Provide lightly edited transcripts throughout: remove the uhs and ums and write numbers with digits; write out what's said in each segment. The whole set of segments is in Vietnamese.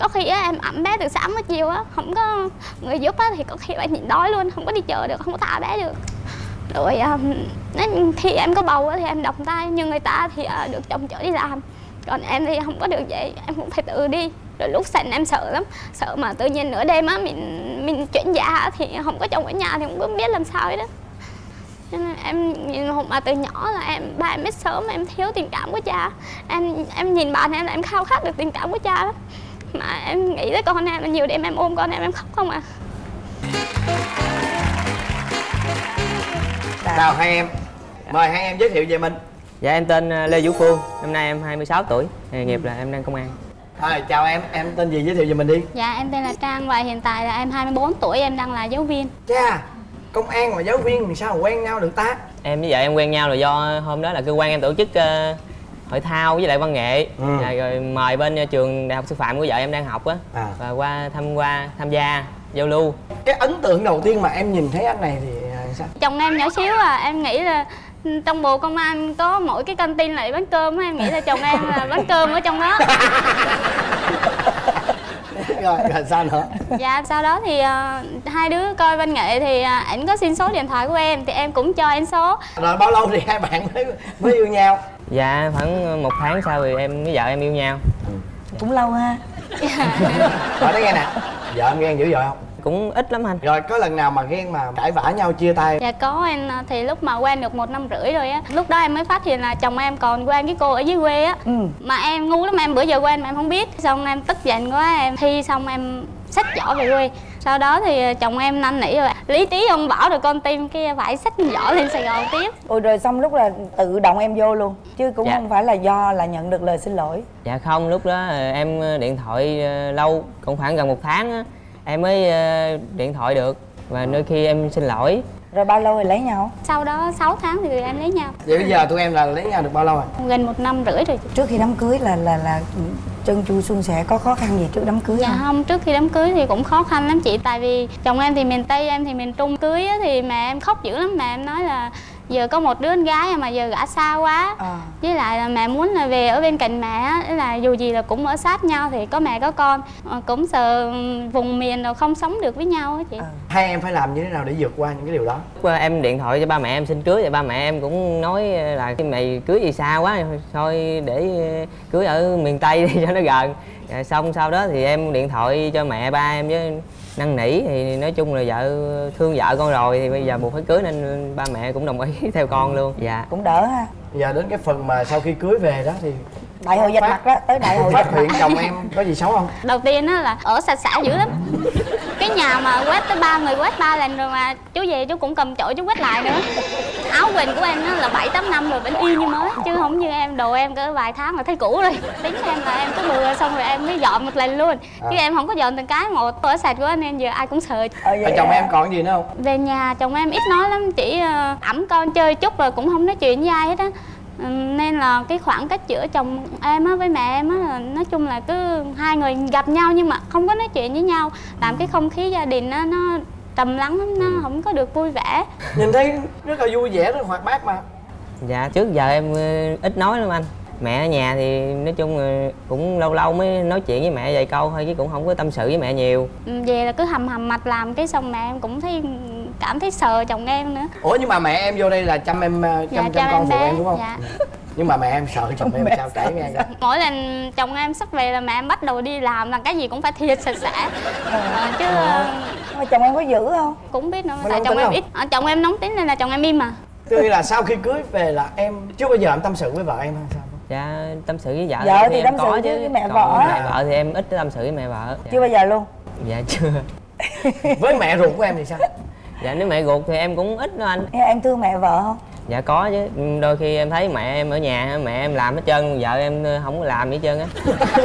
Có khi á em ẵm bé từ sáng tới chiều á, không có người giúp á thì có khi phải nhịn đói luôn, không có đi chợ được, không có thả bé được. Rồi khi em có bầu á thì em động tay, nhưng người ta thì được chồng chở đi làm, còn em thì không có được vậy, em cũng phải tự đi. Rồi lúc sanh em sợ lắm, sợ mà tự nhiên nửa đêm á mình chuyển dạ thì không có chồng ở nhà thì cũng không biết làm sao hết đó. Nên là em nhìn mà từ nhỏ là ba em biết sớm em thiếu tình cảm của cha. Em nhìn bạn em là em khao khát được tình cảm của cha đó. Mà em nghĩ tới con em là nhiều đêm em ôm con em khóc không à. Chào hai em. Mời hai em giới thiệu về mình. Dạ em tên Lê Vũ Phương, năm nay em 26 tuổi, nghề nghiệp là em đang công an. Chào em tên gì, giới thiệu về mình đi. Dạ em tên là Trang và hiện tại là em 24 tuổi, em đang là giáo viên. Chà, công an mà giáo viên thì sao mà quen nhau được ta? Em với vợ em quen nhau là do hôm đó là cơ quan em tổ chức hội thao với lại văn nghệ. Rồi mời bên trường đại học sư phạm của vợ em đang học á, và qua tham gia giao lưu. Cái ấn tượng đầu tiên mà em nhìn thấy anh này thì sao? Chồng em nhỏ xíu em nghĩ là trong bộ công an có mỗi cái canteen lại bán cơm á, em nghĩ là chồng em là bán cơm ở trong đó. Rồi sao nữa? Dạ sau đó thì hai đứa coi văn nghệ thì ảnh có xin số điện thoại của em thì em cũng cho anh số. Rồi bao lâu thì hai bạn mới yêu nhau? Dạ khoảng 1 tháng sau thì em với vợ em yêu nhau. Cũng lâu ha. Hỏi nói nghe nè, vợ em ghen dữ dội không? Cũng ít lắm anh. Rồi có lần nào mà ghen mà cãi vã nhau chia tay? Dạ có, em thì lúc mà quen được 1 năm rưỡi rồi á, lúc đó em mới phát hiện là chồng em còn quen cái cô ở dưới quê á. Mà em ngu lắm, em bữa giờ quen mà em không biết. Xong em tức giận quá, em thi xong em xách giỏ về quê. Sau đó thì chồng em năn nỉ rồi lý tí ông bảo rồi con tim kia phải xách giỏ lên Sài Gòn tiếp. Ôi rồi xong lúc là tự động em vô luôn chứ cũng dạ. Không phải là do là nhận được lời xin lỗi. Dạ không, lúc đó em điện thoại lâu, cũng khoảng gần 1 tháng á, em mới điện thoại được và đôi khi em xin lỗi. Rồi bao lâu rồi lấy nhau? Sau đó 6 tháng thì em lấy nhau. Vậy bây giờ tụi em là lấy nhau được bao lâu rồi? Gần 1 năm rưỡi rồi. Trước khi đám cưới là trơn tru suôn sẻ, có khó khăn gì trước đám cưới dạ không? Không, trước khi đám cưới thì cũng khó khăn lắm chị. Tại vì chồng em thì miền Tây, em thì miền Trung. Cưới thì mẹ em khóc dữ lắm, mẹ em nói là giờ có một đứa con gái mà giờ gả xa quá. Với lại là mẹ muốn là về ở bên cạnh mẹ á, là dù gì là cũng ở sát nhau thì có mẹ có con, cũng sợ vùng miền rồi không sống được với nhau á chị. Hai em phải làm như thế nào để vượt qua những cái điều đó? Em điện thoại cho ba mẹ em xin cưới, thì ba mẹ em cũng nói là mày cưới gì xa quá, thôi để cưới ở miền Tây đi cho nó gần. Xong sau đó thì em điện thoại cho mẹ ba em với năn nỉ, thì nói chung là vợ thương vợ con rồi thì bây giờ buộc phải cưới nên ba mẹ cũng đồng ý theo con luôn. Dạ cũng đỡ ha. Giờ đến cái phần mà sau khi cưới về đó thì đại hội vạch mặt đó, tới đại hội phát hiện chồng em có gì xấu không? Đầu tiên á là ở sạch sẽ dữ lắm. Cái nhà mà quét tới 3 người quét 3 lần rồi mà chú về chú cũng cầm chổi chú quét lại nữa. Áo quần của em nó là 7-8 năm rồi vẫn y như mới, chứ không như em, đồ em cỡ vài tháng là thấy cũ rồi. Tính em là em cứ bừa xong rồi em mới dọn một lần luôn, chứ em không có dọn từng cái một. Ở sạch của anh em giờ ai cũng sợ. Chồng em còn gì nữa không? Về nhà chồng em ít nói lắm, chỉ ẵm con chơi chút rồi cũng không nói chuyện với ai hết á. Nên là cái khoảng cách giữa chồng em á với mẹ em á là nói chung là cứ hai người gặp nhau nhưng mà không có nói chuyện với nhau, làm cái không khí gia đình nó trầm lắng lắm, nó không có được vui vẻ. Nhìn thấy rất là vui vẻ, rất là hoạt bát mà. Dạ trước giờ em ít nói lắm anh. Mẹ ở nhà thì nói chung là cũng lâu lâu mới nói chuyện với mẹ vài câu thôi, chứ cũng không có tâm sự với mẹ nhiều. Về là cứ hầm mạch làm cái xong mẹ em cũng cảm thấy sợ chồng em nữa. Ủa nhưng mà mẹ em vô đây là chăm em, chăm con phụ em đúng không? Dạ. Nhưng mà mẹ em sợ chồng em sao, kể nghe coi. Mỗi lần chồng em sắp về là mẹ em bắt đầu đi làm, là cái gì cũng phải thiệt sạch sẽ. Chứ mà chồng em có giữ không? Cũng biết nữa, tại chồng em ít. Chồng em nóng tính nên là chồng em im mà. Tức là sau khi cưới về là em chưa bao giờ em tâm sự với vợ em hay sao? Dạ tâm sự với vợ. Vợ thì tâm sự với mẹ vợ. Mẹ vợ thì em ít tâm sự với mẹ vợ. Chưa bao giờ luôn? Dạ chưa. Với mẹ ruột của em thì sao? Dạ nếu mẹ ruột thì em cũng ít đó anh. Em thương mẹ vợ không? Dạ có chứ, đôi khi em thấy mẹ em ở nhà, mẹ em làm hết trơn, vợ em không có làm gì hết trơn á.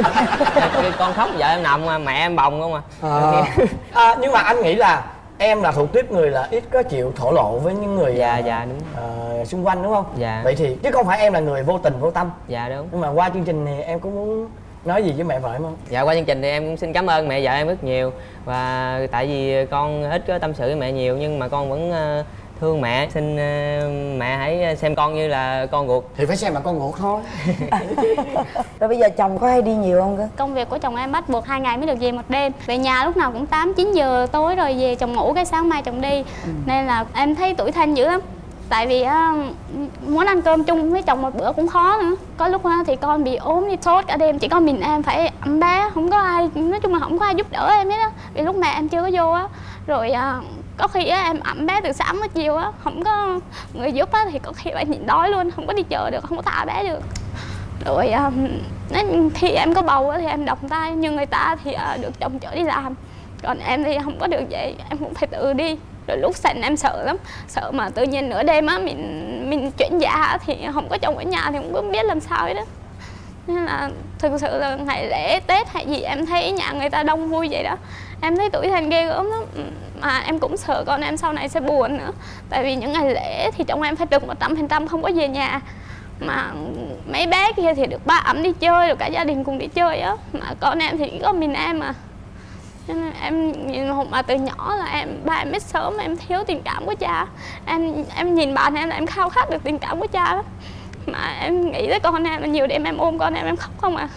Con khóc vợ em nằm mà mẹ em bồng không à. Nhưng mà anh nghĩ là em là thuộc tiếp người là ít có chịu thổ lộ với những người dạ đúng xung quanh đúng không? Dạ. Vậy thì chứ không phải em là người vô tình vô tâm. Dạ đúng. Nhưng mà qua chương trình này em cũng muốn nói gì với mẹ vợ em không? Dạ qua chương trình thì em cũng xin cảm ơn mẹ vợ em rất nhiều, và tại vì con ít có tâm sự với mẹ nhiều nhưng mà con vẫn thương mẹ, xin mẹ hãy xem con như là con ruột. Thì phải xem là con ruột thôi. Rồi bây giờ chồng có hay đi nhiều không cơ? Công việc của chồng em bắt buộc 2 ngày mới được về một đêm. Về nhà lúc nào cũng 8-9 giờ tối rồi về, chồng ngủ cái sáng mai chồng đi. Nên là em thấy tủi thân dữ lắm. Tại vì muốn ăn cơm chung với chồng một bữa cũng khó nữa. Có lúc thì con bị ốm đi sốt cả đêm, chỉ có mình em phải ẵm bé, không có ai, nói chung là không có ai giúp đỡ em hết á. Vì lúc mẹ em chưa có vô á. Rồi có khi em ẵm bé từ sáng tới chiều á, không có người giúp á thì có khi phải nhịn đói luôn, không có đi chợ được, không có thả bé được. Rồi khi em có bầu á thì em động tay, nhưng người ta thì được chồng chở đi làm, còn em thì không có được vậy, em cũng phải tự đi. Rồi lúc sành em sợ lắm, sợ mà tự nhiên nửa đêm á mình chuyển dạ thì không có chồng ở nhà thì cũng không biết làm sao hết đó. Nên là thực sự là ngày lễ Tết hay gì em thấy nhà người ta đông vui vậy đó, em thấy tủi thân ghê gớm lắm. Mà em cũng sợ con em sau này sẽ buồn nữa. Tại vì những ngày lễ thì chồng em phải trực 100% không có về nhà. Mà mấy bé kia thì được ba ẵm đi chơi, rồi cả gia đình cùng đi chơi á. Mà con em thì chỉ có mình em à. Nên em nhìn mà từ nhỏ là ba em biết sớm em thiếu tình cảm của cha. Em nhìn bạn em là em khao khát được tình cảm của cha lắm. Mà em nghĩ tới con em là nhiều đêm em ôm con em khóc không à.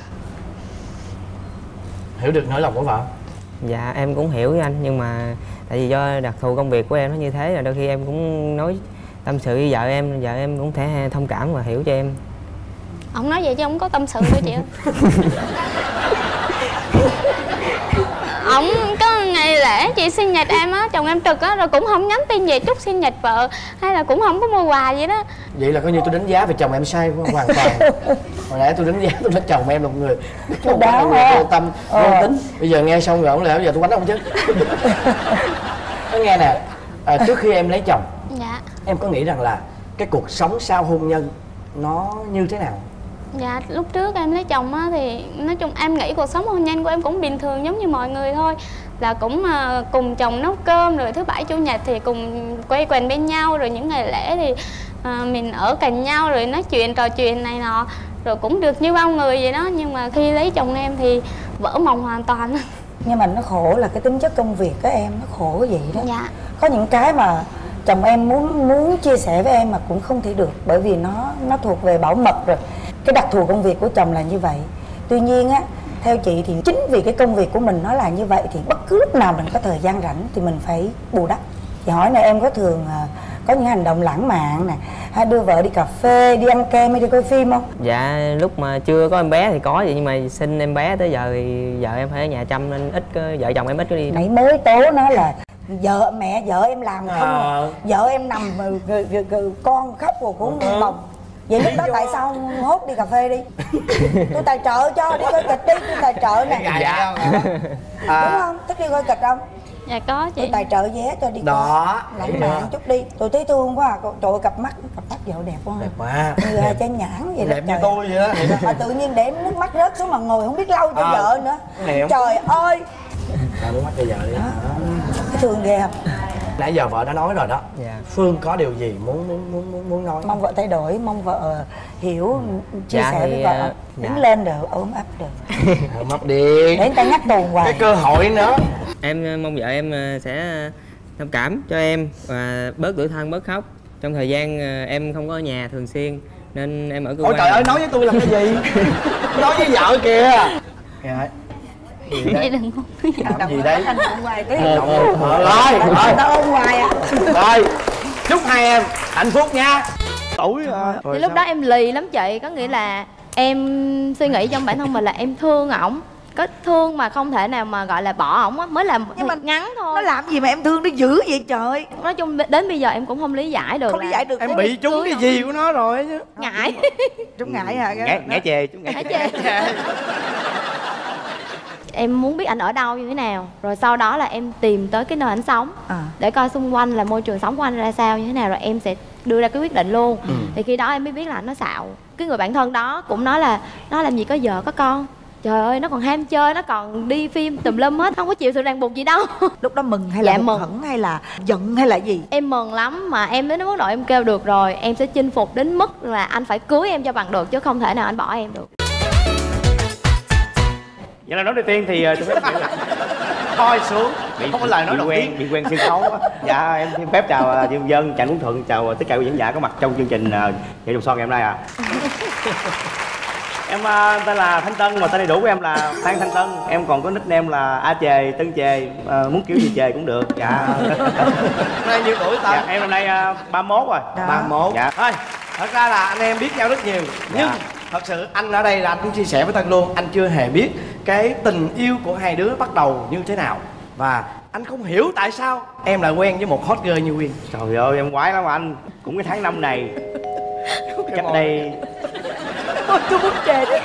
Hiểu được nỗi lòng của vợ. Dạ em cũng hiểu với anh, nhưng mà tại vì do đặc thù công việc của em nó như thế, là đôi khi em cũng nói tâm sự với vợ em cũng thể thông cảm và hiểu cho em. Ông nói vậy chứ không có tâm sự thôi chị. Ông có ngày lễ chị sinh nhật em á, chồng em trực á, rồi cũng không nhắn tin về chúc sinh nhật vợ, hay là cũng không có mua quà gì đó. Vậy là coi như tôi đánh giá về chồng em sai hoàn toàn. Hồi nãy tôi đánh giá tôi nói chồng em là một người không có người vô tâm, vô tính. Bây giờ nghe xong rồi ông là bây giờ tôi quánh ông chứ. Nói nghe nè, trước khi em lấy chồng, dạ, em có nghĩ rằng là cái cuộc sống sau hôn nhân nó như thế nào? Dạ, lúc trước em lấy chồng á thì nói chung em nghĩ cuộc sống hôn nhân của em cũng bình thường giống như mọi người thôi. Là cũng cùng chồng nấu cơm, rồi thứ bảy chủ nhật thì cùng quây quần bên nhau, rồi những ngày lễ thì mình ở cạnh nhau rồi nói chuyện trò chuyện này nọ, rồi cũng được như bao người vậy đó. Nhưng mà khi lấy chồng em thì vỡ mộng hoàn toàn. Nhưng mà nó khổ là cái tính chất công việc của em nó khổ vậy đó. Dạ. Có những cái mà chồng em muốn chia sẻ với em mà cũng không thể được, bởi vì nó thuộc về bảo mật rồi. Cái đặc thù công việc của chồng là như vậy. Tuy nhiên á, theo chị thì chính vì cái công việc của mình nó là như vậy, thì bất cứ lúc nào mình có thời gian rảnh thì mình phải bù đắp. Chị hỏi này, em có thường có những hành động lãng mạn nè, hay đưa vợ đi cà phê, đi ăn kem hay đi coi phim không? Dạ lúc mà chưa có em bé thì có vậy, nhưng mà sinh em bé tới giờ thì vợ em phải ở nhà chăm nên ít vợ chồng em ít có đi. Nãy mới tố nó là vợ em làm không, vợ em nằm con khóc rồi cũng bồng. Vậy lúc đó tại sao không hốt đi cà phê đi? Tôi tài trợ cho, đi coi kịch đi, tôi tài trợ nè. Dạ. Đúng không? Thích đi coi kịch không? Dạ có chị. Tôi tài trợ vé cho đi đó. Lãng mạn chút đi. Tôi thấy thương quá à. Trời ơi, cặp mắt vợ đẹp quá. Đẹp quá. Người chán nhãn vậy đó. Đẹp như tôi vậy đó. Tự nhiên để nước mắt rớt xuống mà ngồi không biết lau cho vợ nữa. Đẹp. Trời ơi. Nước mắt cho vợ đi. Thương ghê không? Nãy giờ vợ đã nói rồi đó. Dạ. Phương có điều gì muốn nói? Mong vợ thay đổi, mong vợ hiểu, chia Dạ, sẻ thì, với vợ. Đứng lên được, ôm ấp được. Ôm ấp đi. Để người ta nhắc tuồn hoài. Cái cơ hội nữa. Em mong vợ em sẽ thông cảm cho em và bớt tủi thân, bớt khóc. Trong thời gian em không có ở nhà thường xuyên nên em ở cơ quan. Ôi trời ơi, nói với tôi làm cái gì? Nói với vợ kìa. Dạ. Vậy đừng có. Làm gì đấy? Anh ôm hoài tí. Rồi. Tao ôm hoài à. Rồi. Chúc hai em hạnh phúc nha. Tuổi Thì lúc đó em lì lắm chị, có nghĩa là em suy nghĩ trong bản thân mình là em thương ổng, có thương mà không thể nào mà gọi là bỏ ổng á, mới là Nhưng mà ngắn thôi. Nó làm gì mà em thương nó dữ vậy trời? Nói chung đến bây giờ em cũng không lý giải được. Không lý giải được. em bị trúng cái gì của nó rồi chứ. Ngại. Trúng ngại hả? Ngại chề, trúng ngại chề. Em muốn biết anh ở đâu như thế nào, rồi sau đó là em tìm tới cái nơi anh sống để coi xung quanh là môi trường sống của anh ra sao như thế nào, rồi em sẽ đưa ra cái quyết định luôn. Thì khi đó em mới biết là anh nó xạo. Cái người bạn thân đó cũng nói là nó làm gì có vợ có con, trời ơi nó còn ham chơi, nó còn đi phim tùm lum hết, không có chịu sự ràng buộc gì đâu. Lúc đó mừng hay là mừng hững hay là giận hay là gì? Em mừng lắm, mà em đến mức độ em kêu được rồi, em sẽ chinh phục đến mức là anh phải cưới em cho bằng được, chứ không thể nào anh bỏ em được. Vậy là nói đầu tiên thì tôi phải là thôi xuống không có lời nói đầu tiên. Bị quen sân khấu á. Dạ em xin phép chào chị Dân, Trần Quốc Thuận, chào tất cả quý khán giả có mặt trong chương trình Nghệ Thuật Son ngày hôm nay ạ. Em tên là Thanh Tân, mà tên đầy đủ của em là Phan Thanh Tân. Em còn có nickname là A Chề, Tân Chề, muốn kiểu gì Chề cũng được. Dạ. Nay nhiêu tuổi ta? Dạ, em năm nay 31 rồi. 31. Dạ. Thôi, thật ra là anh em biết nhau rất nhiều. Nhưng thật sự anh ở đây là anh cũng chia sẻ với Tân luôn. Anh chưa hề biết cái tình yêu của hai đứa bắt đầu như thế nào. Và anh không hiểu tại sao em lại quen với một hot girl như Quyên. Trời ơi em quái lắm anh. Cũng cái tháng năm này cách đây Tôi muốn chề đi.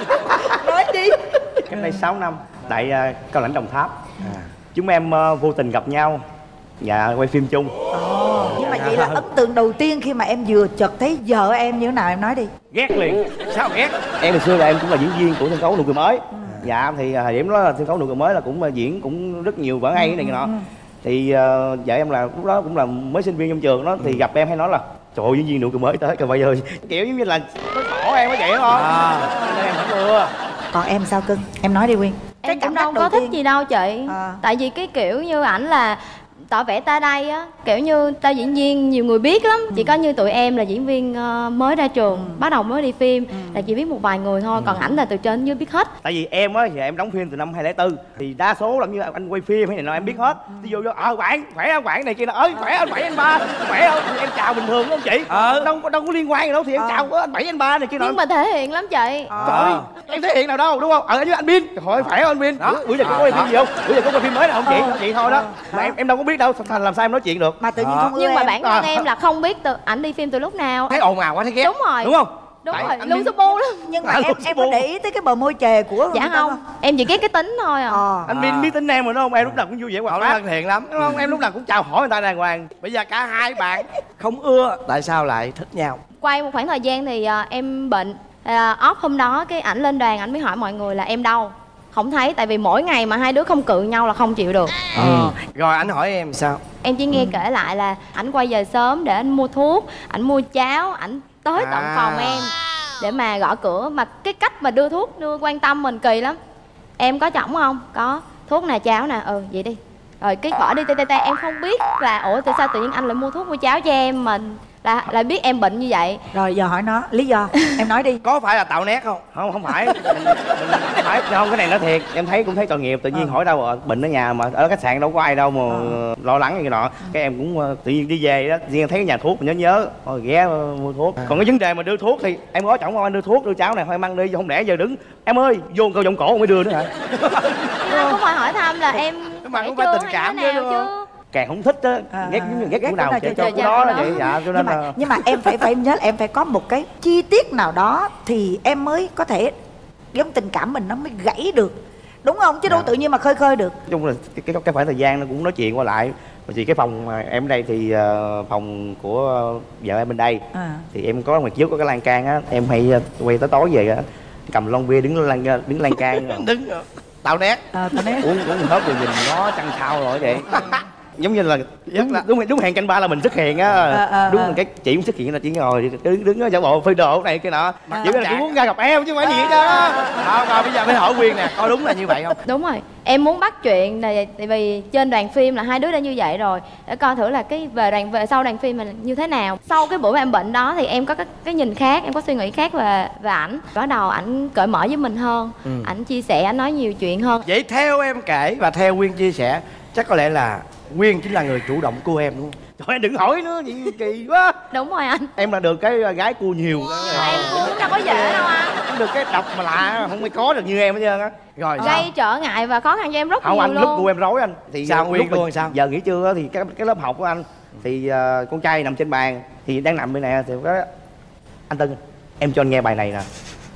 Nói đi. cách đây 6 năm tại Cao Lãnh Đồng Tháp. Chúng em vô tình gặp nhau và quay phim chung. Nhưng mà vậy là ấn tượng đầu tiên khi mà em vừa chợt thấy vợ em như thế nào, em nói đi. Ghét liền. Sao ghét? Em hồi xưa là em cũng là diễn viên của sân khấu Nụ Cười Mới. Dạ thì thời điểm đó là sân khấu Nụ Cười Mới là cũng diễn cũng rất nhiều vở hay cái này nọ. Thì vợ em là lúc đó cũng là mới sinh viên trong trường đó, thì gặp em hay nói là trời ơi, diễn viên Nụ Cười Mới tới, bây giờ kiểu giống như là nó khổ em có vậy không? Nên em không ưa. Còn em sao cưng? Em nói đi Quyên. Em cũng đâu có thích gì đâu chị. Tại vì cái kiểu như ảnh là tỏ vẻ ta đây á, kiểu như ta diễn viên nhiều người biết lắm. Chỉ có như tụi em là diễn viên mới ra trường, bắt đầu mới đi phim là chỉ biết một vài người thôi, còn ảnh là từ trên đến dưới biết hết. Tại vì em á thì em đóng phim từ năm 2004 thì đa số làm như anh quay phim hay này nọ em biết hết. Ví dụ Quảng khỏe không, Quảng này kia là khỏe anh 7 anh 3 khỏe không, thì em chào bình thường đúng không chị? Đâu có liên quan gì đâu, thì em chào anh 7 anh 3 này kia nọ. Nhưng mà thể hiện lắm chị. Trời ơi, em thể hiện nào đâu đúng không? Với anh Bin, hỏi khỏe không anh Bin? Bữa giờ có quay phim gì không? Bữa giờ có quay phim mới nào không chị? Vậy thôi đó. Mà em đâu có biết đâu, làm sao em nói chuyện được? Mà tự nhiên không ưa nhưng mà em. bản thân em là không biết từ ảnh đi phim từ lúc nào. Thấy ồn ào quá thấy ghét. Đúng rồi. Đúng không? Đúng rồi, luôn su bu lắm. Nhưng mà em có để ý tới cái bờ môi chề của Dạ không, em chỉ ghét cái tính thôi à. Anh Bin biết tính em rồi đúng không? Em lúc nào cũng vui vẻ hoạt bát, thân thiện lắm đúng không? Em lúc nào cũng chào hỏi người ta đàng hoàng. Bây giờ cả hai bạn không ưa, tại sao lại thích nhau? Quay một khoảng thời gian thì em bệnh, off hôm đó cái ảnh lên đoàn ảnh mới hỏi mọi người là em đâu. Không thấy, tại vì mỗi ngày mà hai đứa không cự nhau là không chịu được. Rồi anh hỏi em sao? Em chỉ nghe kể lại là ảnh quay về sớm để anh mua thuốc, ảnh mua cháo, ảnh tới tận phòng em để mà gõ cửa. Mà cái cách mà đưa thuốc, đưa quan tâm mình kỳ lắm. Em có chổng không? Có. Thuốc nè, cháo nè, vậy đi. Rồi cái bỏ đi tê em không biết là ủa tại sao tự nhiên anh lại mua thuốc mua cháo cho em mà là biết em bệnh như vậy. Rồi giờ hỏi nó lý do. Em nói đi. Có phải là tạo nét không? Không phải. Mình phải không, cái này nói thiệt, em thấy cũng thấy tội nghiệp. Tự nhiên hỏi đâu rồi, bệnh ở nhà mà ở khách sạn đâu có ai đâu mà lo lắng như nọ. Cái em cũng tự nhiên đi về đó, riêng thấy cái nhà thuốc mình nhớ thôi ghé mua thuốc. Còn cái vấn đề mà đưa thuốc thì em có chồng không, anh đưa thuốc đưa cháo này thôi mang đi, không lẽ giờ đứng em ơi vô câu vòng cổ mới đưa nữa hả? Nhưng anh cũng phải hỏi thăm là em mà cũng phải tình cảm chứ đúng không? Càng không thích á, ghét chỗ nào cho cái đó là vậy. Dạ cho nên là nhưng mà em phải nhớ là em phải có một cái chi tiết nào đó thì em mới có thể giống tình cảm mình nó mới gãy được, đúng không? Chứ đâu tự nhiên mà khơi được. Nói chung là cái khoảng thời gian nó cũng nói chuyện qua lại. Vì cái phòng mà em ở đây thì phòng của vợ em bên đây thì em có ngoài trước có cái lan can á, em hay quay tới tối về á cầm lon bia đứng lan can đứng tạo nét uống hết rồi nhìn nó chăn sao rồi vậy. Giống như là đúng hẹn canh ba là mình xuất hiện á. Đúng là cái chị cũng xuất hiện là chỉ ngồi đứng giả bộ phơi đồ này cái nọ, chỉ là chỉ muốn ra gặp em chứ không phải gì hết đó. Rồi bây giờ mới hỏi Quyên nè, có đúng là như vậy không? Đúng rồi, em muốn bắt chuyện là tại vì trên đoàn phim là hai đứa đã như vậy rồi, để coi thử là cái về sau đoàn phim mình như thế nào. Sau cái buổi mà em bệnh đó thì em có cái nhìn khác, em có suy nghĩ khác về ảnh. Bắt đầu ảnh cởi mở với mình hơn, ảnh chia sẻ, ảnh nói nhiều chuyện hơn. Vậy theo em kể và theo Quyên chia sẻ, chắc có lẽ là Quyên chính là người chủ động cua em đúng không? Trời ơi đừng hỏi nữa, gì kỳ quá. Đúng rồi anh. Em là được cái gái cua nhiều. Em cũng đâu có dễ đâu anh. Em được cái độc mà lạ, không ai có được như em hết trơn á. Rồi gây trở ngại và khó khăn cho em rất nhiều anh, luôn. lúc cua em rối anh. Thì sao Quyên cua sao? Giờ nghỉ trưa thì cái lớp học của anh thì con trai nằm trên bàn thì đang nằm bên này thì có anh Tân em cho anh nghe bài này nè.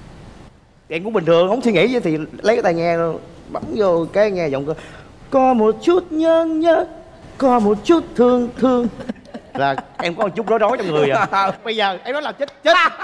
Em cũng bình thường không suy nghĩ gì thì lấy cái tai nghe bấm vô cái nghe giọng cơ. Có một chút nhớ có một chút thương là em có một chút rối trong người à. Bây giờ em nói là chết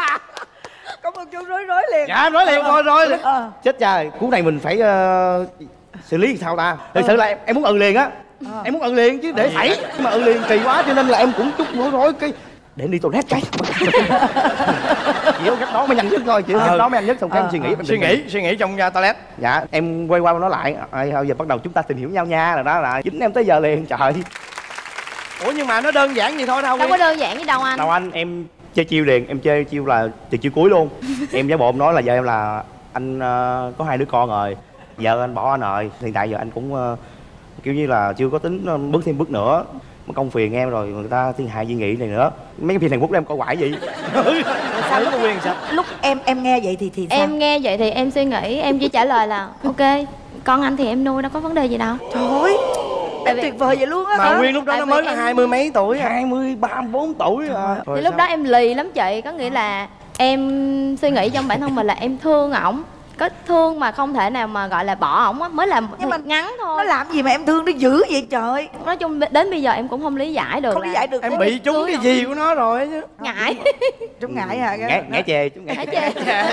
Có một chút rối liền. dạ em nói liền rồi chết trời, cú này mình phải xử lý sao ta. Thực sự là em muốn liền á. Em muốn liền chứ để xảy nhưng mà liền kỳ quá cho nên là em cũng chút rối cái để đi toilet cái chỉ có cách đó mới nhanh nhất thôi, chỉ có cách đó mới nhanh nhất. Xong cái em suy nghĩ trong toilet. Dạ em quay qua nói lại giờ bắt đầu chúng ta tìm hiểu nhau nha, rồi đó là chính em tới giờ liền. Trời. Ủa nhưng mà nó đơn giản vậy thôi đâu. Đâu có đơn giản gì đâu anh. Đâu anh, em chơi chiêu liền, em chơi chiêu là từ chiêu cuối luôn. Em giả bộ em nói là giờ em là anh có 2 đứa con rồi, vợ anh bỏ anh rồi, hiện tại giờ anh cũng kiểu như là chưa có tính bước thêm bước nữa, mất công phiền em rồi người ta thiên hại dị nghị này nữa. Mấy cái phim Hàn Quốc em coi quải gì. Sao lúc quyền sao? Lúc em nghe vậy thì sao? Em nghe vậy thì em suy nghĩ, em chỉ trả lời là ok, con anh thì em nuôi, đâu có vấn đề gì đâu. Trời ơi, em tuyệt vời vậy luôn á. Mà Nguyên lúc đó nó mới có 20 mấy tuổi, 23, 24 tuổi à. Thì lúc đó em lì lắm chị, có nghĩa là em suy nghĩ trong bản thân mình là em thương ổng, có thương mà không thể nào mà gọi là bỏ ổng á, mới là nhưng mà ngắn thôi. Nó làm gì mà em thương nó dữ vậy trời? Nói chung đến bây giờ em cũng không lý giải được. Không lý giải được. Em bị trúng cái gì của nó rồi chứ. Ngại. Trúng ngại hả? Ngại chê, trúng ngại chê.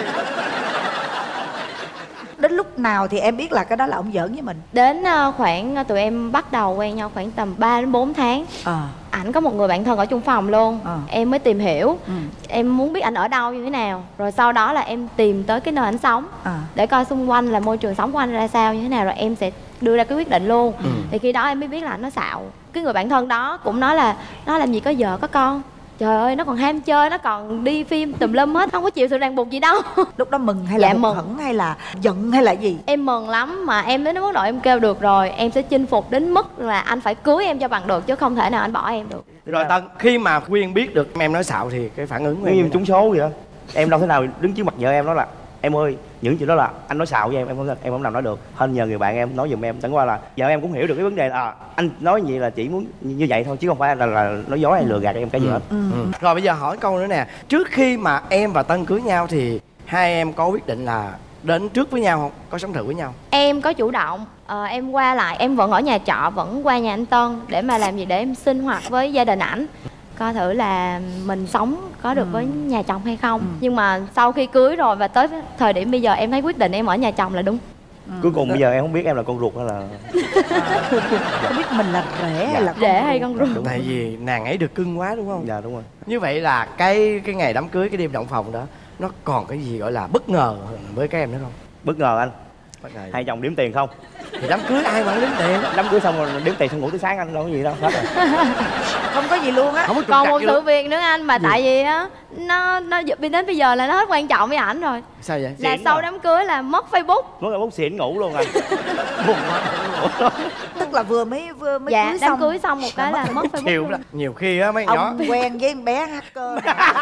Đến lúc nào thì em biết là cái đó là ông giỡn với mình? Đến khoảng tụi em bắt đầu quen nhau khoảng tầm 3 đến 4 tháng. Ảnh có một người bạn thân ở chung phòng luôn. Em mới tìm hiểu. Em muốn biết ảnh ở đâu như thế nào. Rồi sau đó là em tìm tới cái nơi ảnh sống, để coi xung quanh là môi trường sống của anh ra sao như thế nào, rồi em sẽ đưa ra cái quyết định luôn. Thì khi đó em mới biết là nó xạo. Cái người bạn thân đó cũng nói là nó làm gì có vợ có con. Trời ơi, nó còn ham chơi, nó còn đi phim tùm lum hết, không có chịu sự ràng buộc gì đâu. Lúc đó mừng hay là hụt hẫng hay là giận hay là gì? Em mừng lắm, mà em đến mức độ em kêu được rồi, em sẽ chinh phục đến mức là anh phải cưới em cho bằng được, chứ không thể nào anh bỏ em được. Rồi Tân, khi mà Quyên biết được em nói xạo thì cái phản ứng của em như trúng số vậy đó. Em đâu thế nào đứng trước mặt vợ em nói là em ơi, những chuyện đó là anh nói xạo với em không làm nói được. Hên nhờ người bạn em nói giùm em, chẳng qua là vợ em cũng hiểu được cái vấn đề là anh nói gì là chỉ muốn như vậy thôi, chứ không phải là nói dối hay lừa gạt em cái gì hết. Rồi bây giờ hỏi câu nữa nè, trước khi mà em và Tân cưới nhau thì hai em có quyết định là đến trước với nhau không? Có sống thử với nhau? Em có chủ động, em qua lại, em vẫn ở nhà trọ, vẫn qua nhà anh Tân để mà làm gì, để em sinh hoạt với gia đình ảnh, coi thử là mình sống có được với nhà chồng hay không. Nhưng mà sau khi cưới rồi và tới thời điểm bây giờ em thấy quyết định em ở nhà chồng là đúng. Cuối cùng bây giờ em không biết em là con ruột hay là không biết mình là rể hay là con rể hay con ruột. Tại vì nàng ấy được cưng quá đúng không? Dạ đúng rồi. Như vậy là cái ngày đám cưới, cái đêm động phòng đó, nó còn cái gì gọi là bất ngờ với các em nữa không? Bất ngờ anh. Hai chồng đếm tiền không? Thì đám cưới ai mà đếm tiền? Đám cưới xong rồi đếm tiền xong ngủ tới sáng anh, đâu có gì đâu, hết rồi. Không có gì luôn á. Còn một sự việc nữa anh, mà tại vì á nó đến bây giờ là nó hết quan trọng với ảnh rồi. Sao vậy? Là sau đám cưới là mất Facebook. Mất Facebook xịn ngủ luôn rồi. Buồn quá. Tức là vừa mới dạ, cưới đám xong. cưới xong một cái là mất Facebook. Nhiều khi á mấy ông nhỏ quen với em bé hacker.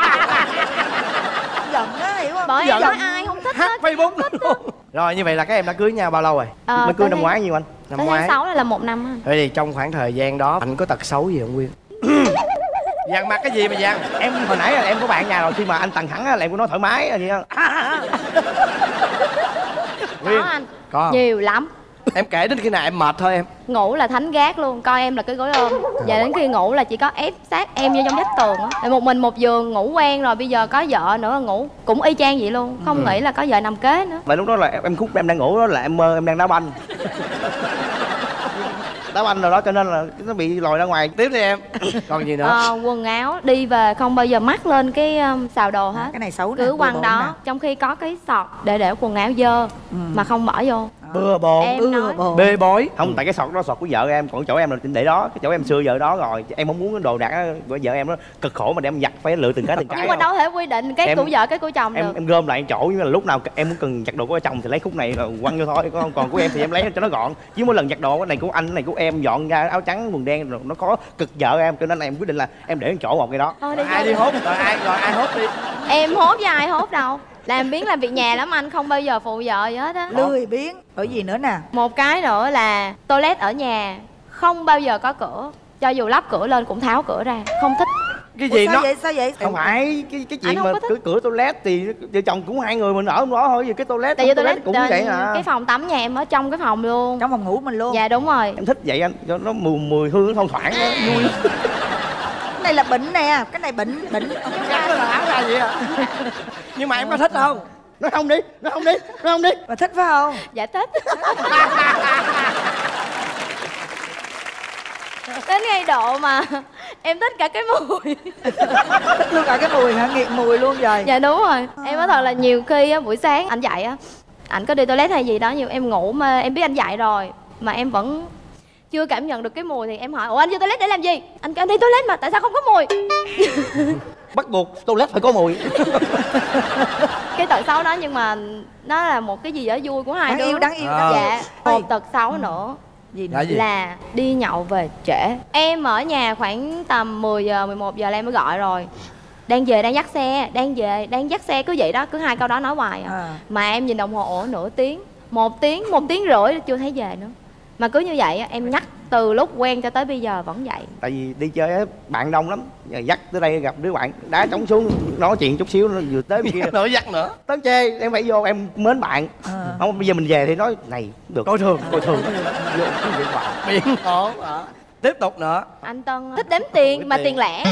Giận á, hiểu không? Bởi em nói ai không thích hack Facebook luôn. Rồi như vậy là các em đã cưới nhau bao lâu rồi? Mới cưới năm ngoái nhiêu anh? Năm ngoái. Tháng 6 là 1 năm anh. Vậy thì trong khoảng thời gian đó anh có tật xấu gì không Nguyên? Dằn mặt cái gì mà dằn? Em hồi nãy là em có bạn nhà rồi, khi mà anh tầng thẳng là em cũng nói thoải mái vậy không? Nguyên, có anh. Có không? Nhiều lắm. Em kể đến khi nào em mệt thôi em. Ngủ là thánh gác luôn, coi em là cái gối ôm. Và đến khi ngủ là chỉ có ép sát em vô trong vách tường á. Một mình một giường ngủ quen rồi, bây giờ có vợ nữa ngủ cũng y chang vậy luôn. Không nghĩ là có vợ nằm kế nữa. Vậy lúc đó là em khúc em đang ngủ đó là em mơ em đang đá banh. Đá banh rồi đó cho nên là nó bị lòi ra ngoài. Tiếp đi em. Còn gì nữa? Quần áo đi về không bao giờ mắc lên cái xào đồ hết. Cái này xấu cứ quăng đó. Trong khi có cái sọt để quần áo dơ mà không bỏ vô. Bừa bộn, bê bối. Không, tại cái sọt đó sọt của vợ em, còn chỗ em là để đó, cái chỗ em xưa vợ đó rồi. Em không muốn cái đồ đạc của vợ em nó cực khổ mà đem giặt phải lựa từng cái. Nhưng mà đâu thể quy định cái của vợ cái của chồng được. Em gom lại chỗ, nhưng mà lúc nào em muốn cần giặt đồ của chồng thì lấy khúc này là quăng vô thôi, còn của em thì em lấy cho nó gọn. Chứ mỗi lần giặt đồ cái này của anh, cái này của em, dọn ra áo trắng quần đen rồi nó có cực vợ em, cho nên là em quyết định là em để chỗ một cái đó. Ai đi hốt rồi ai hốt đi. Em hốt với ai hốt đâu. Làm biếng làm việc nhà lắm anh, không bao giờ phụ vợ gì hết á. Lười biếng. Bởi gì nữa nè. Một cái nữa là toilet ở nhà không bao giờ có cửa, cho dù lắp cửa lên cũng tháo cửa ra, không thích. Cái gì sao vậy? Sao vậy? Không phải cái chuyện mà cửa toilet thì vợ chồng cũng hai người mình ở trong đó thôi, vì cái toilet tại vì toilet cũng vậy à. Cái phòng tắm nhà em ở trong cái phòng luôn, trong phòng ngủ mình luôn. Dạ đúng rồi. Em thích vậy anh, cho nó mùi hương nó thoang thoảng đó, vui. Cái này là bệnh nè, cái này bệnh. Cắn nó là áo ra vậy à. Nhưng mà em có thích không? Nói không đi. Mà thích phải không? Dạ thích. Đến ngay độ mà em thích cả cái mùi. Thích luôn cả cái mùi hả? Nghiện mùi luôn rồi. Dạ đúng rồi. Em nói thật là nhiều khi á, buổi sáng anh dậy á, anh có đi toilet hay gì đó, nhưng em ngủ mà em biết anh dậy rồi mà em vẫn chưa cảm nhận được cái mùi thì em hỏi: ủa anh vô toilet để làm gì? Anh đi toilet mà tại sao không có mùi? Bắt buộc toilet phải có mùi. Cái tật xấu đó nhưng mà nó là một cái gì đó vui của hai Đáng đứa. yêu, đáng yêu. Dạ. Một tật xấu nữa Gì nữa? Là gì? là đi nhậu về trễ. Em ở nhà khoảng tầm 10 giờ 11 giờ là em mới gọi rồi. Đang về, đang dắt xe, đang dắt xe, cứ vậy đó, cứ hai câu đó nói hoài à. Mà em nhìn đồng hồ, ủa nửa tiếng, 1 tiếng, 1 tiếng rưỡi chưa thấy về nữa. Mà cứ như vậy em nhắc từ lúc quen cho tới bây giờ vẫn vậy. Tại vì đi chơi á, bạn đông lắm, dắt tới đây gặp đứa bạn đá trống xuống nói chuyện chút xíu, nó vừa tới bên kia nữa dắt nữa. tới chê em phải vô, em mến bạn. Không bây giờ mình về thì nói này được, coi thường vô cái điện thoại Biến ổn hả? Tiếp tục nữa. Anh Tân thích đếm tiền mà tiền lẻ.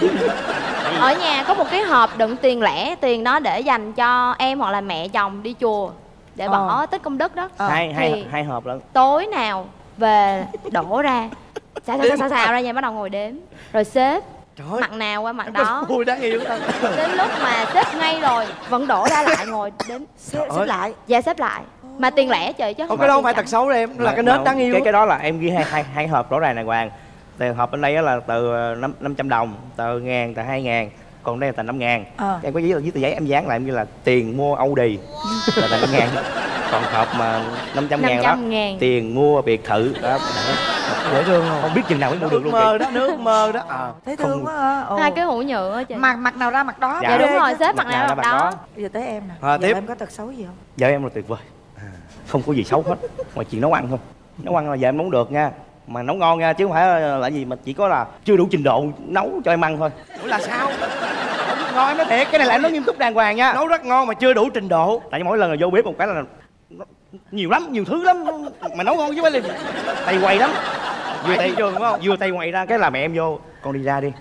Ở nhà có một cái hộp đựng tiền lẻ, tiền đó để dành cho em hoặc là mẹ chồng đi chùa để bỏ tích công đức đó. Hai hộp lận. Tối nào về đổ ra xào ra nhà, bắt đầu ngồi đếm rồi xếp. Trời, mặt nào qua mặt đó. Vui đáng yêu đó. Đến lúc mà xếp ngay rồi vẫn đổ ra lại ngồi đếm. Xếp lại. Dạ xếp lại. Mà tiền lẻ trời chứ Cái đó không phải tật xấu em, là cái nết đáng yêu. Cái đó là em ghi hai hộp rõ ràng đàng hoàng. Tiền hộp bên đây là từ 500 đồng, từ 1.000, từ 2.000, còn đây là tầm 5.000. Em có viết tờ giấy em dán lại em ghi là tiền mua Audi là tầm 5.000. Còn hộp mà 500.000 đó tiền mua biệt thự đó. Dễ thương không biết chừng nào mới mua được luôn. Nước mơ đó. Thấy thương quá. Hai cái hũ nhựa chị. Mặt nào ra mặt đó. Dạ đúng rồi, xếp mặt nào ra mặt đó. Bây giờ tới em nè. Tiếp. Giờ em có tật xấu gì không? Vợ em là tuyệt vời, không có gì xấu hết, ngoài chuyện nấu ăn thôi. Nấu ăn là vợ em nấu được nha, mà nấu ngon nha, chứ không phải là gì mà chỉ có là chưa đủ trình độ nấu cho em ăn thôi. Ủa là sao? Ngon em nói thiệt, cái này là em nói nghiêm túc đàng hoàng nha. Nấu rất ngon mà chưa đủ trình độ. Tại mỗi lần là vô bếp một cái là nhiều lắm, nhiều thứ lắm, mà nấu ngon chứ phải là tay quay lắm. Vừa tay trường đúng không? Vừa tay quay ra cái là mẹ em vô, con đi ra đi.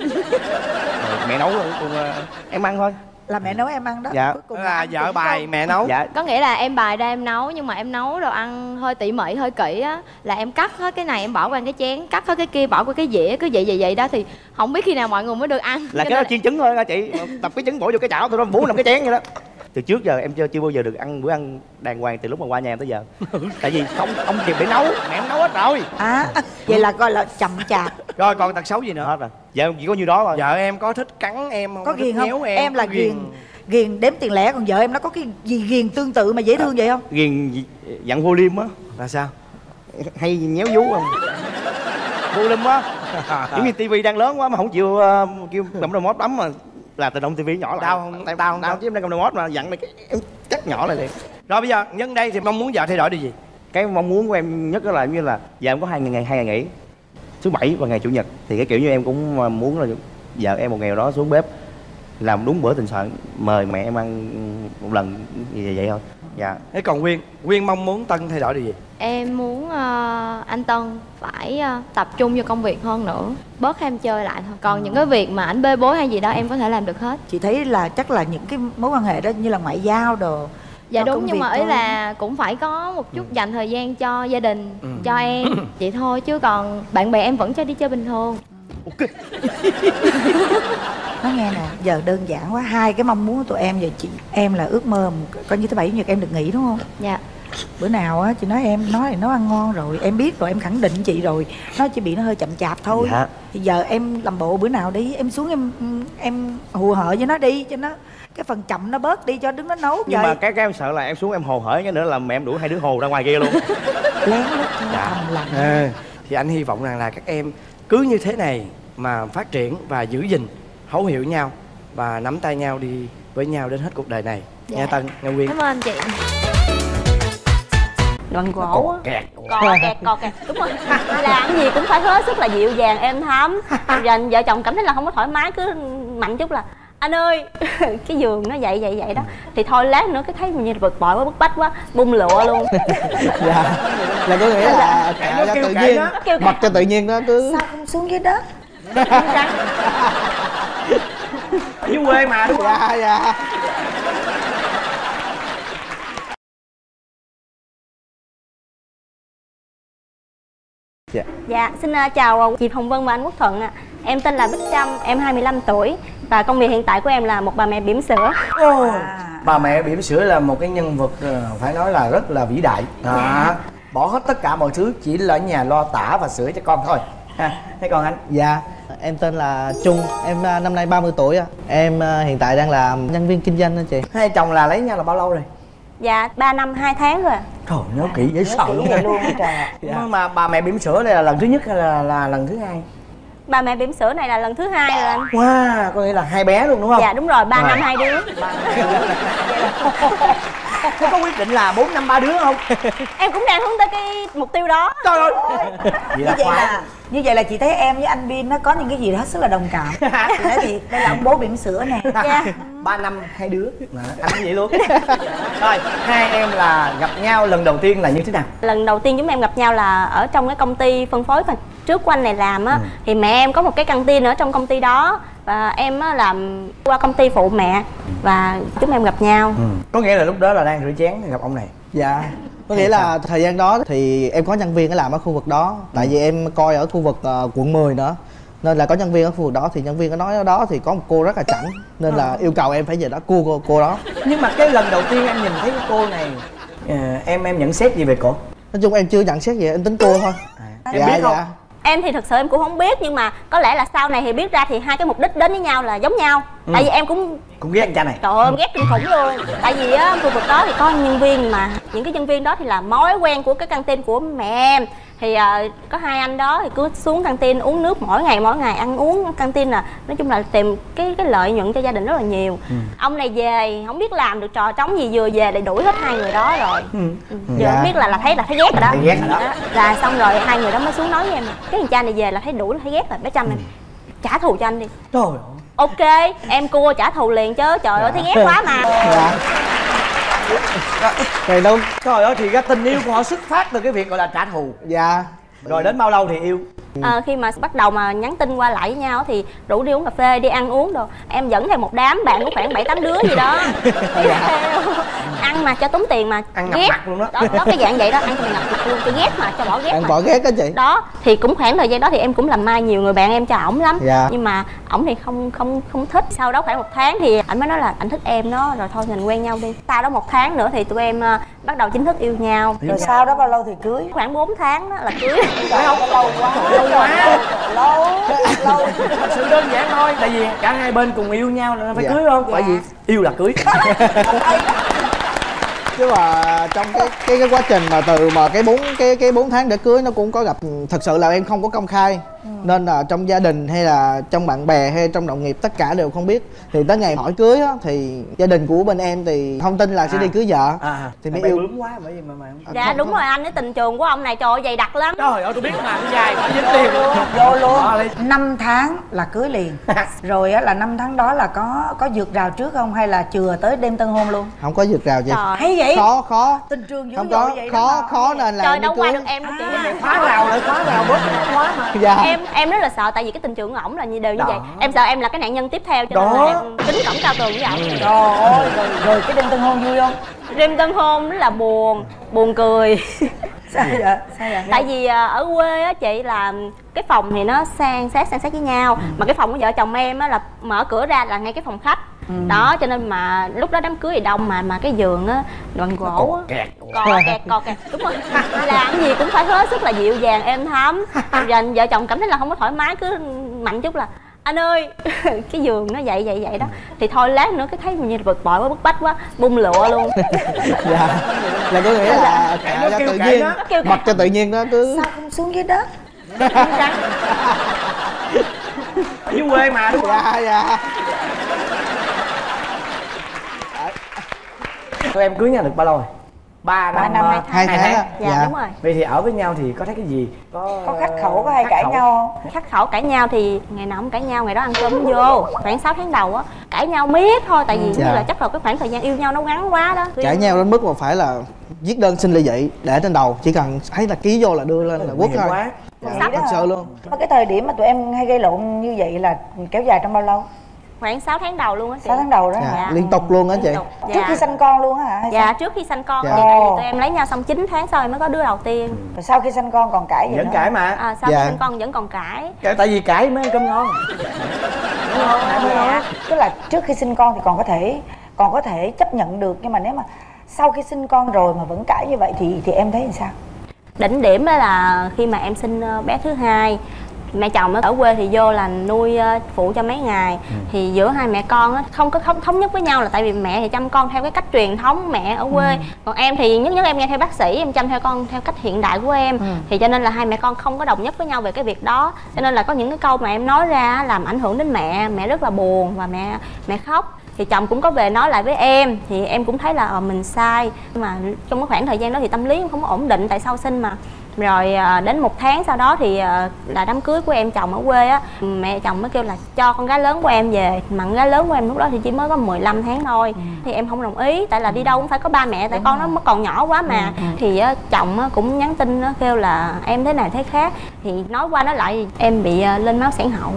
Rồi mẹ nấu rồi cùng em ăn thôi. Là mẹ nấu em ăn đó. Dạ. Cuối cùng Là vợ bài mẹ nấu. Dạ. Có nghĩa là em bài ra em nấu, nhưng mà em nấu đồ ăn hơi tỉ mỉ, hơi kỹ á, là em cắt hết cái này em bỏ qua cái chén, cắt hết cái kia bỏ qua cái dĩa, cứ vậy đó thì không biết khi nào mọi người mới được ăn. Là cái đó chiên trứng thôi nha chị, tập cái trứng bỏ vô cái chảo thôi, nó 4-5 cái chén vậy đó. Từ trước giờ em chưa bao giờ được ăn bữa ăn đàng hoàng từ lúc mà qua nhà em tới giờ. Tại vì không kịp để nấu, mẹ em nấu hết rồi. Vậy là coi là chậm chạp. Rồi còn tật xấu gì nữa? Hết rồi. Vợ em chỉ có nhiêu đó thôi. Vợ em có thích cắn em không? Có ghiền không? Em là ghiền đếm tiền lẻ, còn vợ em nó có cái gì ghiền tương tự mà dễ thương vậy không? Ghiền dặn vô liêm á. Là sao? Hay nhéo vú không? Vô liêm á. Giống như tivi đang lớn quá mà không chịu kêu cầm remote bấm mà là tự động tivi nhỏ lại. Đau không? Đau chứ em đang cầm remote mà dặn này cái em cắt nhỏ lại liền. Rồi bây giờ nhân đây thì mong muốn vợ thay đổi điều gì? Cái mong muốn của em nhất đó là như là giờ em có 2 ngày nghỉ, thứ bảy và ngày chủ nhật, thì cái kiểu như em cũng muốn là vợ em một ngày nào đó xuống bếp làm đúng bữa tình soạn, mời mẹ em ăn một lần vậy thôi. Dạ. Thế còn Quyên mong muốn Tân thay đổi điều gì? Em muốn anh Tân phải tập trung vô công việc hơn nữa, bớt ham chơi lại thôi. Còn những cái việc mà ảnh bê bối hay gì đó em có thể làm được hết. Chị thấy là chắc là những cái mối quan hệ đó như là ngoại giao đồ. Dạ đúng, nhưng mà ý là cũng phải có một chút dành thời gian cho gia đình, cho em vậy thôi, chứ còn bạn bè em vẫn cho đi chơi bình thường. Ok. Nói nghe nè, giờ đơn giản quá, 2 cái mong muốn của tụi em giờ chị em là ước mơ coi như thứ bảy chủ nhật em được nghỉ đúng không? Dạ. Bữa nào á chị nói em nói là nấu ăn ngon rồi, em biết rồi, em khẳng định chị rồi, nó chỉ bị nó hơi chậm chạp thôi. Dạ. Thì giờ em làm bộ bữa nào đi em xuống em hù hợ với nó đi, cho nó cái phần chậm nó bớt đi, cho đứng nó nấu. Nhưng vậy mà cái em sợ là em xuống em hồ hởi cái nữa là mẹ em đuổi 2 đứa hồ ra ngoài kia luôn. lén lút thầm lặng. Thì anh hy vọng rằng là các em cứ như thế này mà phát triển và giữ gìn, thấu hiểu nhau và nắm tay nhau đi với nhau đến hết cuộc đời này. Dạ. Nghe Tân, nghe Quyên. Cảm ơn anh chị. Đoạn gỗ á, Kẹt. cò kẹt đúng rồi. Làm gì cũng phải hết sức là dịu dàng êm thấm. Dành vợ chồng cảm thấy là không có thoải mái cứ mạnh chút là anh ơi cái giường nó vậy đó, thì thôi lát nữa cái thấy mình như bực bội quá, bức bách quá, bung lụa luôn. Dạ, là có nghĩa là nó cho kêu tự kệ nhiên nó. mặc cho tự nhiên nó cứ Sao không xuống dưới đất? Dưới quê mà đúng không? dạ Dạ, xin chào chị Hồng Vân và anh Quốc Thuận ạ. Em tên là Bích Trâm, em 25 tuổi và công việc hiện tại của em là một bà mẹ bỉm sữa. Bà mẹ bỉm sữa là một cái nhân vật phải nói là rất là vĩ đại. Bỏ hết tất cả mọi thứ, chỉ là ở nhà lo tả và sữa cho con thôi. Thế còn anh? Dạ, em tên là Trung, em năm nay 30 tuổi. Em hiện tại đang làm nhân viên kinh doanh đó chị. Hai chồng là lấy nhau là bao lâu rồi? Dạ, 3 năm 2 tháng rồi. Trời, nhớ kỹ dễ sợ luôn trời. Mà bà mẹ bỉm sữa đây là lần thứ nhất hay là lần thứ hai? Bà mẹ bỉm sữa này là lần thứ 2 rồi anh. Wow, có nghĩa là 2 bé luôn đúng không? Dạ đúng rồi, 3 năm 2 đứa. Thế có quyết định là 4 năm 3 đứa không? Em cũng đang hướng tới cái mục tiêu đó. Trời ơi. Như vậy là chị thấy em với anh Bin nó có những cái gì đó hết sức là đồng cảm. Chị nói thiệt, đây là ông bố bỉm sữa nè. Dạ. 3 năm 2 đứa. Anh cũng vậy luôn. Rồi, hai em là gặp nhau lần đầu tiên là như thế nào? Lần đầu tiên chúng em gặp nhau là ở trong cái công ty phân phối mà trước của anh này làm á. Thì mẹ em có một cái căng tin ở trong công ty đó. Và em á làm qua công ty phụ mẹ. Và chúng em gặp nhau. Có nghĩa là lúc đó là đang rửa chén thì gặp ông này. Dạ, có nghĩa là thời gian đó thì em có nhân viên ở làm ở khu vực đó. Tại vì em coi ở khu vực quận 10 nữa, nên là có nhân viên ở khu vực đó. Thì nhân viên có nói ở đó thì có một cô rất là chảnh, nên là yêu cầu em phải về đó cua cô đó. Nhưng mà cái lần đầu tiên em nhìn thấy cái cô này, em nhận xét gì về cô? Nói chung em chưa nhận xét gì, em tính cua thôi. Em biết không? Em thì thật sự em cũng không biết, nhưng mà có lẽ là sau này thì biết ra thì hai cái mục đích đến với nhau là giống nhau. Tại vì em cũng ghét anh cha này. Trời ơi, em ghét kinh khủng luôn. Tại vì á, khu vực đó thì có nhân viên mà những cái nhân viên đó thì là mối quen của cái căng tin của mẹ em. Thì có hai anh đó thì cứ xuống căng tin uống nước mỗi ngày ăn uống căng tin nói chung là tìm cái lợi nhuận cho gia đình rất là nhiều. Ông này về không biết làm được trò trống gì, vừa về lại đuổi hết hai người đó rồi. Giờ không biết là thấy ghét rồi đó. Ghét rồi đó. Rồi xong rồi hai người đó mới xuống nói với em cái thằng cha này về là thấy đuổi là thấy ghét rồi, bé Trâm em trả thù cho anh đi. Trời ơi. Ok, em cua trả thù liền chứ, trời ơi thấy ghét quá mà. Rồi đâu. Trời ơi, thì cái tình yêu của họ xuất phát từ cái việc gọi là trả thù. Dạ. Rồi đến bao lâu thì yêu? Khi mà bắt đầu mà nhắn tin qua lại với nhau thì rủ đi uống cà phê, đi ăn uống đồ. Em dẫn theo một đám bạn của khoảng 7-8 đứa gì đó. Ăn mà cho tốn tiền mà ăn ngập ghét. mặt luôn đó. Đó cái dạng vậy đó, ăn cho mình ngập mặt luôn, cho ghét mà, cho bỏ ghét. Ăn bỏ ghét đó chị. Đó, thì cũng khoảng thời gian đó thì em cũng làm mai nhiều người bạn em cho ổng lắm. Nhưng mà ổng thì không thích. Sau đó khoảng 1 tháng thì ảnh mới nói là ảnh thích em đó, rồi thôi mình quen nhau đi. Sau đó 1 tháng nữa thì tụi em bắt đầu chính thức yêu nhau. Rồi sau đó bao lâu thì cưới? Khoảng 4 tháng đó là cưới. Phải không? Lâu quá. Lâu. Thật sự đơn giản thôi, tại vì cả hai bên cùng yêu nhau là phải cưới không? Bởi vì yêu là cưới. Chứ mà trong cái quá trình mà từ mà cái 4 tháng để cưới nó cũng có gặp, thật sự là em không có công khai. Nên là trong gia đình hay là trong bạn bè hay trong đồng nghiệp tất cả đều không biết. Thì tới ngày hỏi cưới á thì gia đình của bên em thì thông tin là sẽ đi cưới vợ. Thì mới yêu bướm quá bởi vì mà dạ đúng rồi anh, cái tình trường của ông này trời ơi dày đặc lắm. Trời ơi tôi biết mà, nó dài phải dính tiền luôn. Vô luôn. 5 tháng là cưới liền. Rồi á là 5 tháng đó là có vượt rào trước không hay là chừa tới đêm tân hôn luôn? Không có vượt rào chị. Hay vậy? Khó. Tình trường dữ không có vậy khó nên là trời đâu qua được em đâu chị. Khóa rào bớt quá mà. Dạ. Em rất là sợ, tại vì cái tình trường của ổng là đều như vậy. Em sợ em là cái nạn nhân tiếp theo cho nên là em tính cổng cao tường với ổng. Trời ơi, rồi cái đêm tân hôn vui không? Đêm tân hôn rất là buồn cười. Sao vậy? Tại vì ở quê á chị là cái phòng thì nó san sát với nhau. Mà cái phòng của vợ chồng em á là mở cửa ra là ngay cái phòng khách. Đó cho nên mà lúc đó đám cưới thì đông mà cái giường á bằng gỗ á, cò kẹt đúng rồi. Làm gì cũng phải hết sức là dịu dàng êm thấm. Rồi vợ chồng cảm thấy là không có thoải mái, cứ mạnh chút là anh ơi cái giường nó vậy đó. Thì thôi lát nữa cái thấy như bực bội quá, bức bách quá, bung lụa luôn. Dạ. Là có nghĩa là thả cho tự nhiên, mặc cho tự nhiên đó cứ. Sao không xuống dưới đất? Ở dưới quê mà đúng không? Dạ. Tụi em cưới nhau được bao lâu rồi? 3 năm 2 tháng. Dạ đúng rồi. Vậy thì ở với nhau thì có thấy cái gì? Có khắc khẩu, có hay cãi nhau không? Khắc khẩu cãi nhau thì ngày nào không cãi nhau, ngày đó ăn cơm không vô. Khoảng 6 tháng đầu á cãi nhau miết thôi, tại vì như là chắc là cái khoảng thời gian yêu nhau nó ngắn quá đó. Cãi nhau đến mức mà phải là viết đơn xin ly dị để trên đầu, chỉ cần thấy là ký vô là đưa lên là quất thôi. Thật sự luôn. Cái thời điểm mà tụi em hay gây lộn như vậy là kéo dài trong bao lâu? khoảng 6 tháng đầu luôn á chị. 6 tháng đầu đó hả? Dạ. Liên tục luôn á chị? Trước khi sanh con luôn á hả? Hay Dạ sao? trước khi sanh con Dạ. thì tại vì tụi em lấy nhau xong 9 tháng sau em mới có đứa đầu tiên. Rồi sau khi sanh con còn cãi gì Vẫn nữa? cãi mà. Sau khi Dạ. sanh con vẫn còn cãi. Tại vì cãi mới ăn cơm ngon. Dạ. Tức là trước khi sinh con thì còn có thể chấp nhận được, nhưng mà nếu mà sau khi sinh con rồi mà vẫn cãi như vậy thì em thấy làm sao? Đỉnh điểm đó là khi mà em sinh bé thứ hai, mẹ chồng ở quê thì vô là nuôi phụ cho mấy ngày. Thì giữa hai mẹ con không có thống nhất với nhau, là tại vì mẹ thì chăm con theo cái cách truyền thống mẹ ở quê, còn em thì nhất em nghe theo bác sĩ, em chăm theo con theo cách hiện đại của em. Thì cho nên là hai mẹ con không có đồng nhất với nhau về cái việc đó, cho nên là có những cái câu mà em nói ra làm ảnh hưởng đến mẹ rất là buồn và mẹ khóc. Thì chồng cũng có về nói lại với em, thì em cũng thấy là mình sai, nhưng mà trong cái khoảng thời gian đó thì tâm lý em không có ổn định tại sau sinh mà. Rồi đến 1 tháng sau đó thì là đám cưới của em chồng ở quê á, mẹ chồng mới kêu là cho con gái lớn của em về, mà con gái lớn của em lúc đó thì chỉ mới có 15 tháng thôi. Thì em không đồng ý, tại là đi đâu cũng phải có ba mẹ, tại con nó mới còn nhỏ quá mà. Thì chồng cũng nhắn tin kêu là em thế này thế khác, thì nói qua nói lại em bị lên máu sản hậu.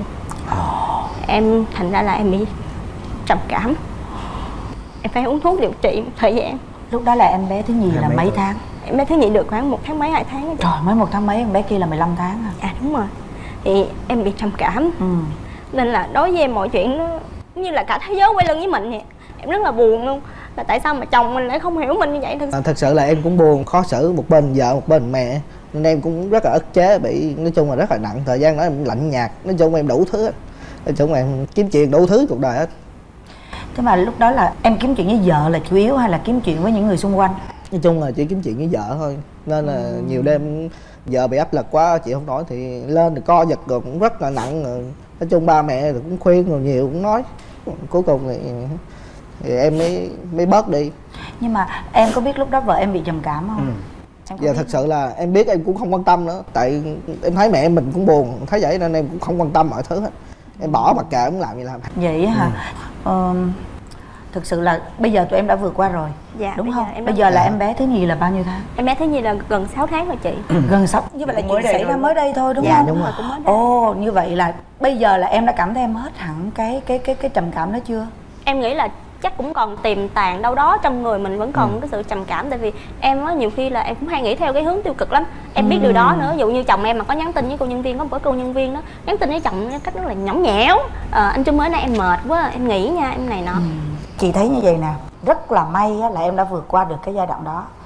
Em thành ra là em bị trầm cảm, em phải uống thuốc điều trị một thời gian. Lúc đó là em bé thứ nhì là mấy tháng? Em bé thứ nhì được khoảng 1 tháng mấy 2 tháng. Trời, mới 1 tháng mấy, em bé kia là 15 tháng hả? À đúng rồi. Thì em bị trầm cảm. Nên là đối với em mọi chuyện nó như là cả thế giới quay lưng với mình vậy. Em rất là buồn luôn, là tại sao mà chồng mình lại không hiểu mình như vậy. Thật sự là em cũng buồn, khó xử, một bên vợ một bên mẹ, nên em cũng rất là ức chế, bị nói chung là rất là nặng. Thời gian đó em lạnh nhạt, nói chung em đủ thứ, nói chung em kiếm chuyện đủ thứ cuộc đời hết. Thế mà lúc đó là em kiếm chuyện với vợ là chủ yếu hay là kiếm chuyện với những người xung quanh? Nói chung là chỉ kiếm chuyện với vợ thôi, nên là nhiều đêm vợ bị áp lực quá chị không nói thì lên thì co giật rồi cũng rất là nặng rồi. Nói chung ba mẹ rồi cũng khuyên rồi nhiều cũng nói, cuối cùng thì em mới bớt đi. Nhưng mà em có biết lúc đó vợ em bị trầm cảm không? Giờ thật sự là em biết em cũng không quan tâm nữa, tại em thấy mẹ mình cũng buồn, thấy vậy nên em cũng không quan tâm mọi thứ hết, em bỏ mặc kệ không làm gì làm. Vậy hả? Thực sự là bây giờ tụi em đã vượt qua rồi, dạ, đúng không? Em bây giờ là em bé thứ nhì là bao nhiêu tháng? Em bé thứ nhì là gần 6 tháng rồi chị. Gần 6, như vậy là chuyện xảy ra mới đây thôi đúng không? Đúng rồi, cũng mới đây. Ồ, như vậy là bây giờ là em đã cảm thấy em hết hẳn cái trầm cảm đó chưa? Em nghĩ là chắc cũng còn tiềm tàng đâu đó trong người mình vẫn còn cái sự trầm cảm, tại vì em á nhiều khi là em cũng hay nghĩ theo cái hướng tiêu cực lắm. Em biết điều đó nữa, ví dụ như chồng em mà có nhắn tin với cô nhân viên, có một cái cô nhân viên đó nhắn tin với chồng cách rất là nhõng nhẽo, anh Trung mới nay em mệt quá em nghỉ nha, em này nọ. Chị thấy như vậy nè, rất là may là em đã vượt qua được cái giai đoạn đó.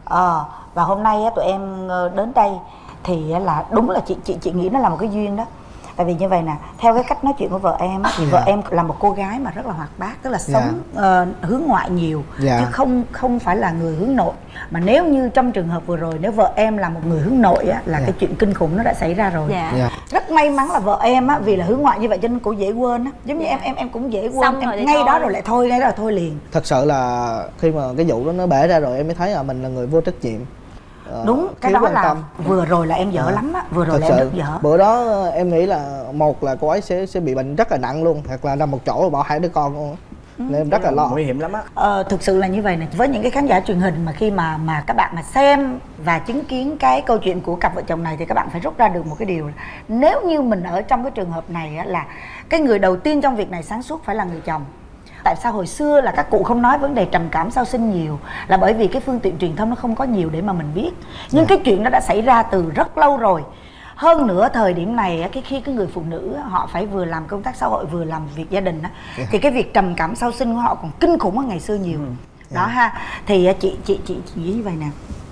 Và hôm nay tụi em đến đây thì là đúng là chị nghĩ nó là một cái duyên đó. Tại vì như vậy nè, theo cái cách nói chuyện của vợ em thì vợ em là một cô gái mà rất là hoạt bát, tức là sống hướng ngoại nhiều, chứ không phải là người hướng nội. Mà nếu như trong trường hợp vừa rồi, nếu vợ em là một người hướng nội á, là cái chuyện kinh khủng nó đã xảy ra rồi. Rất may mắn là vợ em á, vì là hướng ngoại như vậy cho nên cô dễ quên á. Giống như em cũng dễ quên, xong em rồi ngay thôi. đó rồi lại thôi, ngay đó là thôi liền. Thật sự là khi mà cái vụ đó nó bể ra rồi em mới thấy là mình là người vô trách nhiệm. Đúng, cái đó là vừa rồi là em dở lắm á, vừa rồi là em rất dở. Bữa đó em nghĩ là một là cô ấy sẽ bị bệnh rất là nặng luôn, hoặc là nằm một chỗ bỏ 2 đứa con luôn. Nên em rất là lo. Nguy hiểm lắm á. Thực sự là như vậy này, với những cái khán giả truyền hình mà khi mà các bạn mà xem và chứng kiến cái câu chuyện của cặp vợ chồng này thì các bạn phải rút ra được một cái điều là nếu như mình ở trong cái trường hợp này á, là cái người đầu tiên trong việc này sáng suốt phải là người chồng. Tại sao hồi xưa là các cụ không nói vấn đề trầm cảm sau sinh nhiều, là bởi vì cái phương tiện truyền thông nó không có nhiều để mà mình biết. Nhưng cái chuyện đó đã xảy ra từ rất lâu rồi. Hơn nữa thời điểm này khi cái người phụ nữ họ phải vừa làm công tác xã hội vừa làm việc gia đình thì cái việc trầm cảm sau sinh của họ còn kinh khủng hơn ngày xưa nhiều. Đó ha. Thì chị nghĩ như vậy nè,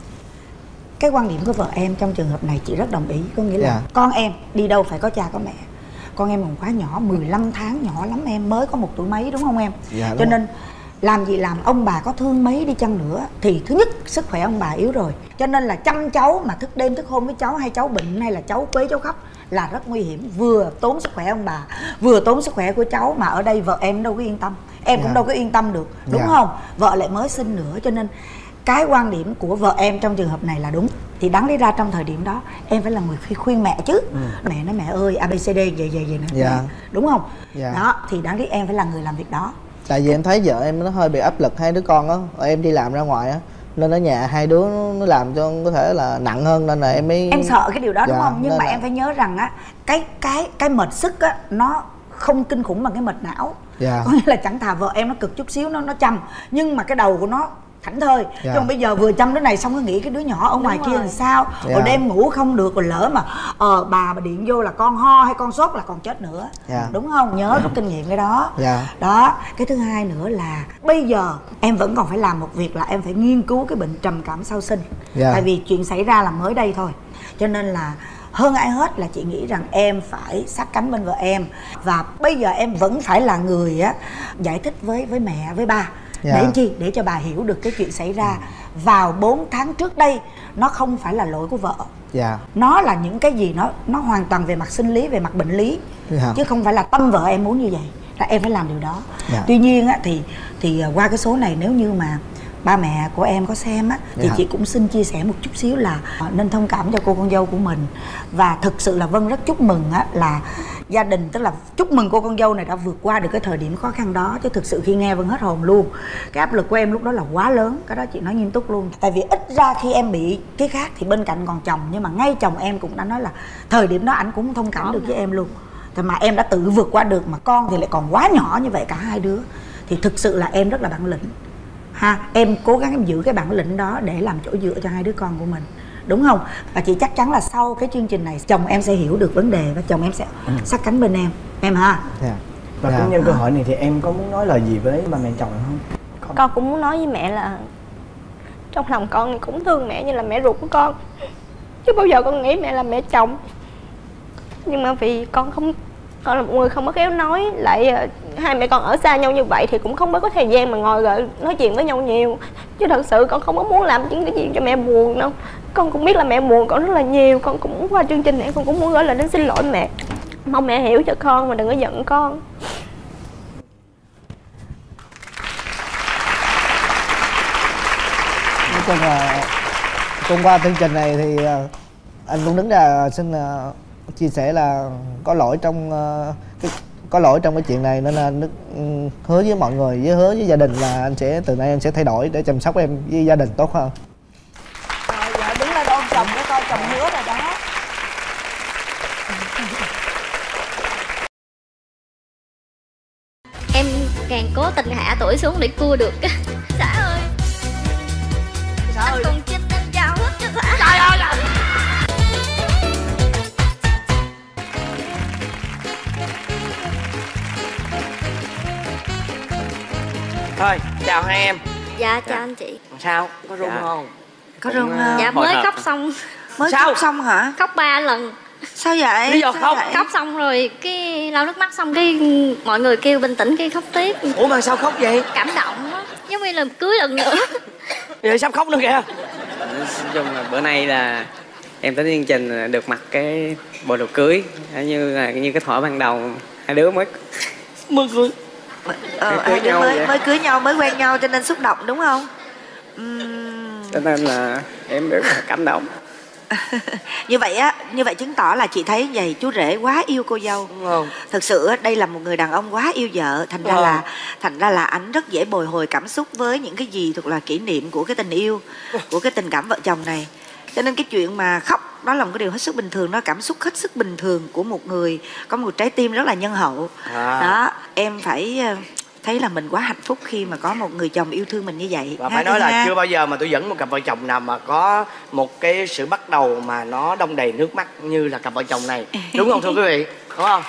cái quan điểm của vợ em trong trường hợp này chị rất đồng ý, có nghĩa là con em đi đâu phải có cha có mẹ. Con em còn quá nhỏ, 15 tháng, nhỏ lắm em, mới có 1 tuổi mấy đúng không em? Cho nên làm gì làm, ông bà có thương mấy đi chăng nữa thì thứ nhất sức khỏe ông bà yếu rồi, cho nên là chăm cháu mà thức đêm thức hôm với cháu, hay cháu bệnh hay là cháu quấy cháu khóc là rất nguy hiểm, vừa tốn sức khỏe ông bà vừa tốn sức khỏe của cháu. Mà ở đây vợ em đâu có yên tâm, em cũng đâu có yên tâm được, đúng không? Vợ lại mới sinh nữa, cho nên cái quan điểm của vợ em trong trường hợp này là đúng. Thì đáng lý ra trong thời điểm đó em phải là người khuyên mẹ chứ. Mẹ nói mẹ ơi ABCD vậy nè, đúng không? Đó thì đáng lý em phải là người làm việc đó. Tại vì em thấy vợ em nó hơi bị áp lực 2 đứa con á, em đi làm ra ngoài á, nên ở nhà 2 đứa nó làm cho có thể là nặng hơn, nên là em mới sợ cái điều đó đúng không? Nhưng mà em phải nhớ rằng á, cái mệt sức á nó không kinh khủng bằng cái mệt não. Có nghĩa là chẳng thà vợ em nó cực chút xíu, nó chăm nhưng mà cái đầu của nó thảnh thơi. Chứ còn bây giờ vừa chăm đứa này xong nó nghĩ cái đứa nhỏ ở ngoài kia làm sao, rồi đêm ngủ không được, rồi lỡ mà bà điện vô là con ho hay con sốt là còn chết nữa. Đúng không? Nhớ rút kinh nghiệm cái đó. Đó. Cái thứ hai nữa là bây giờ em vẫn còn phải làm một việc là em phải nghiên cứu cái bệnh trầm cảm sau sinh. Tại vì chuyện xảy ra là mới đây thôi, cho nên là hơn ai hết là chị nghĩ rằng em phải sát cánh bên vợ em. Và bây giờ em vẫn phải là người giải thích với mẹ, với ba. Để chi? Để cho bà hiểu được cái chuyện xảy ra vào 4 tháng trước đây nó không phải là lỗi của vợ. Nó là những cái gì nó hoàn toàn về mặt sinh lý, về mặt bệnh lý, chứ không phải là tâm vợ em muốn như vậy. Là em phải làm điều đó. Tuy nhiên thì qua cái số này nếu như mà ba mẹ của em có xem thì chị cũng xin chia sẻ một chút xíu là nên thông cảm cho cô con dâu của mình. Và thực sự là Vân rất chúc mừng là gia đình, tức là chúc mừng cô con dâu này đã vượt qua được cái thời điểm khó khăn đó. Chứ thực sự khi nghe Vân hết hồn luôn. Cái áp lực của em lúc đó là quá lớn, cái đó chị nói nghiêm túc luôn. Tại vì ít ra khi em bị cái khác thì bên cạnh còn chồng, nhưng mà ngay chồng em cũng đã nói là thời điểm đó ảnh cũng thông cảm được với em luôn. Thì mà em đã tự vượt qua được, mà con thì lại còn quá nhỏ như vậy cả hai đứa, thì thực sự là em rất là bản lĩnh ha. Em cố gắng em giữ cái bản lĩnh đó để làm chỗ dựa cho hai đứa con của mình, đúng không? Và chị chắc chắn là sau cái chương trình này chồng em sẽ hiểu được vấn đề và chồng em sẽ sát cánh bên em ha. Và cũng nhân cơ hội này thì em có muốn nói lời gì với ba mẹ chồng không? Con cũng muốn nói với mẹ là trong lòng con cũng thương mẹ như là mẹ ruột của con, chứ bao giờ con nghĩ mẹ là mẹ chồng. Nhưng mà vì con là một người không có khéo nói, lại hai mẹ con ở xa nhau như vậy thì cũng không có thời gian mà ngồi gọi nói chuyện với nhau nhiều. Chứ thật sự con không có muốn làm những cái gì cho mẹ buồn đâu. Con cũng biết là mẹ buồn con rất là nhiều. Con cũng qua chương trình này con cũng muốn gửi lời đến xin lỗi mẹ, mong mẹ hiểu cho con và đừng có giận con. Nói chung là thông qua chương trình này thì anh cũng đứng ra xin chia sẻ là có lỗi trong cái chuyện này, nên là hứa với mọi người, hứa với gia đình là anh sẽ từ nay em sẽ thay đổi để chăm sóc em với gia đình tốt hơn. Rồi giờ đứng lên ôm chồng để coi chồng hứa rồi đó. Em càng cố tình hạ tuổi xuống để cua được. Xã ơi, anh còn chết em giao hết cho xã. Trời ơi là... Thôi, chào hai em. Dạ, chào anh chị. Sao? Có run không? Có run không? Dạ, mới khóc xong. Mới khóc xong hả? Khóc 3 lần. Sao vậy? Lý do khóc? Khóc xong rồi cái lau nước mắt xong cái mọi người kêu bình tĩnh cái khóc tiếp. Ủa mà sao khóc vậy? Cảm động á, giống như là cưới lần nữa. Vậy sắp khóc nữa kìa. Nói chung là bữa nay là em tới chương trình được mặc cái bộ đồ cưới như cái thỏa ban đầu hai đứa mới cưới. Hai đứa mới cưới nhau, mới quen nhau cho nên xúc động đúng không? Cho nên là em rất là cảm động. Như vậy chứng tỏ là chị thấy vậy chú rể quá yêu cô dâu, đúng không? Thực sự đây là một người đàn ông quá yêu vợ, thành ra là ảnh rất dễ bồi hồi cảm xúc với những cái gì thuộc là kỷ niệm của cái tình yêu, của cái tình cảm vợ chồng này. Cho nên cái chuyện mà khóc đó là một cái điều hết sức bình thường, đó cảm xúc hết sức bình thường của một người có một trái tim rất là nhân hậu. Đó, em phải thấy là mình quá hạnh phúc khi mà có một người chồng yêu thương mình như vậy. Và phải nói là chưa bao giờ mà tôi dẫn một cặp vợ chồng nào mà có một cái sự bắt đầu mà nó đong đầy nước mắt như là cặp vợ chồng này. Đúng không thưa quý vị? Đúng không?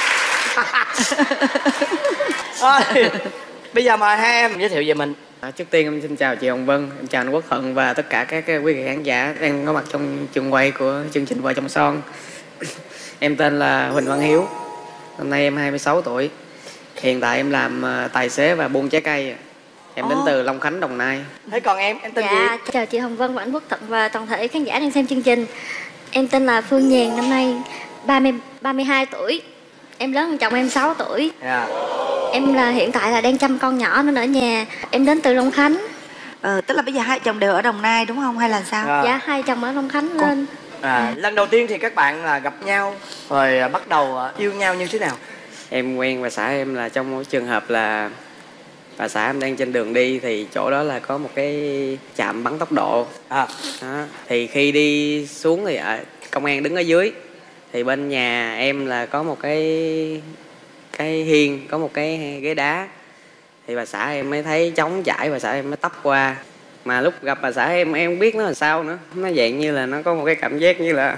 Thôi, bây giờ mời hai em giới thiệu về mình. Trước tiên em xin chào chị Hồng Vân, em chào anh Quốc Thuận và tất cả các quý vị khán giả đang có mặt trong trường quay của chương trình Vợ Chồng Son. Em tên là Huỳnh Văn Hiếu, năm nay em 26 tuổi. Hiện tại em làm tài xế và buôn trái cây. Em đến từ Long Khánh, Đồng Nai. Thế còn em tên gì? Dạ, chào chị Hồng Vân và anh Quốc Thuận và toàn thể khán giả đang xem chương trình. Em tên là Phương Nhàn, năm nay 32 tuổi. Em lớn hơn chồng em 6 tuổi. Em là hiện tại là đang chăm con nhỏ nên ở nhà. Em đến từ Long Khánh. Tức là bây giờ hai chồng đều ở Đồng Nai đúng không hay là sao? Dạ, hai chồng ở Long Khánh lên. Lần đầu tiên thì các bạn là gặp nhau rồi bắt đầu yêu nhau như thế nào? Em quen bà xã em là trong một trường hợp là bà xã em đang trên đường đi thì chỗ đó là có một cái trạm bắn tốc độ. Đó. Thì khi đi xuống thì công an đứng ở dưới, thì bên nhà em là có một cái cái hiên, có một cái ghế đá. Thì bà xã em mới thấy trống trải, bà xã em mới tấp qua. Mà lúc gặp bà xã em không biết nó là sao nữa. Nó dạng như là nó có một cái cảm giác như là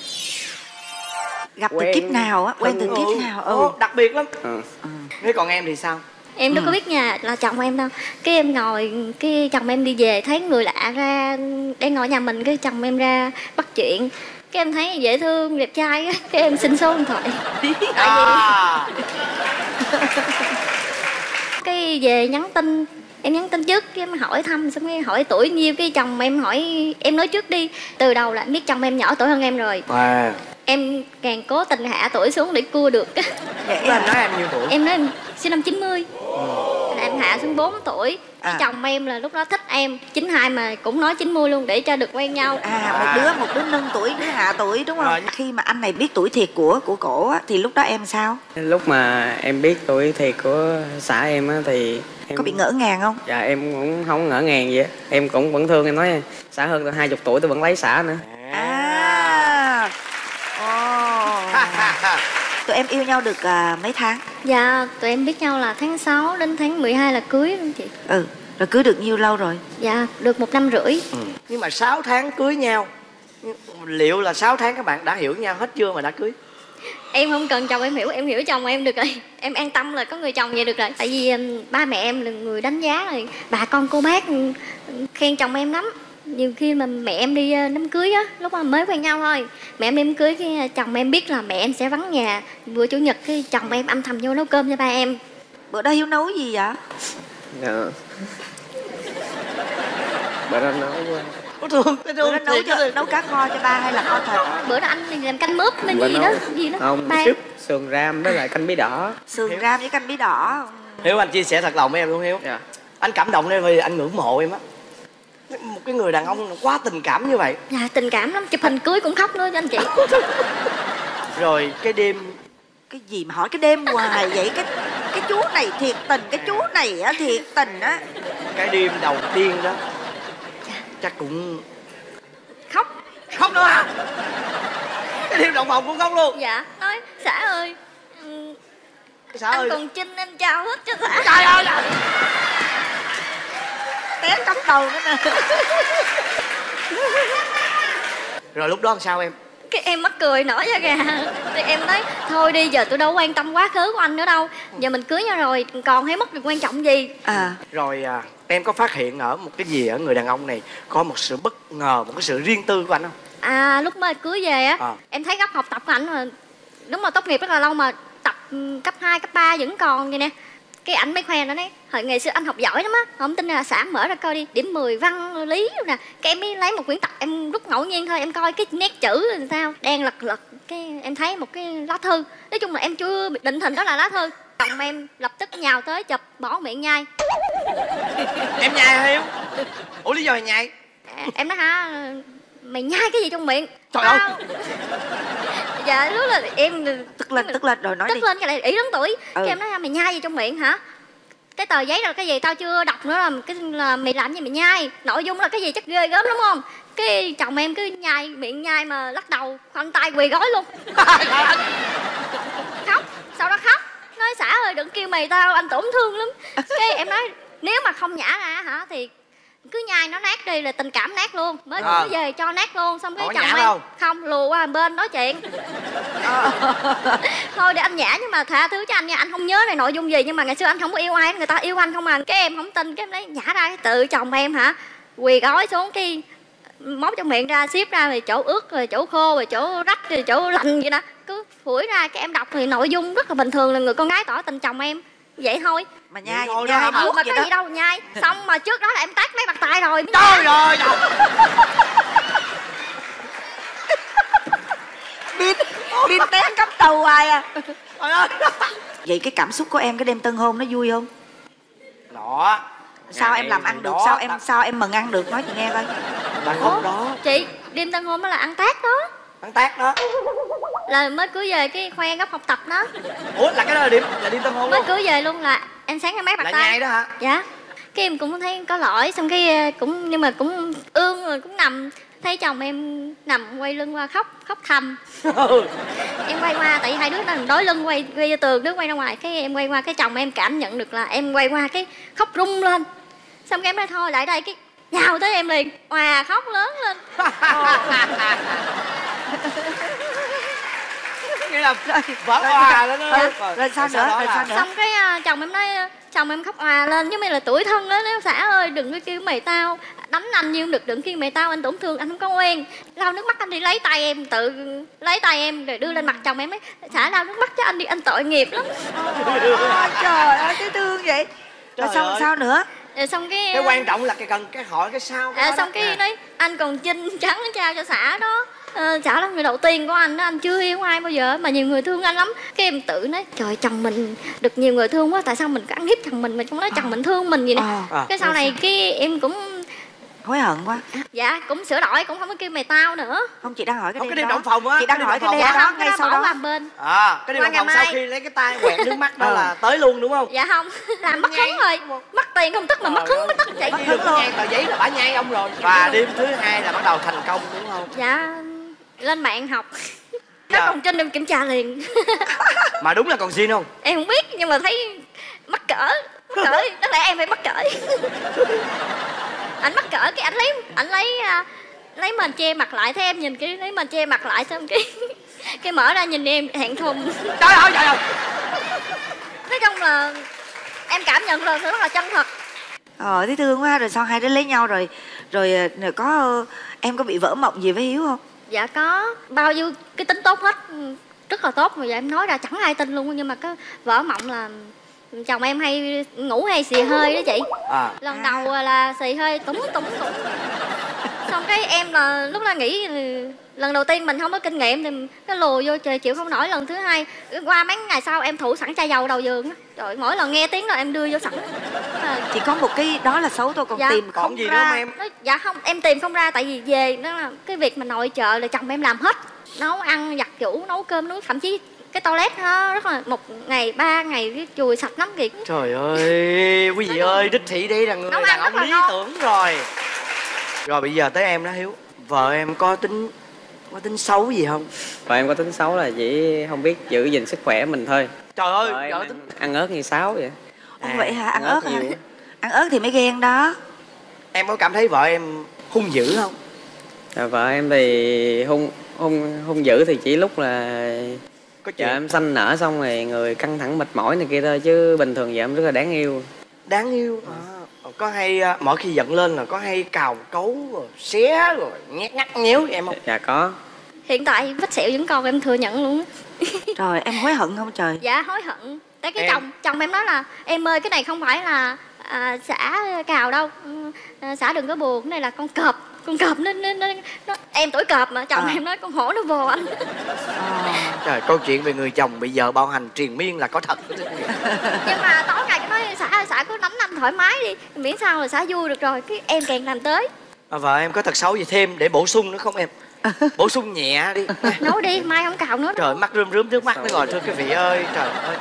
gặp từ kiếp nào á, quen từ kiếp nào. Đặc biệt lắm. Thế còn em thì sao? Em đâu có biết nhà là chồng em đâu. Cái em ngồi, cái chồng em đi về thấy người lạ ra đang ngồi nhà mình, cái chồng em ra bắt chuyện. Cái em thấy dễ thương, đẹp trai á, cái em xin số điện thoại. Cái về nhắn tin, em nhắn tin trước, cái em hỏi thăm, xong cái hỏi tuổi nhiêu, cái chồng em hỏi, em nói trước đi. Từ đầu là em biết chồng em nhỏ tuổi hơn em rồi. Em càng cố tình hạ tuổi xuống để cua được. Vậy em nói em nhiêu tuổi? Em nói em sinh năm 90. Là em hạ xuống 4 tuổi. Chồng em là lúc đó thích em 92 mà cũng nói 90 luôn để cho được quen nhau. Một đứa nâng tuổi, đứa hạ tuổi đúng không? Rồi. Khi mà anh này biết tuổi thiệt của cổ á, thì lúc đó em sao? Lúc mà em biết tuổi thiệt của xã em á thì em... Có bị ngỡ ngàng không? Dạ em cũng không ngỡ ngàng gì á. Em cũng vẫn thương, em nói xã hơn tôi 20 tuổi tôi vẫn lấy xã nữa. Tụi em yêu nhau được mấy tháng? Dạ, tụi em biết nhau là tháng 6 đến tháng 12 là cưới luôn chị. Rồi cưới được nhiêu lâu rồi? Dạ, được 1 năm rưỡi. Nhưng mà 6 tháng cưới nhau, liệu là 6 tháng các bạn đã hiểu nhau hết chưa mà đã cưới? Em không cần chồng em hiểu chồng em được rồi. Em an tâm là có người chồng vậy được rồi. Tại vì ba mẹ em là người đánh giá rồi, bà con cô bác khen chồng em lắm. Nhiều khi mà mẹ em đi đám cưới á, lúc mà mới quen nhau thôi, mẹ em đi đám cưới, cái chồng em biết là mẹ em sẽ vắng nhà bữa chủ nhật, cái chồng em âm thầm vô nấu cơm cho ba em. Bữa đó Hiếu nấu gì vậy? Bữa đó nấu bữa đó nấu cá kho cho ba hay là kho thịt? Bữa đó anh đi làm canh mướp với gì đó không, súp sườn ram với lại canh bí đỏ. Sườn ram với canh bí đỏ. Hiếu, anh chia sẻ thật lòng với em luôn Hiếu. Anh cảm động em vì anh ngưỡng mộ em á. Một cái người đàn ông quá tình cảm như vậy. Dạ tình cảm lắm, chụp hình cưới cũng khóc nữa cho anh chị. Rồi cái đêm... Cái gì mà hỏi cái đêm hoài vậy? Cái chú này thiệt tình, cái chú này á thiệt tình á. Cái đêm đầu tiên đó chắc cũng... Khóc nữa hả? Cái đêm động phòng cũng khóc luôn? Dạ, nói xã ơi, anh còn Trinh anh trao hết cho xã. Trời ơi, té cắm đầu nữa nè. Rồi lúc đó làm sao em? Cái em mắc cười nổi da gà. Thì em nói thôi đi, giờ tôi đâu quan tâm quá khứ của anh nữa đâu. Giờ mình cưới nhau rồi, còn hay mất việc quan trọng gì. Rồi em có phát hiện ở một cái gì ở người đàn ông này có một sự bất ngờ, một cái sự riêng tư của anh không? Lúc mới cưới về á, em thấy góc học tập của ảnh mà đúng là tốt nghiệp rất là lâu mà tập cấp 2, cấp 3 vẫn còn vậy nè. Cái ảnh mới khoe nó đấy, hồi ngày xưa anh học giỏi lắm á, không tin là xã mở ra coi đi, điểm 10 văn lý luôn nè. Cái em mới lấy một quyển tập, em rút ngẫu nhiên thôi, em coi cái nét chữ làm sao, đang lật cái em thấy một cái lá thư. Nói chung là em chưa định hình đó là lá thư. Chồng em lập tức nhào tới chụp, bỏ miệng nhai. Em nhai hả Hiếu? Ủa lý do mày nhai? Em nói hả, mày nhai cái gì trong miệng? Trời ơi. Dạ lúc là em tức lên rồi nói tức đi. lên cái này ý lớn tuổi. Cái em nói mày nhai gì trong miệng hả? Cái tờ giấy là cái gì tao chưa đọc nữa, là mày làm gì mày nhai, nội dung là cái gì chắc ghê gớm đúng không? Cái chồng em cứ nhai miệng nhai mà lắc đầu khoanh tay quỳ gối luôn. Khóc, sau đó khóc nói xã ơi đừng kêu mày tao, anh tổn thương lắm. Cái em nói nếu mà không nhả ra hả thì cứ nhai nó nát đi là tình cảm nát luôn. Mới cưới về cho nát luôn. Xong cái chồng em không lùa qua bên nói chuyện. Thôi để anh nhả, nhưng mà tha thứ cho anh nha, anh không nhớ này nội dung gì, nhưng mà ngày xưa anh không có yêu ai, người ta yêu anh không à. Cái em không tin, cái em lấy nhả ra, cái tự chồng em hả quỳ gói xuống, cái móc trong miệng ra, xếp ra rồi chỗ ướt rồi chỗ khô rồi chỗ rách rồi chỗ lạnh vậy đó, cứ phủi ra. Cái em đọc thì nội dung rất là bình thường, là người con gái tỏ tình chồng em vậy thôi. Mà nhai mà có gì đâu nhai. Xong mà trước đó là em tát mấy bạc tay rồi. Trời ơi. Bin té cắm đầu hoài à. Vậy cái cảm xúc của em cái đêm tân hôn nó vui không? Đó. Sao em làm ăn được? Sao em mừng ăn được, nói chị nghe coi. Bạn không đó. Chị, đêm tân hôn đó là ăn tát đó. Ăn tát đó. Là mới cưới về cái khoe góc học tập đó. Ủa là cái đó là đêm tân hôn luôn? Mới cưới về luôn là em sáng em mấy bạc tay. Là nhai đó hả? Dạ. Cái em cũng thấy có lỗi, xong cái cũng nhưng mà cũng ương rồi cũng nằm thấy chồng em nằm quay lưng qua khóc thầm. Em quay qua tại vì hai đứa đang đối lưng quay vô tường, đứa quay ra ngoài, cái em quay qua cái chồng em cảm nhận được là em quay qua cái khóc rung lên. Xong cái em nói thôi lại đây, cái nhào tới em liền, khóc lớn lên. Nghĩa là vỡ òa lên đó. Rồi sao nữa? Xong cái chồng em nói, chồng em khóc òa lên, giống như là tủi thân đó, nói xã ơi đừng có kêu mày tao, đánh anh nhưng được, đừng kêu mày tao, anh tổn thương, anh không có quen. Lau nước mắt anh đi, lấy tay em, tự lấy tay em rồi đưa lên mặt chồng em, ấy xã lau nước mắt cho anh đi, anh tội nghiệp lắm. Trời ơi thấy thương vậy. Rồi xong sao nữa? Rồi xong cái quan trọng là cái hỏi cái sau xong cái nói anh còn chinh trắng trao cho xã đó. Xã là người đầu tiên của anh đó, anh chưa yêu ai bao giờ mà nhiều người thương anh lắm. Cái em tự nói trời, chồng mình được nhiều người thương quá, tại sao mình cứ ăn hiếp chồng mình mà không nói chồng mình thương mình gì nè. Cái sau này cái em cũng hối hận quá. Dạ cũng sửa đổi, cũng không có kêu mày tao nữa. Không, chị đang hỏi cái đêm động phòng á, chị đang hỏi cái đêm đó ngay sau đó. Bên cái đêm động phòng sau khi lấy cái tay quẹt nước mắt đó là tới luôn đúng không? Dạ không, làm mất hứng rồi, mất tiền không tức mà mất hứng mới tức vậy. Mất hứng luôn, nhai tờ giấy là bả nhai ông rồi. Và đêm thứ hai là bắt đầu thành công đúng không? Dạ lên mạng học. Nó còn trên em kiểm tra liền. Mà đúng là còn xin không? Em không biết nhưng mà thấy mắc cỡ, tức là em phải mắc cỡ. Anh mắc cỡ cái anh lấy mền che mặt lại, thấy em nhìn cái lấy mền che mặt lại, xong cái mở ra nhìn em hẹn thùng. Trời ơi. Nói chung là em cảm nhận là rất là chân thật. Thấy thương quá. Rồi sau hai đứa lấy nhau rồi có em có bị vỡ mộng gì với Hiếu không? Dạ có, bao nhiêu cái tính tốt hết, rất là tốt mà giờ em nói ra chẳng ai tin luôn. Nhưng mà cái vỡ mộng là chồng em hay ngủ hay xì hơi đó chị. Lần đầu là xì hơi tủng. Xong cái em là lúc đó nghĩ lần đầu tiên mình không có kinh nghiệm thì cái lùi vô trời chịu không nổi. Lần thứ hai qua mấy ngày sau em thủ sẵn chai dầu đầu giường á. Trời, mỗi lần nghe tiếng rồi em đưa vô sẵn. Chỉ có một cái đó là xấu thôi, còn tìm còn không gì ra. nữa em? Dạ không, em tìm không ra tại vì về đó là cái việc mà nội trợ là chồng em làm hết. Nấu ăn, giặt giũ, nấu cơm, nấu thậm chí cái toilet nó rất là 1 ngày 3 ngày cái chùi sạch lắm kìa. Trời ơi, quý vị ơi, đích thị đây là người đàn ông lý tưởng rồi. Rồi bây giờ tới em đó Hiếu. Vợ em có tính xấu gì không? Vợ em có tính xấu là chỉ không biết giữ gìn sức khỏe mình thôi. Trời ơi, vợ tính ăn ớt như sáo vậy. Vậy hả? Ăn ớt hả? Ăn ớt thì mới ghen đó. Em có cảm thấy vợ em hung dữ không? Vợ em thì hung dữ thì chỉ lúc là có chuyện em sanh nở xong rồi người căng thẳng mệt mỏi này kia thôi, chứ bình thường vợ em rất là đáng yêu. Đáng yêu. Có hay mỗi khi giận lên là có hay cào cấu rồi xé rồi ngắt nhéo em không? Dạ có. Hiện tại vết sẹo vẫn còn, em thừa nhận luôn. Trời, em hối hận không trời? Dạ hối hận. Tại cái chồng em nói là em ơi cái này không phải là xã cào đâu, xã đừng có buồn, cái này là con cọp nó em tuổi cọp mà chồng em nói con hổ nó vô anh. Trời, câu chuyện về người chồng bị vợ bạo hành triền miên là có thật. Nhưng mà tối ngày cái nói xã cứ đánh anh thoải mái đi, miễn sao là xã vui được rồi, cái em càng làm tới. Vợ em có tật xấu gì thêm để bổ sung nữa không em? Bổ sung nhẹ đi. Nói đi, mai không cào nữa. Trời, mắt rơm nước mắt nữa rồi, thưa quý vị ơi. Trời ơi,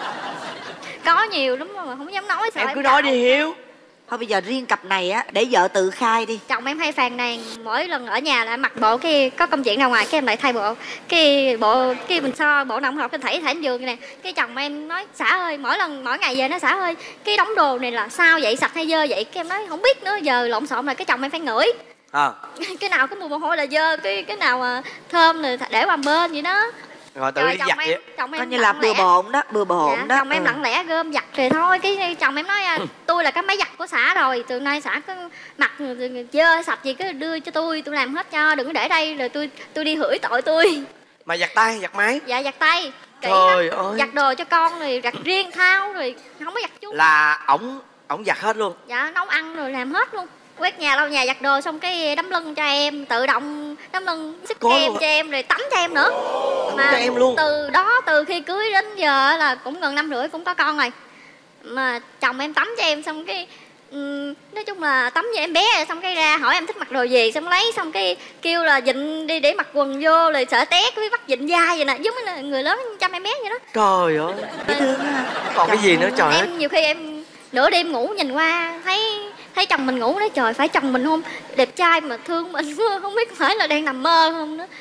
có nhiều lắm mà không dám nói. Sao em cứ nói đi Hiếu. Thôi bây giờ riêng cặp này á, để vợ tự khai đi. Chồng em hay phàn nàn mỗi lần ở nhà là mặc bộ cái có công chuyện ra ngoài cái em lại thay bộ cái mình so bộ nào không hợp cái thảy lên giường nè. Cái chồng em nói xã ơi, mỗi ngày về nó xã ơi cái đống đồ này là sao vậy, sạch hay dơ vậy? Cái em nói không biết nữa, giờ lộn xộn là cái chồng em phải ngửi. Cái nào có mùi mồ hôi là dơ, cái nào mà thơm là để qua bên vậy đó. Rồi tự đi giặt vậy. Chồng em coi như là bừa bộn đó, đó. Chồng em lặng lẽ gom giặt rồi thôi. Cái chồng em nói tôi là cái máy giặt của xã rồi, từ nay xã cứ mặc dơ sạch gì cứ đưa cho tôi làm hết cho, đừng có để đây rồi tôi đi hửi tội tôi. Mà giặt tay giặt máy? Dạ giặt tay kỹ trời lắm. ơi. Giặt đồ cho con rồi giặt riêng thao rồi không có giặt chung. Là ổng giặt hết luôn? Dạ nấu ăn rồi làm hết luôn, quét nhà lau nhà giặt đồ, xong cái đấm lưng cho em, tự động đấm lưng sức kem cho em rồi tắm cho em nữa. Mà cho em luôn. Từ khi cưới đến giờ là cũng gần 5 rưỡi cũng có con rồi, mà chồng em tắm cho em, xong cái nói chung là tắm cho em bé, xong cái ra hỏi em thích mặc đồ gì, xong lấy xong cái kêu là dịnh đi để mặc quần vô, rồi sợ té cái bắt dịnh vai vậy nè, giống như là người lớn chăm em bé vậy đó. Trời ơi, dễ thương ha. Còn cái gì nữa trời ơi. Em nhiều khi em nửa đêm ngủ nhìn qua thấy thấy chồng mình ngủ đấy, trời phải chồng mình không đẹp trai mà thương mình, không biết phải là đang nằm mơ không nữa.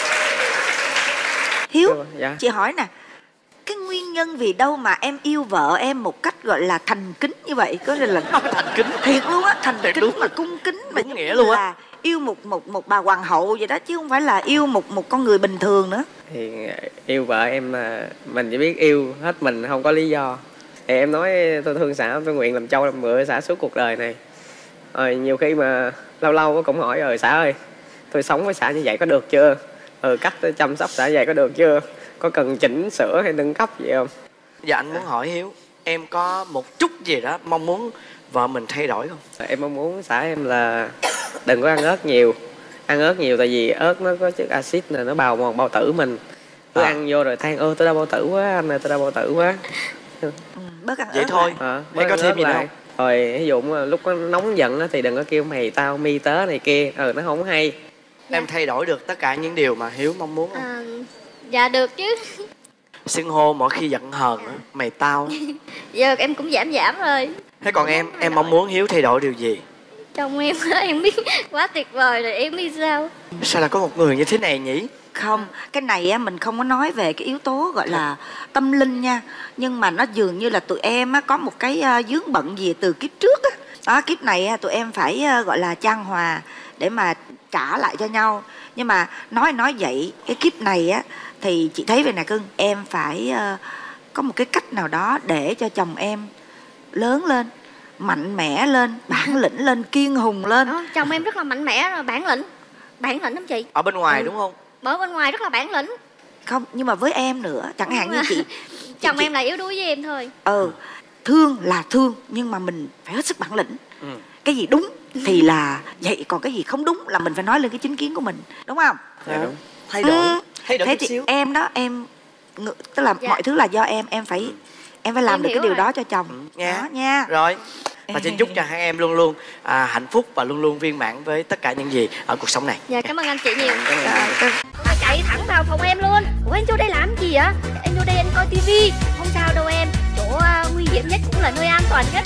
Hiếu, Dạ. chị hỏi nè, cái nguyên nhân vì đâu mà em yêu vợ em một cách gọi là thành kính như vậy? Có nghĩa là Thành kính thiệt luôn á, thành kính đúng, mà cung kính mà đúng nghĩa luôn á. là yêu một bà hoàng hậu vậy đó, chứ không phải là yêu một con người bình thường nữa. Thì yêu vợ em là mình chỉ biết yêu hết mình, không có lý do. Thì em nói tôi thương xã, tôi nguyện làm trâu làm ngựa xã suốt cuộc đời này. Rồi nhiều khi mà lâu lâu cũng hỏi rồi xã ơi, tôi sống với xã như vậy có được chưa? Cách chăm sóc xã vậy có được chưa? Có cần chỉnh sửa hay nâng cấp gì không? Dạ anh muốn hỏi Hiếu, em có một chút gì đó mong muốn vợ mình thay đổi không? Em mong muốn xã em là đừng có ăn ớt nhiều. Ăn ớt nhiều tại vì ớt nó có chất axit này, nó bào mòn bao tử mình. Cứ ăn vô rồi than tôi đau bao tử quá, anh ơi tôi đau bao tử quá. Bớt ăn Vậy ớt thôi. Hay có thêm gì nữa không? Rồi ví dụ lúc nó nóng giận thì đừng có kêu mày tao mi tớ này kia, nó không hay. Em thay đổi được tất cả những điều mà Hiếu mong muốn không? Dạ được chứ. Xưng hô mỗi khi giận hờn mày tao. Giờ em cũng giảm rồi. Thế còn em mong muốn Hiếu thay đổi điều gì? Chồng em biết quá tuyệt vời rồi, em biết sao. Sao là có một người như thế này nhỉ? Không, cái này á mình không có nói về cái yếu tố gọi là tâm linh nha. Nhưng mà nó dường như là tụi em á có một cái vướng bận gì từ kiếp trước á. Đó, kiếp này tụi em phải gọi là chan hòa để mà trả lại cho nhau. Nhưng mà nói vậy, cái kiếp này á thì chị thấy về nè cưng, em phải có một cái cách nào đó để cho chồng em lớn lên, mạnh mẽ lên, bản lĩnh lên, kiên hùng lên. Chồng em rất là mạnh mẽ rồi, bản lĩnh lắm chị. Ở bên ngoài đúng không? Ở bên ngoài rất là bản lĩnh. Không, nhưng mà với em nữa, chẳng hạn như chị chồng em là yếu đuối với em thôi. Thương là thương, nhưng mà mình phải hết sức bản lĩnh. Cái gì đúng thì là vậy, còn cái gì không đúng là mình phải nói lên cái chính kiến của mình, đúng không? Dạ đúng. Thay đổi Thế chút thì xíu. em đó, tức là mọi thứ là do em phải làm được cái điều đó cho chồng nha. Rồi. Và xin chúc cho hai em luôn luôn hạnh phúc và luôn luôn viên mãn với tất cả những gì ở cuộc sống này. Dạ cảm ơn anh chị nhiều. Chạy thẳng vào phòng em luôn. Ủa anh vô đây làm gì vậy? Anh vô đây anh coi tivi. Không sao đâu em. Chỗ nguy hiểm nhất cũng là nơi an toàn nhất.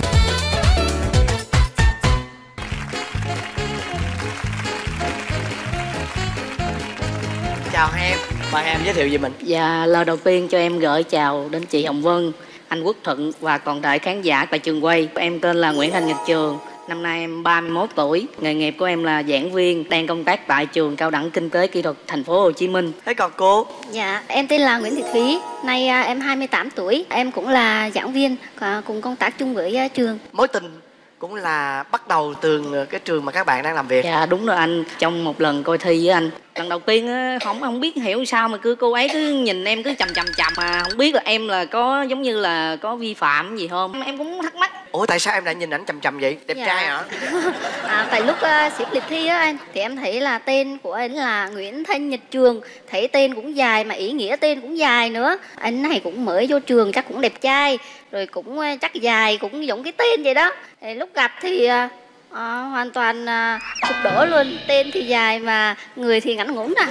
Chào hai em, mời hai em giới thiệu về mình. Dạ, lời đầu tiên cho em gửi chào đến chị Hồng Vân, anh Quốc Thuận và toàn thể khán giả tại trường quay. Em tên là Nguyễn Thanh Nhật Trường, năm nay em 31 tuổi. Nghề nghiệp của em là giảng viên, đang công tác tại trường Cao đẳng Kinh tế Kỹ thuật Thành phố Hồ Chí Minh. Thế còn cô? Dạ, em tên là Nguyễn Thị Thúy, nay em 28 tuổi. Em cũng là giảng viên, cùng công tác chung với trường. Mối tình cũng là bắt đầu từ cái trường mà các bạn đang làm việc. Dạ đúng rồi anh, trong một lần coi thi với anh, lần đầu tiên á, không biết hiểu sao mà cô ấy cứ nhìn em cứ chằm mà không biết là em là có giống như là có vi phạm gì không, em cũng thắc mắc. Ủa tại sao em lại nhìn ảnh chằm vậy? Đẹp trai hả? Tại lúc xếp lịch thi á anh, thì em thấy là tên của anh là Nguyễn Thanh Nhật Trường, thấy tên cũng dài mà ý nghĩa tên cũng dài nữa. Anh này cũng mới vô trường, chắc cũng đẹp trai, rồi cũng chắc dài, cũng giống cái tên vậy đó. Thì lúc gặp thì hoàn toàn sụp đổ luôn, tên thì dài mà người thì ngắn ngủn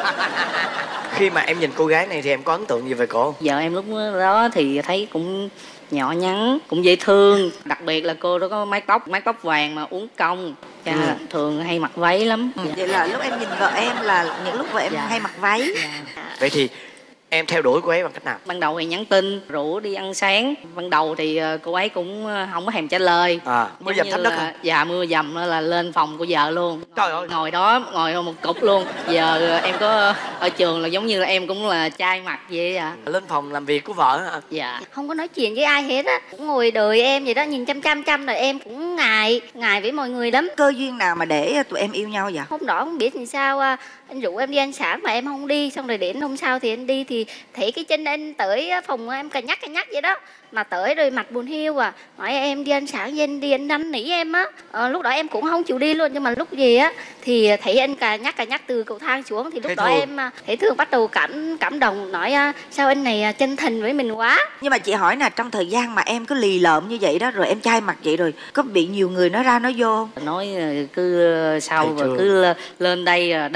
Khi mà em nhìn cô gái này thì em có ấn tượng gì về cô? Vợ em lúc đó thì thấy cũng nhỏ nhắn, cũng dễ thương. Đặc biệt là cô đó có mái tóc vàng mà uốn cong. Thường hay mặc váy lắm. Vậy là lúc em nhìn vợ em là những lúc vợ em hay mặc váy. Vậy thì em theo đuổi cô ấy bằng cách nào? Ban đầu thì nhắn tin rủ đi ăn sáng. Ban đầu thì cô ấy cũng không có thèm trả lời. Mưa dầm thấm đất hả? Dạ mưa dầm là lên phòng của vợ luôn. Trời ơi. Ngồi một cục luôn. Giờ em có ở trường là giống như là em cũng là trai mặt vậy ạ. Lên phòng làm việc của vợ hả? Dạ. Không có nói chuyện với ai hết á, cũng ngồi đợi em vậy đó, nhìn chăm rồi em cũng ngại với mọi người lắm. Cơ duyên nào mà để tụi em yêu nhau vậy? Hôm đó không biết làm sao anh rủ em đi ăn sáng mà em không đi, xong rồi đến hôm sau thì anh đi thì thấy cái chân anh tới phòng em cà nhắc vậy đó, mà tới rồi mặt buồn hiu nói em đi ăn sáng với anh đi, anh năn nỉ em á. Lúc đó em cũng không chịu đi luôn, nhưng mà lúc gì á thì thấy anh cà nhắc từ cầu thang xuống thì lúc đó em thấy thương, bắt đầu cảm động, nói sao anh này chân thành với mình quá. Nhưng mà chị hỏi nè, trong thời gian mà em cứ lì lợm như vậy đó, rồi em chai mặt vậy rồi có bị nhiều người nói ra nói vô không? Nói cứ sau rồi cứ lên đây đánh dấu lãnh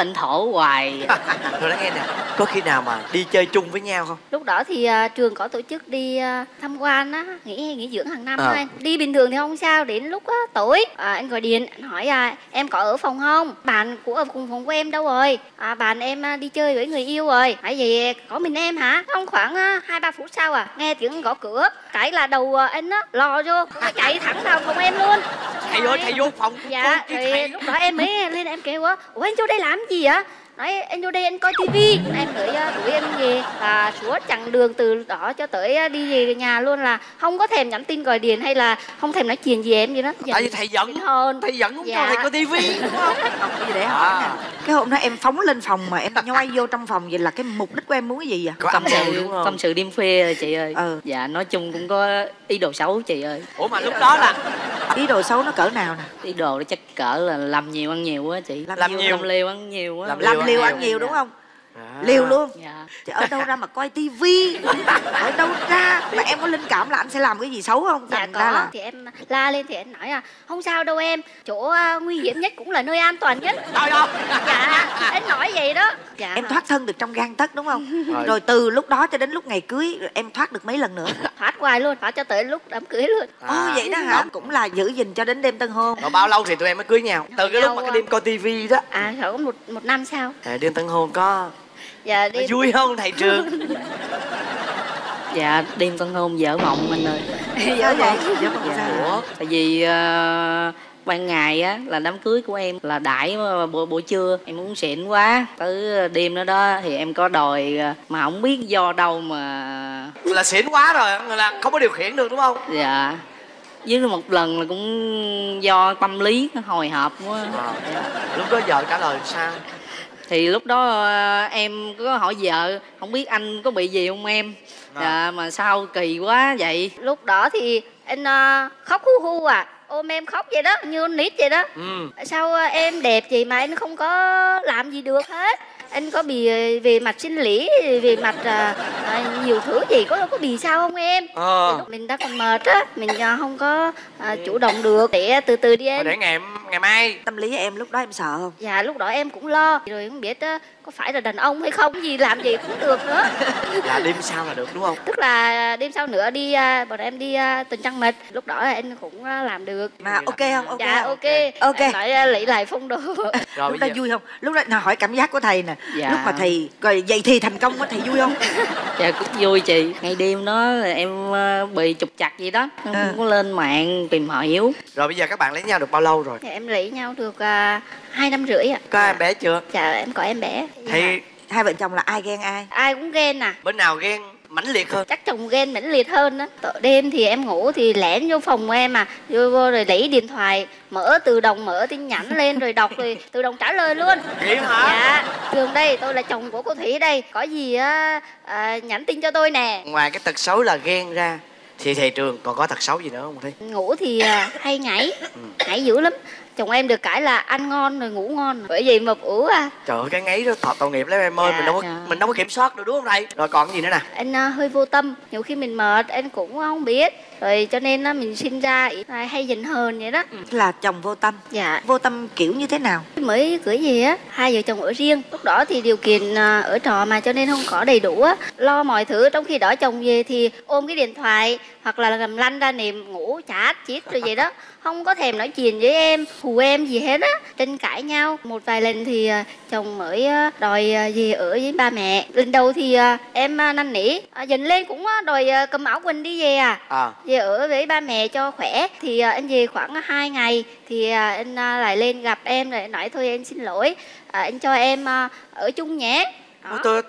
anh thổ hoài. Rồi nói nghe nè, có khi nào mà đi chơi chung với nhau không? Lúc đó thì trường có tổ chức đi tham quan á, nghỉ dưỡng hàng năm thôi. Đi bình thường thì không sao, đến lúc tối anh gọi điện, anh hỏi em có ở phòng không? Bạn ở cùng phòng của em đâu rồi? Bạn em đi chơi với người yêu rồi. Hỏi vậy có mình em hả? Không, khoảng 2-3 phút sau nghe tiếng gõ cửa. Cái là đầu anh á lò vô, chạy thẳng vào phòng em luôn. Thầy ơi, thầy vô phòng. Dạ, rồi lúc đó em mới lên em kêu ủa anh vô đây làm gì vậy? Nói anh vô đây anh coi tivi. Em mới đuổi em về và suốt chặng đường từ đó cho tới đi về nhà luôn là không có thèm nhắn tin gọi điện hay là không thèm nói chuyện gì em gì đó. Tại vì thầy giận hơn, thầy giận không cho thầy coi tivi đúng không? Gì để hỏi nè, cái hôm đó em phóng lên phòng mà em nhoi vô trong phòng, vậy là cái mục đích của em muốn cái gì vậy? Có âm mưu đúng không? Tâm sự đêm khuya rồi chị ơi. Dạ nói chung cũng có ý đồ xấu chị ơi. Ủa mà lúc đó là ý đồ xấu nó cỡ nào nè? Ý đồ nó chắc cỡ là làm nhiều ăn nhiều á chị. Làm nhiều. Làm liều ăn nhiều á. Làm liều ăn nhiều đúng không? Liều luôn. Thì ở đâu ra mà coi tivi, ở đâu ra mà em có linh cảm là anh sẽ làm cái gì xấu không? Dạ có là... thì em la lên thì anh nói không sao đâu em, chỗ nguy hiểm nhất cũng là nơi an toàn nhất. Trời ơi. Dạ anh nói vậy đó. Dạ. Em thoát thân được trong gang tấc đúng không? Rồi từ lúc đó cho đến lúc ngày cưới em thoát được mấy lần nữa? Thoát hoài luôn, thoát cho tới lúc đám cưới luôn. Vậy đó hả? Cũng là giữ gìn cho đến đêm tân hôn. Rồi bao lâu thì tụi em mới cưới nhau? Từ cái lúc mà cái đêm coi tivi đó. Có một năm sau. Đêm tân hôn có dạ đêm... vui không thầy Trường? Dạ đêm tân hôn dở mộng anh ơi. Dở vậy? Dở mộng sao? Tại vì ban ngày á là đám cưới của em là đãi buổi trưa, em uống xịn quá, tới đêm đó đó thì em có đòi mà không biết do đâu mà là xịn quá rồi là không có điều khiển được đúng không? Dạ với một lần là cũng do tâm lý nó hồi hộp quá. Lúc đó vợ trả lời sao? Thì lúc đó em có hỏi vợ không biết anh có bị gì không em. Dạ mà sao kỳ quá vậy. Lúc đó thì anh khóc hu hu ôm em khóc vậy đó, như con nít vậy đó. Sao em đẹp vậy mà anh không có làm gì được hết. Anh có bị về mặt sinh lý, về mặt nhiều thứ gì, có bị sao không em? Lúc mình đã còn mệt á, mình không có chủ động được. Để từ từ đi em. Để ngày mai. Tâm lý em lúc đó em sợ không? Dạ lúc đó em cũng lo. Rồi không biết có phải là đàn ông hay không, gì làm gì cũng được nữa. Là đêm sau là được đúng không? Tức là đêm sau nữa đi, bọn em đi tuần trăng mật. Lúc đó anh cũng làm được. Mà ok không? Ok. Dạ ok. Em nói lấy lại phong độ. Rồi lúc đó vui không? Lúc đó hỏi cảm giác của thầy nè. Dạ. Lúc mà thầy rồi vậy thì thành công á, thầy vui không? Dạ cũng vui chị. Ngày đêm đó em bị trục trặc gì đó, em không có lên mạng tìm hiểu. Rồi bây giờ các bạn lấy nhau được bao lâu rồi? Dạ, em lấy nhau được 2 năm rưỡi ạ. Có em bé chưa? Dạ em có em bé. Thì hai vợ chồng là ai ghen ai? Ai cũng ghen Bên nào ghen mãnh liệt hơn? Chắc chồng ghen mãnh liệt hơn á. Đêm thì em ngủ thì lẻn vô phòng của em vô rồi lấy điện thoại, mở tự động mở tin nhắn lên rồi đọc rồi tự động trả lời luôn. Vậy hả? Dạ. Trường đây, tôi là chồng của cô Thủy đây, có gì nhắn tin cho tôi nè. Ngoài cái tật xấu là ghen ra thì thầy Trường còn có tật xấu gì nữa không Thi? Ngủ thì hay nhảy, nhảy dữ lắm. Chồng em được cái là ăn ngon rồi ngủ ngon, bởi vì mập ủ Trời ơi cái ngáy đó tội nghiệp lắm em ơi. Mình đâu có kiểm soát được đúng không thầy? Rồi còn cái gì nữa nè? Anh hơi vô tâm, nhiều khi mình mệt anh cũng không biết, rồi cho nên mình sinh ra hay giận hờn vậy đó. Là chồng vô tâm. Dạ. Vô tâm kiểu như thế nào? Mới cưới gì á, hai vợ chồng ở riêng. Lúc đó thì điều kiện ở trọ mà cho nên không có đầy đủ á, lo mọi thứ. Trong khi đó chồng về thì ôm cái điện thoại hoặc là gầm lăn ra nệm ngủ chát chiết rồi vậy đó, không có thèm nói chuyện với em, hù em gì hết á. Tranh cãi nhau một vài lần thì chồng mới đòi về ở với ba mẹ. Lần đầu thì em năn nỉ, dần lên cũng đòi cầm áo quần đi về về ở với ba mẹ cho khỏe. Thì anh về khoảng 2 ngày thì anh lại lên gặp em rồi nói thôi anh xin lỗi, anh cho em ở chung nhé. Tôi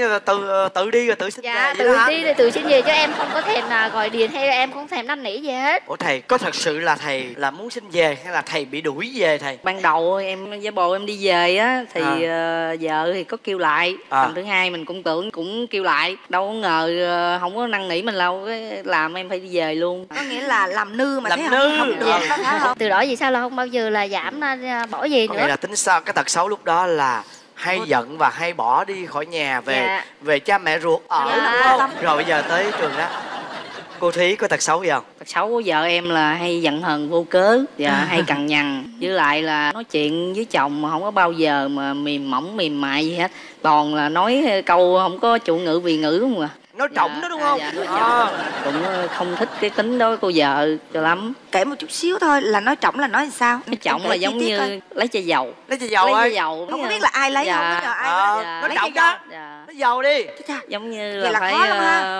tự đi rồi tự xin về. Dạ tự đi rồi tự xin về, cho em không có thèm gọi điện hay là em không thèm năn nỉ gì hết. Ủa thầy có thật sự là thầy là muốn xin về hay là thầy bị đuổi về thầy? Ban đầu em giả bộ em đi về á thì vợ thì có kêu lại. Lần thứ hai mình cũng tưởng cũng kêu lại, đâu có ngờ không có năn nỉ mình đâu, cái làm em phải đi về luôn. Có nghĩa là làm nư mà làm thấy nư. không được, phải không? Từ đó vì sao là không bao giờ là giảm bỏ về nữa. Có nghĩa là tính sao cái tật xấu lúc đó là hay giận và hay bỏ đi khỏi nhà về về cha mẹ ruột ở đúng không? Rồi bây giờ tới Trường đó cô Thúy có tật xấu gì không? Tật xấu của vợ em là hay giận hờn vô cớ và hay cằn nhằn, với lại là nói chuyện với chồng mà không có bao giờ mà mềm mỏng mềm mại gì hết, toàn là nói câu không có chủ ngữ vị ngữ không à. Nói trọng đó đúng không? Cũng không thích cái tính đó của vợ cho lắm. Kể một chút xíu thôi, là nói trọng là nói sao? Nói trọng là giống như coi. lấy chai dầu. Lấy chai dầu lấy ơi. chai dầu. Không có biết là ai lấy không, có nhờ ai. Nói trọng đó. Lấy dầu đi. Giống như là là phải khó lắm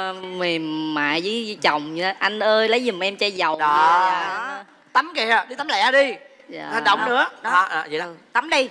mềm mại với chồng vậy đó. Anh ơi lấy giùm em chai dầu. Đó. Tắm kìa, đi tắm lẹ đi. Hành động nữa. Vậy đó. Tắm đi.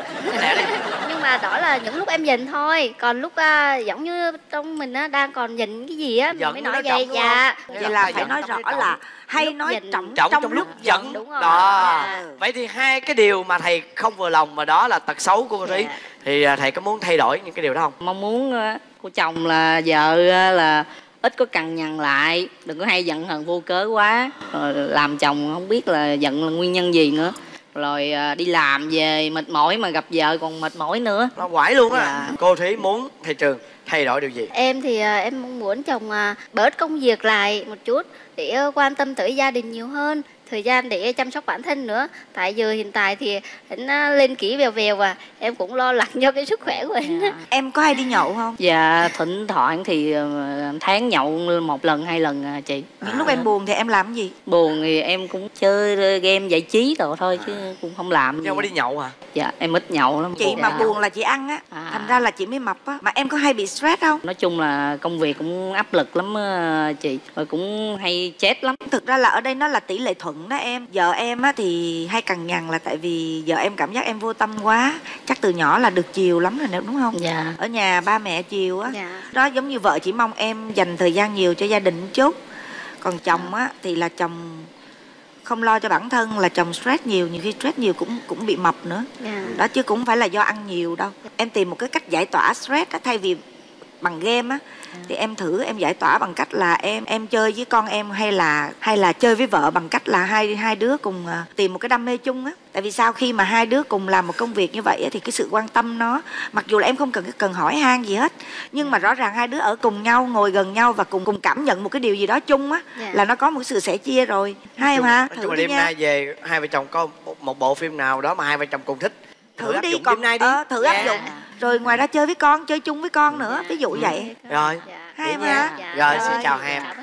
Lẹ đi. Nhưng mà đó là những lúc em nhìn thôi, còn lúc giống như trong mình đang còn nhìn cái gì á mình mới nói vậy. Dạ. Vậy là phải nói rõ là hay nói trọng trong lúc giận. Đúng rồi. Đó. Vậy thì hai cái điều mà thầy không vừa lòng mà đó là tật xấu của cô Thúy, thì thầy có muốn thay đổi những cái điều đó không? Mong muốn của chồng là vợ là ít có cằn nhằn lại, đừng có hay giận hờn vô cớ quá, rồi làm chồng không biết là giận là nguyên nhân gì nữa, rồi đi làm về mệt mỏi mà gặp vợ còn mệt mỏi nữa. Nó quải luôn á. Cô Thúy muốn thầy Trường thay đổi điều gì? Em thì em mong muốn chồng bớt công việc lại một chút để quan tâm tới gia đình nhiều hơn, thời gian để chăm sóc bản thân nữa. Tại giờ hiện tại thì anh lên ký vèo vèo và em cũng lo lắng cho cái sức khỏe của anh. Em có hay đi nhậu không? Dạ thỉnh thoảng thì tháng nhậu 1 lần 2 lần chị. Những lúc em buồn thì em làm cái gì? Buồn thì em cũng chơi game giải trí đồ thôi chứ cũng không làm gì. Chứ không có đi nhậu hả? Dạ em ít nhậu lắm. Chị mà buồn là chị ăn á, thành ra là chị mới mập á. Mà em có hay bị stress không? Nói chung là công việc cũng áp lực lắm chị, rồi cũng hay chết lắm. Thực ra là ở đây nó là tỷ lệ thuận đó em. Vợ em á thì hay cằn nhằn là tại vì vợ em cảm giác em vô tâm quá. Chắc từ nhỏ là được chiều lắm rồi đúng không? Dạ. Ở nhà ba mẹ chiều á. Dạ. Đó giống như vợ chỉ mong em dành thời gian nhiều cho gia đình một chút. Còn chồng á thì là chồng không lo cho bản thân, là chồng stress nhiều, nhiều khi stress nhiều cũng bị mập nữa. Đó chứ cũng không phải là do ăn nhiều đâu. Em tìm một cái cách giải tỏa stress á, thay vì bằng game á thì em thử em giải tỏa bằng cách là em chơi với con em, hay là chơi với vợ bằng cách là hai đứa cùng tìm một cái đam mê chung á. Tại vì sao khi mà hai đứa cùng làm một công việc như vậy á, thì cái sự quan tâm nó, mặc dù là em không cần hỏi han gì hết, nhưng mà rõ ràng hai đứa ở cùng nhau, ngồi gần nhau và cùng cảm nhận một cái điều gì đó chung á, là nó có một sự sẻ chia rồi. Hay không ha? Thử đi đêm nay về hai vợ chồng có một bộ phim nào đó mà hai vợ chồng cùng thích, thử đi, còn đêm nay đi. Thử áp dụng. Rồi ngoài ra chơi với con, chơi chung với con nữa, ví dụ vậy. Rồi. Hay mà. Rồi xin chào hai em.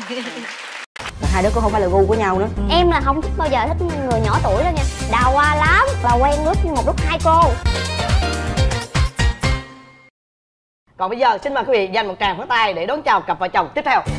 Hai đứa cũng không phải là gu của nhau nữa. Em là không thích bao giờ thích người nhỏ tuổi đâu nha. Đào hoa lắm và quen một lúc 2 cô. Còn bây giờ xin mời quý vị dành một tràng pháo tay để đón chào cặp vợ chồng tiếp theo.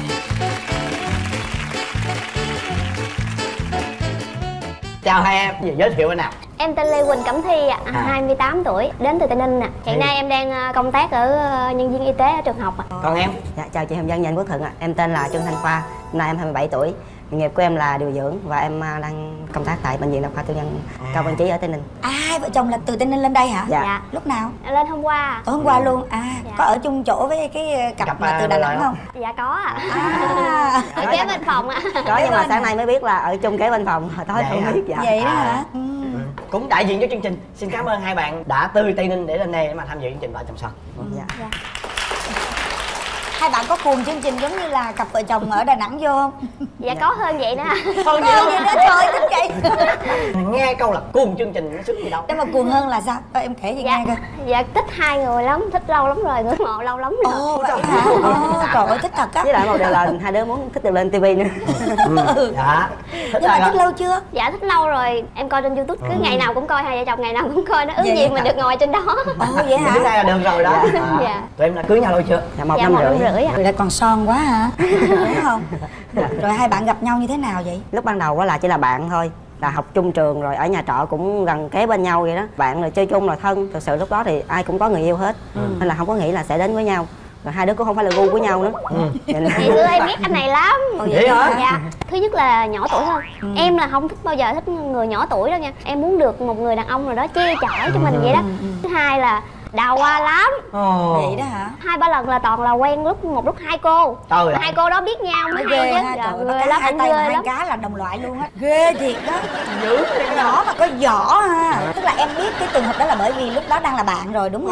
Chào hai em, giới thiệu anh nào. Em tên Lê Quỳnh Cẩm Thi ạ, 28 tuổi, đến từ Tây Ninh ạ. Hiện nay em đang công tác ở nhân viên y tế ở trường học ạ. Còn em? Dạ, chào chị Hồng Vân, nhà anh Quốc Thuận ạ. Em tên là Trương Thanh Khoa, nay em 27 tuổi. Nghề nghiệp của em là điều dưỡng và em đang công tác tại bệnh viện Đa khoa Tư nhân Cao Văn Chí ở Tây Ninh. Hai vợ chồng là từ Tây Ninh lên đây hả? Dạ. Lúc nào? Lên hôm qua. Tối hôm qua luôn. Có ở chung chỗ với cái cặp mà từ Đà Nẵng không? Dạ có ạ. Ở kế bên phòng ạ. Có, nhưng mà sáng nay mới biết là ở chung kế bên phòng, hồi tối không biết. Vậy đó hả? Cũng đại diện cho chương trình, xin cảm ơn hai bạn đã từ Tây Ninh để lên đây để mà tham dự chương trình Vợ Chồng Son. Dạ. Hai bạn có cuồng chương trình giống như là cặp vợ chồng ở Đà Nẵng vô không? Dạ có hơn vậy nữa. Hơn vậy đó, trời thích vậy. Nghe câu là cuồng chương trình nó sức gì đâu. Nếu mà cuồng hơn là sao? Em kể gì nghe coi. Dạ thích hai người lắm, thích lâu lắm rồi, ngưỡng mộ lâu lắm rồi. Ồ vậy hả? Trời ơi thích thật á. Với lại một điều là hai đứa muốn thích được lên TV nữa. Dạ. Nhưng mà thích lâu chưa? Dạ thích lâu rồi, em coi trên YouTube cứ ngày nào cũng coi, hai vợ chồng ngày nào cũng coi, nó ước gì mình được ngồi trên đó. Ồ vậy hả? Cái này là được rồi đó. Dạ. Tụi em đã cưới nhau lâu chưa? Dạ 1 năm rưỡi. Lại còn son quá hả? Đúng không? Rồi hai bạn gặp nhau như thế nào vậy? Lúc ban đầu là chỉ là bạn thôi, là học chung trường rồi ở nhà trọ cũng gần kế bên nhau vậy đó. Bạn rồi chơi chung rồi thân. Thực sự lúc đó thì ai cũng có người yêu hết, nên là không có nghĩ là sẽ đến với nhau. Rồi hai đứa cũng không phải là gu của nhau nữa. Ngày xưa em biết anh này lắm. Vậy hả? Dạ. Thứ nhất là nhỏ tuổi hơn. Em là không thích bao giờ thích người nhỏ tuổi đâu nha. Em muốn được một người đàn ông nào đó che chở cho mình vậy đó. Thứ hai là đào hoa lắm. Vậy đó hả? 2-3 lần là toàn là quen một lúc 2 cô. Hai cô đó biết nhau mới ghê hay ha. chứ. Trời ơi, hai tay mà hai cá là đồng loại luôn á. Ghê thiệt đó. Nhỏ mà có vỏ ha. Tức là em biết cái trường hợp đó là bởi vì lúc đó đang là bạn rồi đúng không?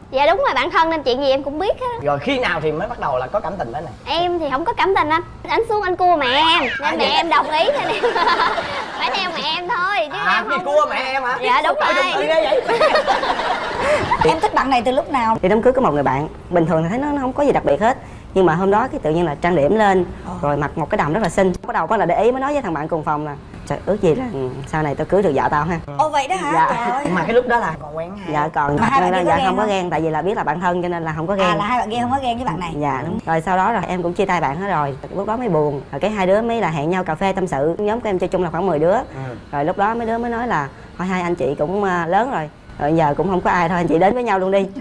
Dạ đúng rồi, bạn thân nên chuyện gì em cũng biết á. Rồi khi nào thì mới bắt đầu là có cảm tình với này? Em thì không có cảm tình anh. Anh xuống anh cua mẹ em nên mẹ em đồng ý nên em phải theo mẹ em thôi chứ em không. Cua mẹ em hả? Dạ đúng rồi. Em thích bạn này từ lúc nào? Thì đám cưới có một người bạn bình thường thì thấy nó không có gì đặc biệt hết, nhưng mà hôm đó cái tự nhiên là trang điểm lên rồi mặc một cái đầm rất là xinh, bắt đầu là để ý mới nói với thằng bạn cùng phòng là trời, ước gì là sau này tao cưới được vợ tao ha. Ồ vậy đó hả? Dạ. Trời. Mà cái lúc đó là còn quen hai. Dạ còn mà hai bạn dạ có không có không? ghen, tại vì là biết là bạn thân cho nên là không có ghen. À là hai bạn kia không có ghen với bạn này. Dạ đúng. Rồi sau đó là em cũng chia tay bạn hết rồi, lúc đó mới buồn, rồi cái hai đứa mới là hẹn nhau cà phê tâm sự. Nhóm của em chơi chung là khoảng 10 đứa. Rồi lúc đó mấy đứa mới nói là thôi hai anh chị cũng lớn rồi, rồi giờ cũng không có ai, thôi anh chị đến với nhau luôn đi.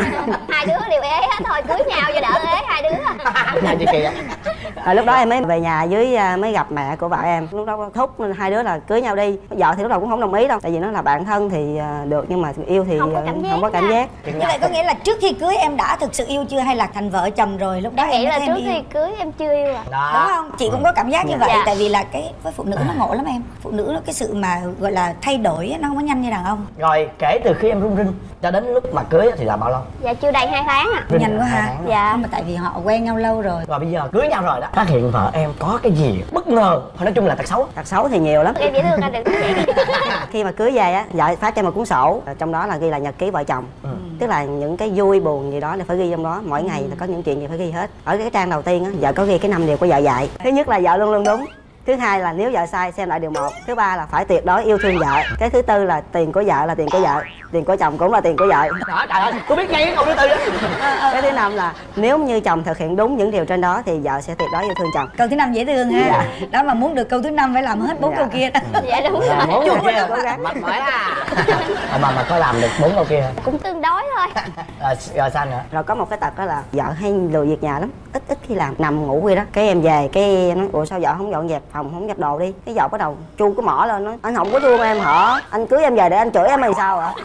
Hai đứa đều ế hết thôi, cưới nhau cho đỡ ế hai đứa. Nhà chị kìa. Rồi lúc đó em mới về nhà dưới mới gặp mẹ của vợ em, lúc đó thúc nên hai đứa là cưới nhau đi. Vợ thì lúc đầu cũng không đồng ý đâu, tại vì nó là bạn thân thì được, nhưng mà yêu thì không có cảm giác. Như vậy có nghĩa là trước khi cưới em đã thực sự yêu chưa hay là thành vợ chồng rồi lúc đó Em nghĩ là trước yêu? khi cưới em chưa yêu à. Đúng không? Chị cũng có cảm giác như vậy, Dạ. tại vì là cái với phụ nữ nó ngộ lắm em. Phụ nữ nó cái sự mà gọi là thay đổi ấy, nó không có nhanh như đàn ông. Rồi kể từ khi em rung rinh cho đến lúc mà cưới thì là bao lâu? Dạ chưa đầy 2 tháng à. Nhanh quá ha. Dạ. Không, mà tại vì họ quen nhau lâu rồi. Rồi bây giờ cưới nhau rồi đó, phát hiện vợ em có cái gì bất ngờ, nói chung là tật xấu. Tật xấu thì nhiều lắm. Em dễ thương anh đừng nói vậy. Khi mà cưới về á, vợ phát cho một cuốn sổ, trong đó là ghi là nhật ký vợ chồng. Tức là những cái vui buồn gì đó là phải ghi trong đó, mỗi ngày là có những chuyện gì phải ghi hết. Ở cái trang đầu tiên á, vợ có ghi cái 5 điều của vợ dạy. Thứ nhất là vợ luôn luôn đúng. Thứ hai là nếu vợ sai xem lại điều 1. Thứ ba là phải tuyệt đối yêu thương vợ. Cái thứ tư là tiền của vợ là tiền của vợ, tiền của chồng cũng là tiền của vợ. Đó, trời ơi, tôi biết ngay cái câu thứ tư đó. Cái thứ năm là nếu như chồng thực hiện đúng những điều trên đó thì vợ sẽ tuyệt đối yêu thương chồng. Câu thứ 5 dễ thương ha. Dạ. Đó mà muốn được câu thứ 5 phải làm hết 4 câu kia đó. Dạ đúng rồi. 4 câu kia cố gắng mệt mỏi à. Mà có làm được 4 câu kia hả? Cũng tương đối thôi. Rồi sao nữa? Rồi có một cái tật đó là vợ hay lười việc nhà lắm, ít khi làm, nằm ngủ vậy đó. Cái em về cái nói ủa sao vợ không dọn dẹp phòng, không dẹp đồ đi. Cái vợ bắt đầu chu cái mỏ lên nói anh không có thương em hả, anh cưới em về để anh chửi em hay sao hả?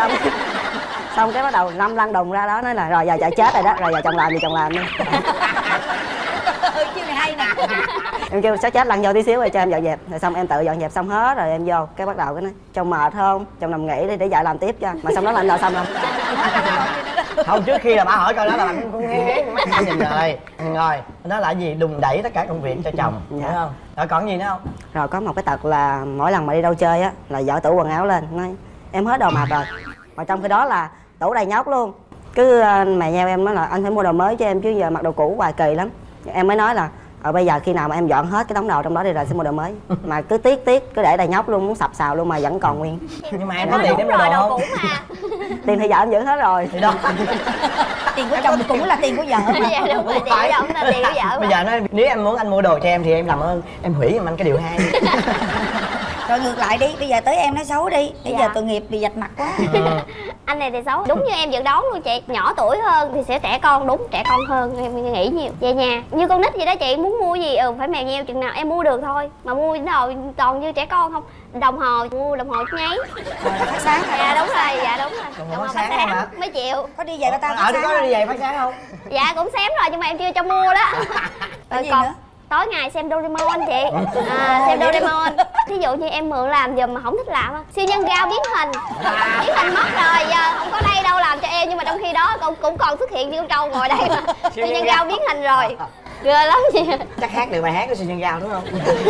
Xong cái bắt đầu năm lăn đùng ra đó nói là rồi giờ vợ chết rồi đó, rồi giờ chồng làm thì chồng làm đi. Chiêu này hay nè. Em kêu sẽ chết lăn vô tí xíu rồi cho em dọn dẹp, rồi xong em tự dọn dẹp xong hết rồi em vô cái bắt đầu cái nói chồng mệt không, chồng nằm nghỉ đi để vợ làm tiếp cho, mà xong đó là anh làm xong không? Không, trước khi là bà hỏi câu đó là bạn cũng nghe mắt anh nhìn rồi. Rồi đó là gì, đùn đẩy tất cả công việc cho chồng, hiểu không? Rồi còn gì nữa không? Rồi có một cái tật là mỗi lần mà đi đâu chơi á là vợ tủ quần áo lên nói em hết đồ mặc rồi, mà trong khi đó là tủ đầy nhóc luôn. Cứ mẹ nhau em nói là anh phải mua đồ mới cho em chứ giờ mặc đồ cũ hoài kỳ lắm. Em mới nói là bây giờ khi nào mà em dọn hết cái đống đồ trong đó đi rồi sẽ mua đồ mới. Mà cứ tiếc cứ để đầy nhóc luôn, muốn sập xào luôn mà vẫn còn nguyên. Nhưng mà em có tiền để mua đồ không? Tiền thì vợ em giữ hết rồi. Thì đó. Tiền của chồng cũng là tiền của vợ mà. Dạ đúng rồi, tiền của chồng là tiền của vợ. Bây giờ nói nếu em muốn anh mua đồ cho em thì em làm ơn em hủy giùm anh cái điều 2 đi. Rồi ngược lại đi, bây giờ tới em nói xấu đi. Bây giờ tội nghiệp bị vạch mặt quá. Anh này thì xấu, đúng như em dự đoán luôn chị. Nhỏ tuổi hơn thì sẽ trẻ con, đúng trẻ con hơn, em nghĩ nhiều. Về nhà như con nít vậy đó chị, muốn mua gì phải mè nheo chừng nào em mua được thôi. Mà mua đồ toàn như trẻ con không. Đồng hồ, mua đồng hồ nháy. Phát sáng rồi. Dạ đúng rồi, dạ đúng rồi. Đồng hồ phát sáng hả? Mấy triệu. Có đi về tao phát sáng. Có đi về phát sáng không? Dạ cũng xém rồi nhưng mà em chưa cho mua đó. Rồi còn nữa? Tối ngày xem Doraemon chị. Xem Doraemon. Ví dụ như em mượn làm giùm mà không thích làm á, siêu nhân gao biến hình mất rồi, giờ không có đây đâu làm cho em, nhưng mà trong khi đó cũng còn xuất hiện như con trâu ngồi đây mà. Siêu nhân gao biến hình rồi, ghê lắm chị. Chắc hát được bài hát của siêu nhân gao đúng không?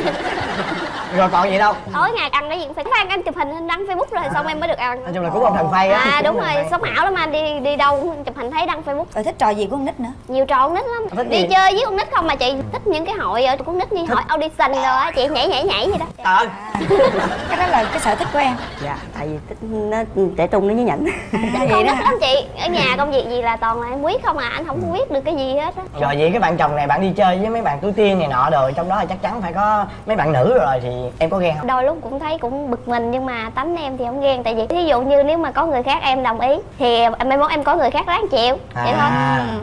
Rồi còn gì đâu? Tối ngày ăn cái gì cũng phải ăn chụp hình đăng Facebook rồi xong em mới được ăn. Nói chung là cũng ông thần phay á. Đúng rồi, sống ảo lắm anh, đi đâu chụp hình thấy đăng Facebook. Rồi thích trò gì của con nít nữa? Nhiều trò con nít lắm. Đi chơi với con nít không mà chị, thích những cái hội ở con nít như hội audition rồi á chị, nhảy gì đó. Trời. Cái đó là cái sở thích của em. Dạ, tại vì thích nó trẻ trung nó nhí nhảnh. Con nít lắm chị, ở nhà công việc gì là toàn là em quyết không à, anh không có quyết được cái gì hết á. Rồi vậy cái bạn chồng này bạn đi chơi với mấy bạn tuổi tiên này nọ rồi, trong đó là chắc chắn phải có mấy bạn nữ rồi thì em có ghen không? Đôi lúc cũng thấy cũng bực mình nhưng mà tánh em thì không ghen, tại vì ví dụ như nếu mà có người khác em đồng ý thì mai mốt em có người khác ráng chịu vậy thôi.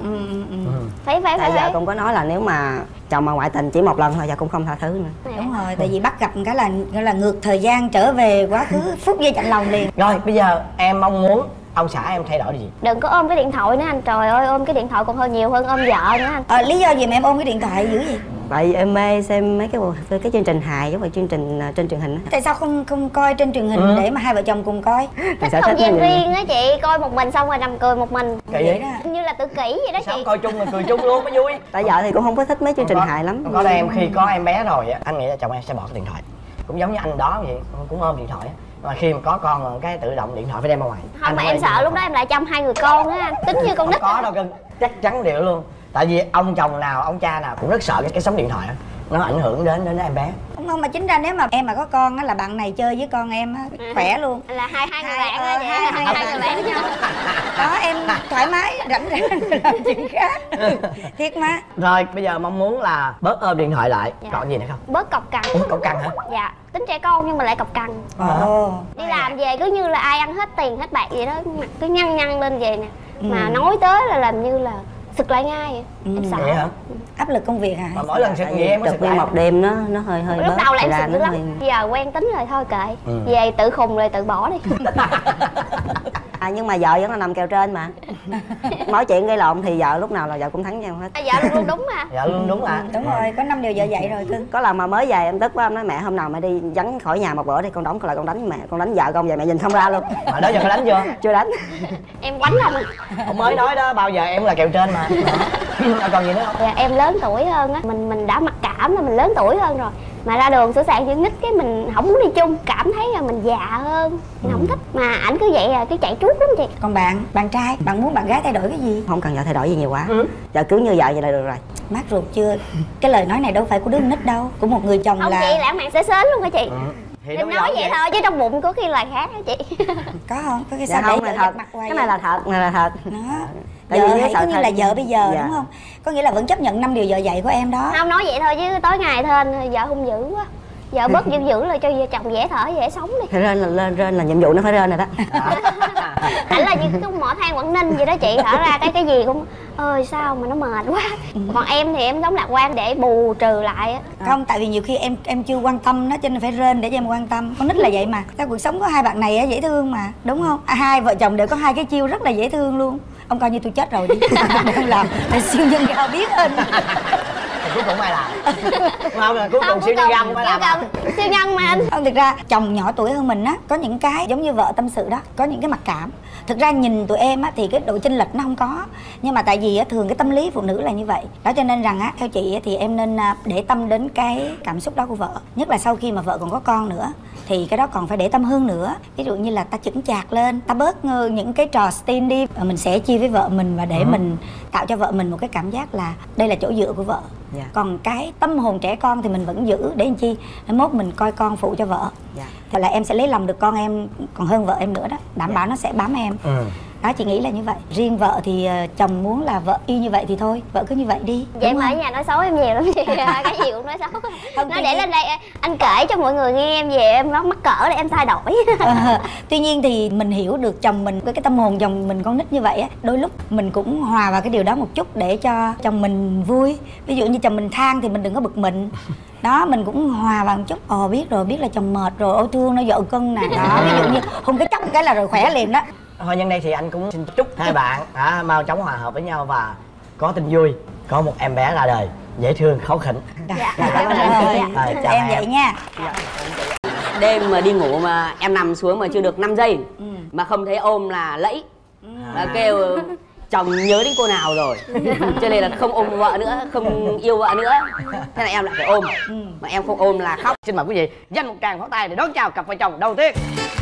Phải Vợ cũng có nói là nếu mà chồng mà ngoại tình chỉ một lần thôi vợ cũng không tha thứ nữa. Đúng rồi, tại vì bắt gặp một cái là ngược thời gian trở về quá khứ, phút giây chạnh lòng liền. Rồi bây giờ em mong muốn ông xã em thay đổi gì? Đừng có ôm cái điện thoại nữa anh, trời ơi ôm cái điện thoại còn hơn nhiều hơn ôm vợ nữa anh. Lý do gì mà em ôm cái điện thoại dữ gì? Tại vì em mê xem mấy cái chương trình hài giống như chương trình trên truyền hình á. Tại sao không coi trên truyền hình để mà hai vợ chồng cùng coi? Thích không gian riêng á chị, coi một mình xong rồi nằm cười một mình. Kỳ vậy đó. Như là tự kỷ vậy đó chị. Sao coi chung là cười chung luôn mới vui. Tại vợ thì cũng không có thích mấy chương trình hài lắm. Có em khi có em bé rồi á, anh nghĩ là chồng em sẽ bỏ cái điện thoại. Cũng giống như anh đó vậy, cũng ôm điện thoại á. Mà khi mà có con rồi cái tự động điện thoại phải đem ra ngoài. Không mà em sợ lúc đó em lại chăm hai người con á, tính như con nít. Không có đâu cưng, chắc chắn điều luôn. Tại vì ông chồng nào, ông cha nào cũng rất sợ cái sóng điện thoại đó. Nó ảnh hưởng đến em bé. Không mà chính ra nếu mà em mà có con á là bạn này chơi với con em á khỏe luôn. Là hai người bạn á vậy, hai người bạn với nhau. Đó em thoải mái rảnh làm chuyện khác. Thiệt mà. Rồi bây giờ mong muốn là bớt ôm điện thoại lại. Còn gì nữa không? Bớt cọc cằn. Ủa, cọc cằn hả? Dạ, tính trẻ con nhưng mà lại cọc cằn. Đi làm về cứ như là ai ăn hết tiền hết bạc vậy đó, cứ nhăn lên về nè. Mà nói tới là làm như là sực lại ngay vậy. Em sợ. Vậy hả? Áp lực công việc hả? Mà mỗi lần sực vậy em có sực lại một đêm nó hơi lúc đầu là em sực dữ lắm. Bây giờ quen tính rồi thôi kệ. Về tự khùng rồi tự bỏ đi. Nhưng mà vợ vẫn là nằm kèo trên mà. Nói chuyện gây lộn thì vợ lúc nào là vợ cũng thắng nhau hết. Vợ luôn đúng mà. Vợ luôn đúng mà. Đúng rồi, có 5 điều vợ dạy rồi cưng. Có lần mà mới về em tức quá, em nói mẹ hôm nào mẹ đi vắng khỏi nhà một bữa đi con đóng lại con đánh mẹ, con đánh vợ con về mẹ nhìn không ra luôn. Mà đó giờ có đánh chưa? Chưa đánh. Em quánh không? Ông mới nói đó, bao giờ em là kèo trên mà. Còn gì nữa không? Dạ, em lớn tuổi hơn á, mình đã mặc cảm là mình lớn tuổi hơn rồi. Mà ra đường sửa soạn chuyện nít cái mình không muốn đi chung, cảm thấy là mình già hơn, mình không thích. Mà ảnh cứ vậy cứ chạy chuốt lắm chị. Còn bạn trai, bạn muốn bạn gái thay đổi cái gì? Không cần vợ thay đổi gì nhiều quá. Vợ cứ như vợ vậy là được rồi. Mát ruột chưa? Cái lời nói này đâu phải của đứa nít đâu, của một người chồng ông là... Ông chị lãng mạn xế xến luôn hả chị? Em nói vậy thôi chứ trong bụng có khi là khác hả chị? Có không? Có cái sao sao không là thật. Cái này là thật, này là thật. Đó. Tại Vợ vì hãy như là vợ bây giờ dạ. đúng không? Có nghĩa là vẫn chấp nhận 5 điều vợ dạy của em đó. Không nói vậy thôi chứ tối ngày thên vợ hung dữ quá. Vợ bớt dữ lại cho vợ chồng dễ thở dễ sống đi. Phải rên là nhiệm vụ nó phải rên rồi đó. Ảnh là như cái mỏ than Quảng Ninh vậy đó chị, thở ra cái gì cũng ơi sao mà nó mệt quá. Còn em thì em sống lạc quan để bù trừ lại á. Không, tại vì nhiều khi em chưa quan tâm nó cho nên phải rên để cho em quan tâm. Con nít là vậy mà. Cái cuộc sống của hai bạn này dễ thương mà, đúng không? Hai vợ chồng đều có hai cái chiêu rất là dễ thương luôn. Ông coi như tôi chết rồi đi. Không làm, tại siêu nhân gạo biết hơn. Cuối cùng ai làm? Không là cuối cùng siêu nhân găm phải làm. Siêu nhân mà anh. Không, thực ra chồng nhỏ tuổi hơn mình á, có những cái giống như vợ tâm sự đó, có những cái mặc cảm. Thực ra nhìn tụi em á thì cái độ chênh lệch nó không có, nhưng mà tại vì á thường cái tâm lý phụ nữ là như vậy đó, cho nên rằng á theo chị á, thì em nên để tâm đến cái cảm xúc đó của vợ, nhất là sau khi mà vợ còn có con nữa thì cái đó còn phải để tâm hơn nữa. Ví dụ như là ta chững chạc lên, ta bớt những cái trò stin đi, mình sẽ chia với vợ mình và để mình tạo cho vợ mình một cái cảm giác là đây là chỗ dựa của vợ. Còn cái tâm hồn trẻ con thì mình vẫn giữ để làm chi, đến mốt mình coi con phụ cho vợ. Thì là em sẽ lấy lòng được con em còn hơn vợ em nữa đó, đảm bảo nó sẽ bám em. Đó, chị nghĩ là như vậy. Riêng vợ thì chồng muốn là vợ y như vậy thì thôi, vợ cứ như vậy đi. Vậy mà ở nhà nói xấu em nhiều lắm chị. Cái gì cũng nói xấu. Nói để lên đây anh kể cho mọi người nghe em về em nó mắc cỡ để em thay đổi. Tuy nhiên thì mình hiểu được chồng mình với cái tâm hồn chồng mình con nít như vậy á, đôi lúc mình cũng hòa vào cái điều đó một chút để cho chồng mình vui. Ví dụ như chồng mình than thì mình đừng có bực mình. Đó, mình cũng hòa vào một chút. Biết rồi, biết là chồng mệt rồi, ôi thương nó vợ cưng nè. Đó, ví dụ như hôn cái chốc cái là rồi khỏe liền đó. Thôi nhân đây thì anh cũng xin chúc hai bạn mau chóng hòa hợp với nhau và có tin vui, có một em bé ra đời dễ thương kháu khỉnh. Chào em vậy nha. Đêm mà đi ngủ mà em nằm xuống mà chưa được 5 giây mà không thấy ôm là lẫy, kêu chồng nhớ đến cô nào rồi. Cho nên là không ôm vợ nữa, không yêu vợ nữa, thế là em lại phải ôm, mà em không ôm là khóc. Xin mời quý vị dành một tràng pháo tay để đón chào cặp vợ chồng đầu tiên.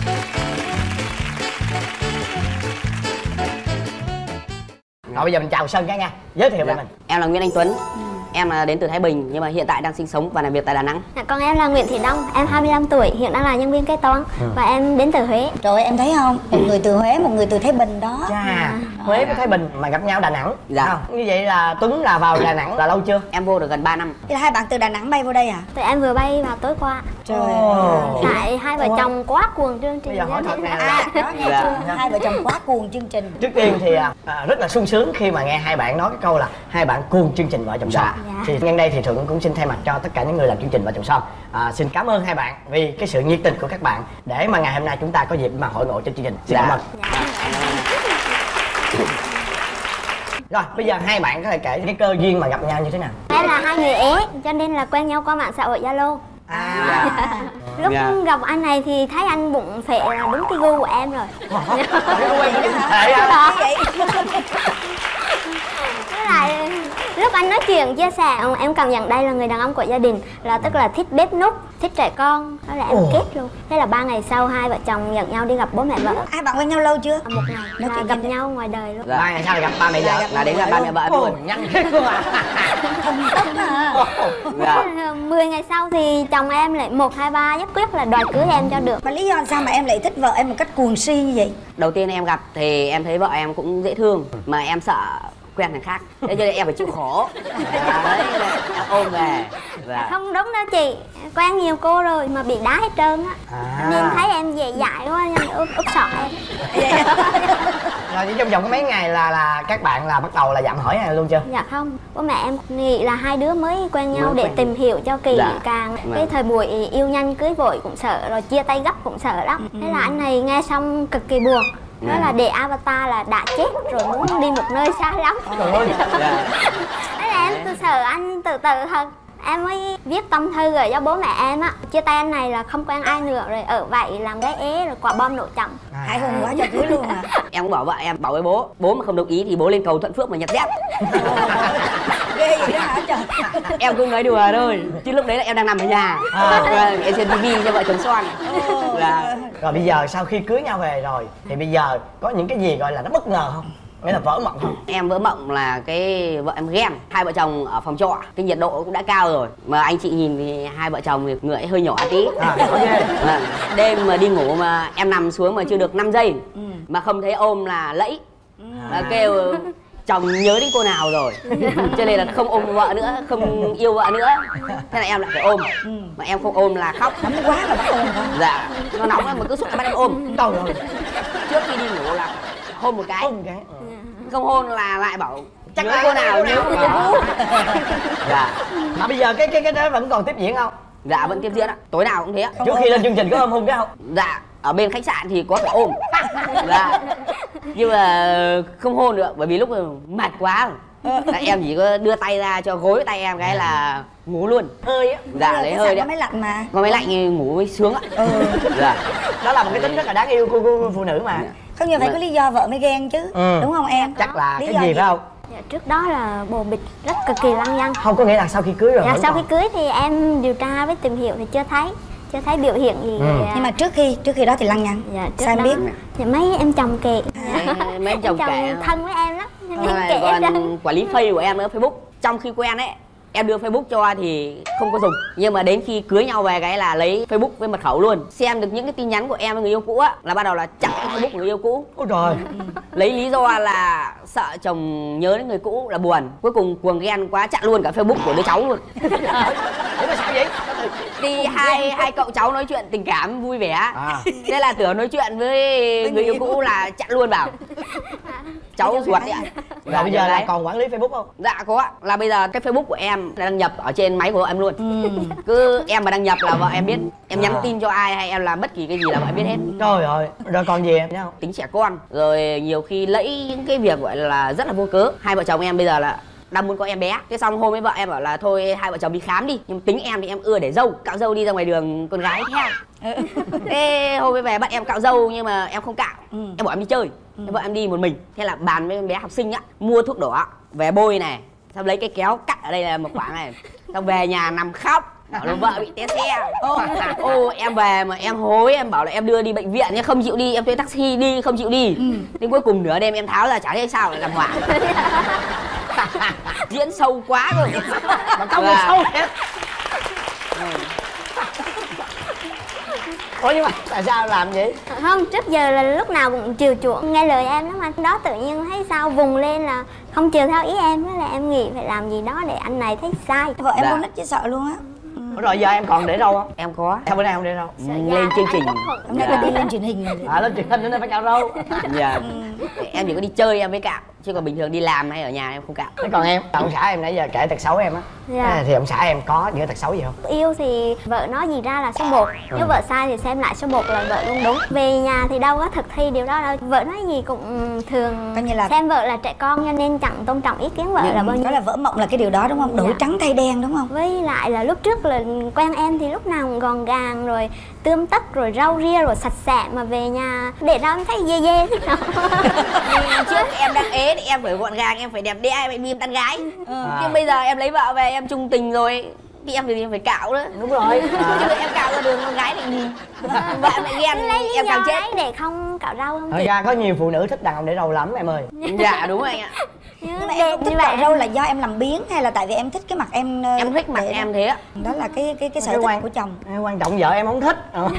Rồi bây giờ mình chào Sơn cái nha, giới thiệu về mình. Em là Nguyễn Anh Tuấn, em là đến từ Thái Bình nhưng mà hiện tại đang sinh sống và làm việc tại Đà Nẵng. Còn em là Nguyễn Thị Đông, em 25 tuổi, hiện đang là nhân viên kế toán và em đến từ Huế. Rồi em thấy không, một người từ Huế, một người từ Thái Bình đó. Huế với Thái Bình mà gặp nhau Đà Nẵng. Dạ. Như vậy là Tuấn là vào Đà Nẵng là lâu chưa? Em vô được gần 3 năm. Thế là hai bạn từ Đà Nẵng bay vô đây à? Tụi em vừa bay vào tối qua. Trời Tại hai vợ chồng quá cuồng chương trình. Bây giờ hỏi thật nè. Hai vợ chồng quá cuồng chương trình. Trước tiên thì rất là sung sướng khi mà nghe hai bạn nói cái câu là hai bạn cuồng chương trình Vợ Chồng Son. Thì nhân đây thì Thuận cũng xin thay mặt cho tất cả những người làm chương trình Vợ Chồng Son xin cảm ơn hai bạn vì cái sự nhiệt tình của các bạn để mà ngày hôm nay chúng ta có dịp mà hội ngộ trên chương trình. Xin cảm ơn. Rồi bây giờ hai bạn có thể kể cái cơ duyên mà gặp nhau như thế nào? Em là hai người Ế cho nên là quen nhau qua mạng xã hội Zalo. Lúc gặp anh này thì thấy anh bụng phệ là đúng cái gu của em rồi. Với lại lúc anh nói chuyện chia sẻ em cảm nhận đây là người đàn ông của gia đình, là tức là thích bếp núc, thích trẻ con, đó là em kết luôn. Thế là 3 ngày sau hai vợ chồng nhận nhau đi gặp bố mẹ vợ. Hai bạn quen nhau lâu chưa? 1 ngày và gặp nhau ngoài đời luôn. 3 ngày sau là gặp ba mẹ vợ, là đến là ba mẹ vợ em luôn. Nhanh thế cơ à? Thần tốc à. 10 ngày sau thì chồng em lại 1, 2, 3 nhất quyết là đòi cưới em cho được. Mà lý do sao mà em lại thích vợ em một cách cuồng si như vậy? Đầu tiên em gặp thì em thấy vợ em cũng dễ thương, mà em sợ quen thằng khác, thế cho nên em phải chịu khổ. Đấy, em ôm về. Không đúng đâu chị, quen nhiều cô rồi mà bị đá hết trơn á. Nên thấy em dễ dãi quá nên úp sọ em. Rồi trong vòng có mấy ngày là các bạn là bắt đầu là dạm hỏi luôn chưa? Dạ không, bố mẹ em nghĩ là hai đứa mới quen nhau để tìm hiểu cho kỳ càng. Cái thời buổi yêu nhanh cưới vội cũng sợ, rồi chia tay gấp cũng sợ lắm. Thế là anh này nghe xong cực kỳ buồn. Đó là để avatar là đã chết rồi muốn đi một nơi xa lắm. Thế là em sợ anh từ từ hơn. Em mới viết tâm thư gửi cho bố mẹ em á. Chia tay anh này là không quen ai nữa rồi, ở vậy làm gái ế rồi quả bom nổ chồng. Hại hùng quá cho cưới luôn à. Em cũng bảo vợ em, bảo với bố mà không đồng ý thì bố lên cầu Thuận Phước mà nhặt dép. Ghê vậy đó hả trời. Em cũng nói đùa thôi, chứ lúc đấy là em đang nằm ở nhà. Em xem tivi cho vợ chồng son. Rồi bây giờ sau khi cưới nhau về rồi thì bây giờ có những cái gì gọi là nó bất ngờ không? Nghĩa là vỡ mộng không? Em vỡ mộng là cái vợ em ghen. Hai vợ chồng ở phòng trọ, cái nhiệt độ cũng đã cao rồi, mà anh chị nhìn thì hai vợ chồng thì người hơi nhỏ tí. Đêm mà đi ngủ mà em nằm xuống mà chưa được 5 giây mà không thấy ôm là lẫy. Kêu chồng nhớ đến cô nào rồi. Cho nên là không ôm vợ nữa, không yêu vợ nữa. Thế là em lại phải ôm. Mà em không ôm là khóc. Nóng quá là bắt ôm không? Dạ, nó nóng mà cứ suốt là bắt em ôm. Trước khi đi ngủ là hôn một cái. Không hôn là lại bảo chắc là cô nào nhớ cô cũ. Dạ. Mà bây giờ cái đó vẫn còn tiếp diễn không? Dạ vẫn tiếp diễn ạ, tối nào cũng thế ạ. Trước khi lên chương trình có ôm hôn cái không? Dạ, ở bên khách sạn thì có phải ôm. Dạ. Nhưng mà không hôn được bởi vì lúc mệt quá rồi. Em chỉ có đưa tay ra cho gối tay em cái là ngủ luôn. Hơi á. Dạ lấy hơi đấy. Có máy lạnh mà. Có máy lạnh ngủ mới sướng ạ. Dạ. Đó là một cái tính rất là đáng yêu của phụ nữ mà. Không như phải có lý do vợ mới ghen chứ. Đúng không em? Chắc là cái gì phải không? Dạ, trước đó là bồ bịch rất cực kỳ lăng nhăng. Không, có nghĩa là sau khi cưới rồi. Dạ, sau khi cưới thì em điều tra với tìm hiểu thì chưa thấy biểu hiện gì. Nhưng mà trước khi đó thì lăng nhăng. Dạ, trước sao em đó, biết? dạ, mấy em chồng kệ. Mấy em chồng kệ thân với em lắm nên kệ còn quản lý face của em nữa, Facebook. Trong khi quen ấy em đưa Facebook cho thì không có dùng, nhưng mà đến khi cưới nhau về cái là lấy Facebook với mật khẩu luôn. Xem được những cái tin nhắn của em với người yêu cũ á là bắt đầu là chặn cái Facebook của người yêu cũ. Ôi trời. Lấy lý do là sợ chồng nhớ đến người cũ là buồn. Cuối cùng cuồng ghen quá chặn luôn cả Facebook của đứa cháu luôn. Thế mà sao vậy? Đi hai cậu cháu nói chuyện tình cảm vui vẻ. Thế là tưởng nói chuyện với người yêu cũ là chặn luôn bảo. Cháu ruột đấy ạ. Rồi bây giờ là còn quản lý Facebook không? Dạ có ạ. Là bây giờ cái Facebook của em là đăng nhập ở trên máy của vợ em luôn. Cứ em mà đăng nhập là vợ em biết. Em nhắn tin cho ai hay em làm bất kỳ cái gì là vợ em biết hết. Trời ơi. Rồi còn gì em nhá? Tính trẻ con. Rồi nhiều khi lẫy những cái việc gọi là rất là vô cớ. Hai vợ chồng em bây giờ là đang muốn có em bé. Thế xong hôm với vợ em bảo là thôi hai vợ chồng đi khám đi. Nhưng tính em thì em ưa để dâu. Cạo dâu đi ra ngoài đường con gái theo. Thế hôm với về bắt em cạo dâu nhưng mà em không cạo. Em bảo em đi chơi. Vợ em đi một mình. Thế là bàn với em bé học sinh á, mua thuốc đỏ về bôi này, xong lấy cái kéo cắt ở đây là một khoảng này, xong về nhà nằm khóc bảo là vợ bị té xe. Em về mà em hối, em bảo là em đưa đi bệnh viện nhưng không chịu đi, em thuê taxi đi không chịu đi. Đến cuối cùng nửa đêm em tháo ra chả thấy sao lại làm hoảng. Diễn sâu quá rồi mà không có sâu hết. Ủa nhưng mà tại sao làm vậy? Không, trước giờ là lúc nào cũng chiều chuộng nghe lời em lắm anh. Đó tự nhiên thấy sao vùng lên là không chiều theo ý em. Thế là em nghĩ phải làm gì đó để anh này thấy sai. Vợ em con nít chứ sợ luôn á. Rồi giờ em còn để đâu không? Em có. Sao bữa nay không để đâu? Lên chương trình. Hôm nay là đi lên truyền hình rồi. Lên truyền hình nên phải cạo râu. Dạ. Em chỉ có đi chơi em mới cạo, chứ còn bình thường đi làm hay ở nhà em không cạo. Thế còn em, ông xã em nãy giờ kể tật xấu em á, thì ông xã em có những tật xấu gì không? Yêu thì vợ nói gì ra là số 1, nếu vợ sai thì xem lại số 1 là vợ luôn đúng. Về nhà thì đâu có thực thi điều đó đâu, vợ nói gì cũng thường coi như là xem vợ là trẻ con, cho nên chẳng tôn trọng ý kiến vợ là bao nhiêu. Đó là vỡ mộng là cái điều đó đúng không? Đổi trắng thay đen đúng không? Với lại là lúc trước là quen em thì lúc nào cũng gọn gàng rồi tươm tất rồi rau ria rồi sạch sẽ, mà về nhà để ra em thấy dê dê thế nào. Trước em đang ế thì em phải gọn gàng, em phải đẹp đẽ, em phải điềm tán gái. Nhưng bây giờ em lấy vợ về em chung tình rồi thì em phải cạo nữa. Đúng rồi. Chứ em cạo ra đường con gái lại nhìn vợ lại ghen em càng chết. Để không cạo rau không? Thật ra có nhiều phụ nữ thích đàn ông để râu lắm em ơi. Dạ đúng rồi anh ạ. Nhưng mà em thích cạo râu là do em làm biếng hay là tại vì em thích cái mặt em? Em thích mặt em thế á. Đó là cái sở thích của chồng. Quan trọng vợ em không thích.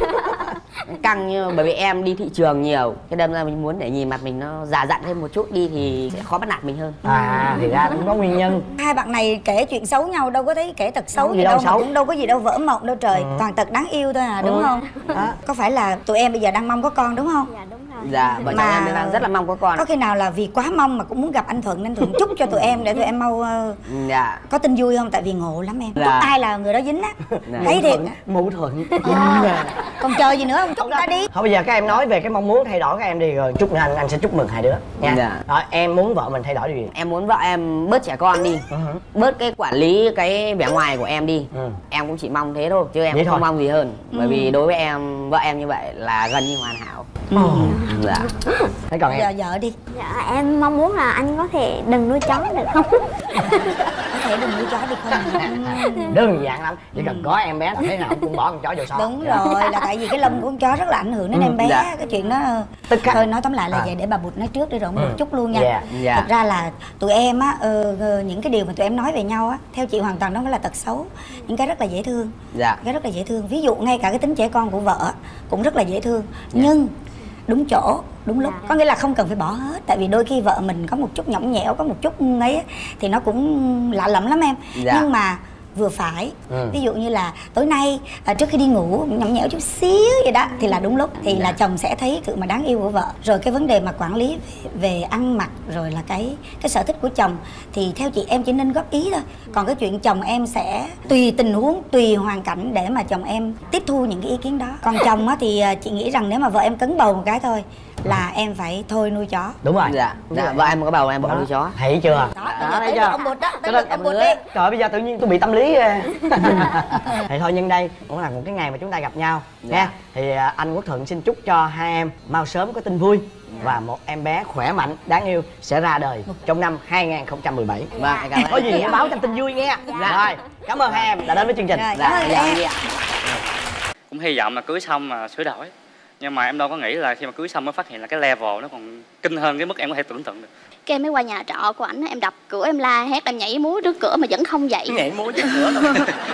Căng như bởi vì em đi thị trường nhiều, cái đâm ra mình muốn để nhìn mặt mình nó già dặn thêm một chút đi thì sẽ khó bắt nạt mình hơn. Thì ra cũng có nguyên nhân. Hai bạn này kể chuyện xấu nhau đâu có thấy kể tật xấu gì đâu, mà cũng đâu có gì đâu vỡ mộng đâu trời, toàn tật đáng yêu thôi à, đúng không? Có phải là tụi em bây giờ đang mong có con đúng không? Dạ đúng rồi. Dạ, vợ chồng em đang rất là mong có con. Có khi nào là vì quá mong mà cũng muốn gặp anh Thuận nên Thuận chúc cho tụi em để tụi em mau có tin vui không? Tại vì ngộ lắm em. Chúc ai là người đó dính á. Thấy thiệt. Mâu thuẫn. Còn chờ gì nữa không? Chúc ta đi. Thôi bây giờ các em nói về cái mong muốn thay đổi của các em đi, rồi chút nữa anh sẽ chúc mừng hai đứa nha. Em muốn vợ mình thay đổi điều gì? Em muốn vợ em bớt trẻ con đi, bớt cái quản lý cái vẻ ngoài của em đi. Em cũng chỉ mong thế thôi, chứ em không mong gì hơn. Bởi vì đối với em, vợ em như vậy là gần như hoàn hảo. Dạ. Thế còn em? Giờ vợ đi. Dạ em mong muốn là anh có thể đừng nuôi chó được không? Có thể đừng nuôi chó được không? Đơn giản lắm, chỉ cần có em bé là thế nào cũng bỏ con chó vô xó. Đúng rồi, là tại vì cái lông của con chó rất là ảnh hưởng đến em bé. Cái chuyện đó thôi nói tóm lại là vậy, để bà Bụt nói trước đi rồi một chút luôn nha. Thật ra là tụi em á, những cái điều mà tụi em nói về nhau á, theo chị hoàn toàn đó là tật xấu, những cái rất là dễ thương. Cái rất là dễ thương, ví dụ ngay cả cái tính trẻ con của vợ cũng rất là dễ thương, nhưng đúng chỗ đúng lúc, có nghĩa là không cần phải bỏ hết, tại vì đôi khi vợ mình có một chút nhõng nhẽo, có một chút ấy thì nó cũng lạ lẫm lắm em. Nhưng mà vừa phải, ví dụ như là tối nay trước khi đi ngủ nhõng nhẽo chút xíu vậy đó thì là đúng lúc, thì là chồng sẽ thấy sự mà đáng yêu của vợ. Rồi cái vấn đề mà quản lý về ăn mặc rồi là cái sở thích của chồng thì theo chị em chỉ nên góp ý thôi, còn cái chuyện chồng em sẽ tùy tình huống, tùy hoàn cảnh để mà chồng em tiếp thu những cái ý kiến đó. Còn chồng á thì chị nghĩ rằng nếu mà vợ em cứng bầu một cái thôi là em phải thôi nuôi chó. Đúng rồi. Dạ, vợ em có bầu em bỏ nuôi chó. Thấy chưa? Đó thấy chưa? Ông Bụt đó, tới lượt ông Bụt đi. Trời, bây giờ tự nhiên tôi bị tâm lý. Thì thôi, nhân đây cũng là một cái ngày mà chúng ta gặp nhau nha. Thì anh Quốc Thuận xin chúc cho hai em mau sớm có tin vui và một em bé khỏe mạnh đáng yêu sẽ ra đời trong năm 2017. Có gì hãy báo cho tin vui nghe. Rồi, cảm ơn hai em đã đến với chương trình. Cũng hy vọng là cưới xong mà sửa đổi, nhưng mà em đâu có nghĩ là khi mà cưới xong mới phát hiện là cái level nó còn kinh hơn cái mức em có thể tưởng tượng được. Cái em mới qua nhà trọ của ảnh, em đập cửa, em la hét, em nhảy múa trước cửa mà vẫn không dậy. Nhảy múa trước cửa thôi.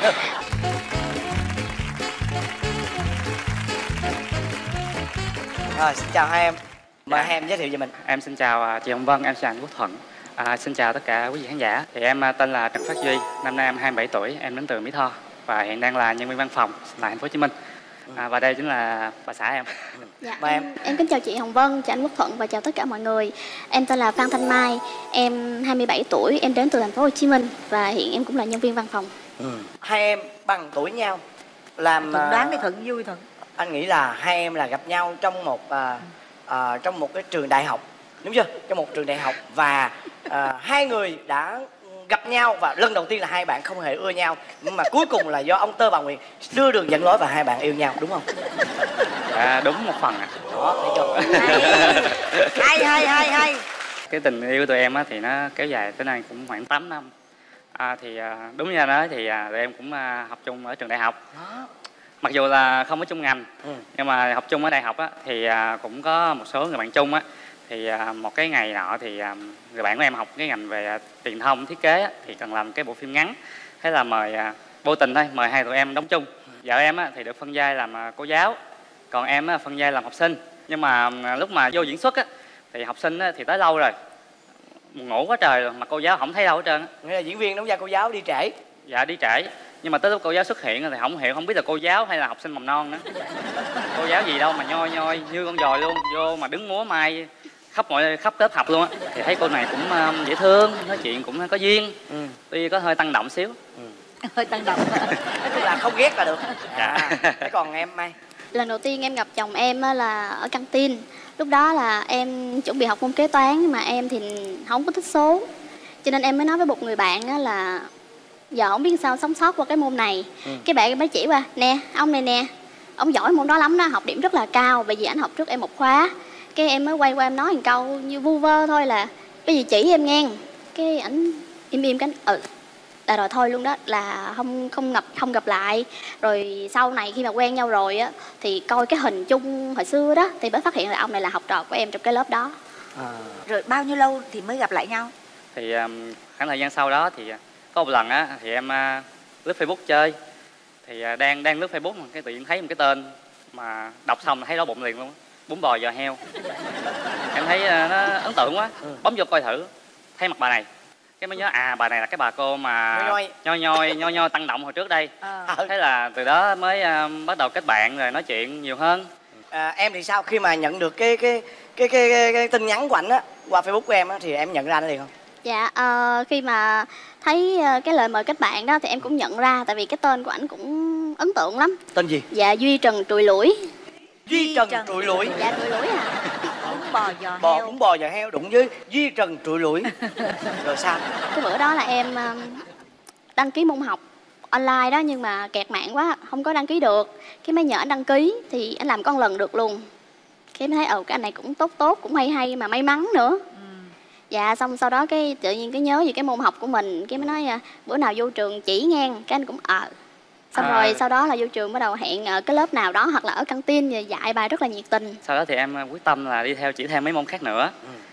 Rồi, xin chào hai em. Mời hai em giới thiệu về mình. Em xin chào chị Hồng Vân, em chào anh Quốc Thuận. Xin chào tất cả quý vị khán giả. Thì em tên là Trần Phát Duy, năm nay em 27 tuổi, em đến từ Mỹ Tho và hiện đang là nhân viên văn phòng tại thành phố Hồ Chí Minh. Và đây chính là bà xã em. Dạ, em kính chào chị Hồng Vân, chào anh Quốc Thuận và chào tất cả mọi người. Em tên là Phan Thanh Mai, em 27 tuổi, em đến từ thành phố Hồ Chí Minh và hiện em cũng là nhân viên văn phòng. Hai em bằng tuổi nhau, làm Thuận đoán đi Thuận vui Thuận. Anh nghĩ là hai em là gặp nhau trong một cái trường đại học, đúng chưa? Trong một trường đại học và hai người đã gặp nhau và lần đầu tiên là hai bạn không hề ưa nhau, nhưng mà cuối cùng là do ông Tơ bà Nguyệt đưa đường dẫn lối và hai bạn yêu nhau, đúng không? Đúng một phần ạ. Đó, thấy chưa? Hay. Cái tình yêu tụi em á thì nó kéo dài tới nay cũng khoảng 8 năm. Đúng như nói thì tụi em cũng học chung ở trường đại học. Mặc dù là không có chung ngành, nhưng mà học chung ở đại học á thì cũng có một số người bạn chung á. Thì một cái ngày nọ thì người bạn của em học cái ngành về truyền thông thiết kế á, thì cần làm cái bộ phim ngắn. Thế là mời vô tình thôi, mời hai tụi em đóng chung. Vợ em á thì được phân vai làm cô giáo, còn em á phân vai làm học sinh. Nhưng mà lúc mà vô diễn xuất á thì học sinh á thì tới lâu rồi, buồn ngủ quá trời rồi mà cô giáo không thấy đâu hết trơn á. Nghĩa là diễn viên đóng vai cô giáo đi trễ. Dạ đi trễ, nhưng mà tới lúc cô giáo xuất hiện thì không hiểu, không biết là cô giáo hay là học sinh mầm non nữa. Cô giáo gì đâu mà nhoi nhoi như con dòi luôn, vô mà đứng múa may khắp lớp học luôn á, thì thấy cô này cũng dễ thương, nói chuyện cũng có duyên, tuy có hơi tăng động xíu. Hơi tăng động. Tức là không ghét là được. Dạ. Thế còn em Mai? Lần đầu tiên em gặp chồng em là ở căng tin. Lúc đó là em chuẩn bị học môn kế toán mà em thì không có thích số, cho nên em mới nói với một người bạn là giờ không biết sao sống sót qua cái môn này. Cái bạn em mới chỉ qua, nè ông này nè, ông giỏi môn đó lắm đó, học điểm rất là cao, bởi vì ảnh học trước em một khóa. Cái em mới quay qua em nói một câu như vu vơ thôi là cái gì chỉ em nghe. Cái ảnh im cái là rồi thôi luôn đó, là không gặp lại. Rồi sau này khi mà quen nhau rồi á thì coi cái hình chung hồi xưa đó thì mới phát hiện là ông này là học trò của em trong cái lớp đó. Rồi bao nhiêu lâu thì mới gặp lại nhau? Thì khoảng thời gian sau đó thì có một lần á thì em lướt Facebook chơi, thì đang lướt Facebook mà cái tự nhiên thấy một cái tên mà đọc xong là thấy đói bụng liền luôn, bún bò giò heo. Em thấy nó ấn tượng quá, bấm vô coi thử, thấy mặt bà này, cái mới nhớ bà này là cái bà cô mà nhoi tăng động hồi trước đây. Thế là từ đó mới bắt đầu kết bạn rồi nói chuyện nhiều hơn. Em thì sao, khi mà nhận được cái tin nhắn của ảnh á qua Facebook của em á thì em nhận ra nó liền không? Dạ, khi mà thấy cái lời mời kết bạn đó thì em cũng nhận ra, tại vì cái tên của ảnh cũng ấn tượng lắm. Tên gì? Dạ, Duy Trần Trùi Lũi. Duy Trần Trùi Lũi. Dạ, Trùi Lũi à. Bún bò giò heo đụng với Duy Trần Trùi Lũi. Rồi sao? Cái bữa đó là em đăng ký môn học online đó, nhưng mà kẹt mạng quá không có đăng ký được. Cái mới nhờ anh đăng ký thì anh làm con lần được luôn. Cái mới thấy cái anh này cũng tốt, cũng hay mà may mắn nữa. Dạ, xong sau đó cái tự nhiên cái nhớ về cái môn học của mình, cái mới nói bữa nào vô trường chỉ ngang. Cái anh cũng xong rồi sau đó là vô trường bắt đầu hẹn ở cái lớp nào đó hoặc là ở căng tin và dạy bài rất là nhiệt tình. Sau đó thì em quyết tâm là đi theo chỉ theo mấy môn khác nữa.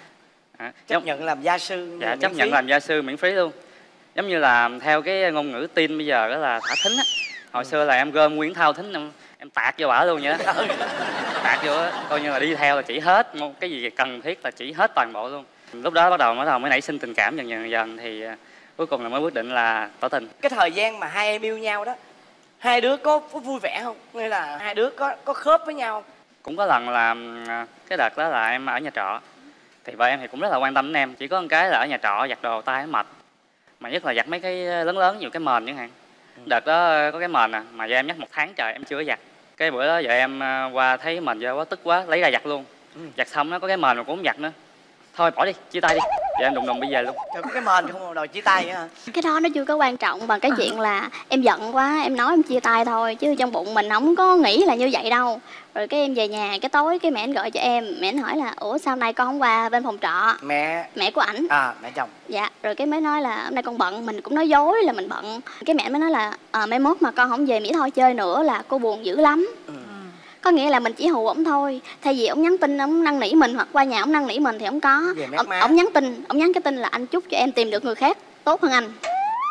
Chấp nhận làm gia sư. Dạ, chấp nhận làm gia sư miễn phí luôn. Giống như là theo cái ngôn ngữ tin bây giờ đó là thả thính á. Hồi xưa là em gom Nguyễn Thao thính em tạt vô bả luôn vậy đó. Tạt vô á, coi như là đi theo là chỉ hết, cái gì cần thiết là chỉ hết toàn bộ luôn. Lúc đó bắt đầu mới nảy sinh tình cảm dần thì cuối cùng là mới quyết định là tỏ tình. Cái thời gian mà hai em yêu nhau đó, hai đứa có vui vẻ không? Hay là hai đứa có khớp với nhau? Cũng có lần là cái đợt đó là em ở nhà trọ, thì vợ em thì cũng rất là quan tâm đến em. Chỉ có một cái là ở nhà trọ giặt đồ tay mệt, mà nhất là giặt mấy cái lớn nhiều cái mền chẳng hạn. Đợt đó có cái mền mà do em nhắc 1 tháng trời em chưa có giặt. Cái bữa đó vợ em qua thấy mền dơ quá, tức quá lấy ra giặt luôn. Giặt xong nó có cái mền mà cũng không giặt nữa, thôi bỏ đi, chia tay đi. Vậy em đùng bây giờ luôn. Trời, có cái mền không đòi chia tay nữa hả? Cái đó nó chưa có quan trọng bằng cái chuyện là em giận quá em nói em chia tay thôi, chứ trong bụng mình không có nghĩ là như vậy đâu. Rồi cái em về nhà cái tối cái mẹ anh gọi cho em, mẹ anh hỏi là ủa sao nay con không qua bên phòng trọ? Mẹ của ảnh. Mẹ chồng. Dạ, rồi cái mới nói là hôm nay con bận, mình cũng nói dối là mình bận. Cái mẹ mới nói là mai mốt mà con không về Mỹ Tho chơi nữa là cô buồn dữ lắm. Có nghĩa là mình chỉ hù ổng thôi. Thay vì ổng nhắn tin ổng năn nỉ mình hoặc qua nhà ổng năn nỉ mình thì ổng có. Ổng nhắn cái tin là anh chúc cho em tìm được người khác tốt hơn anh.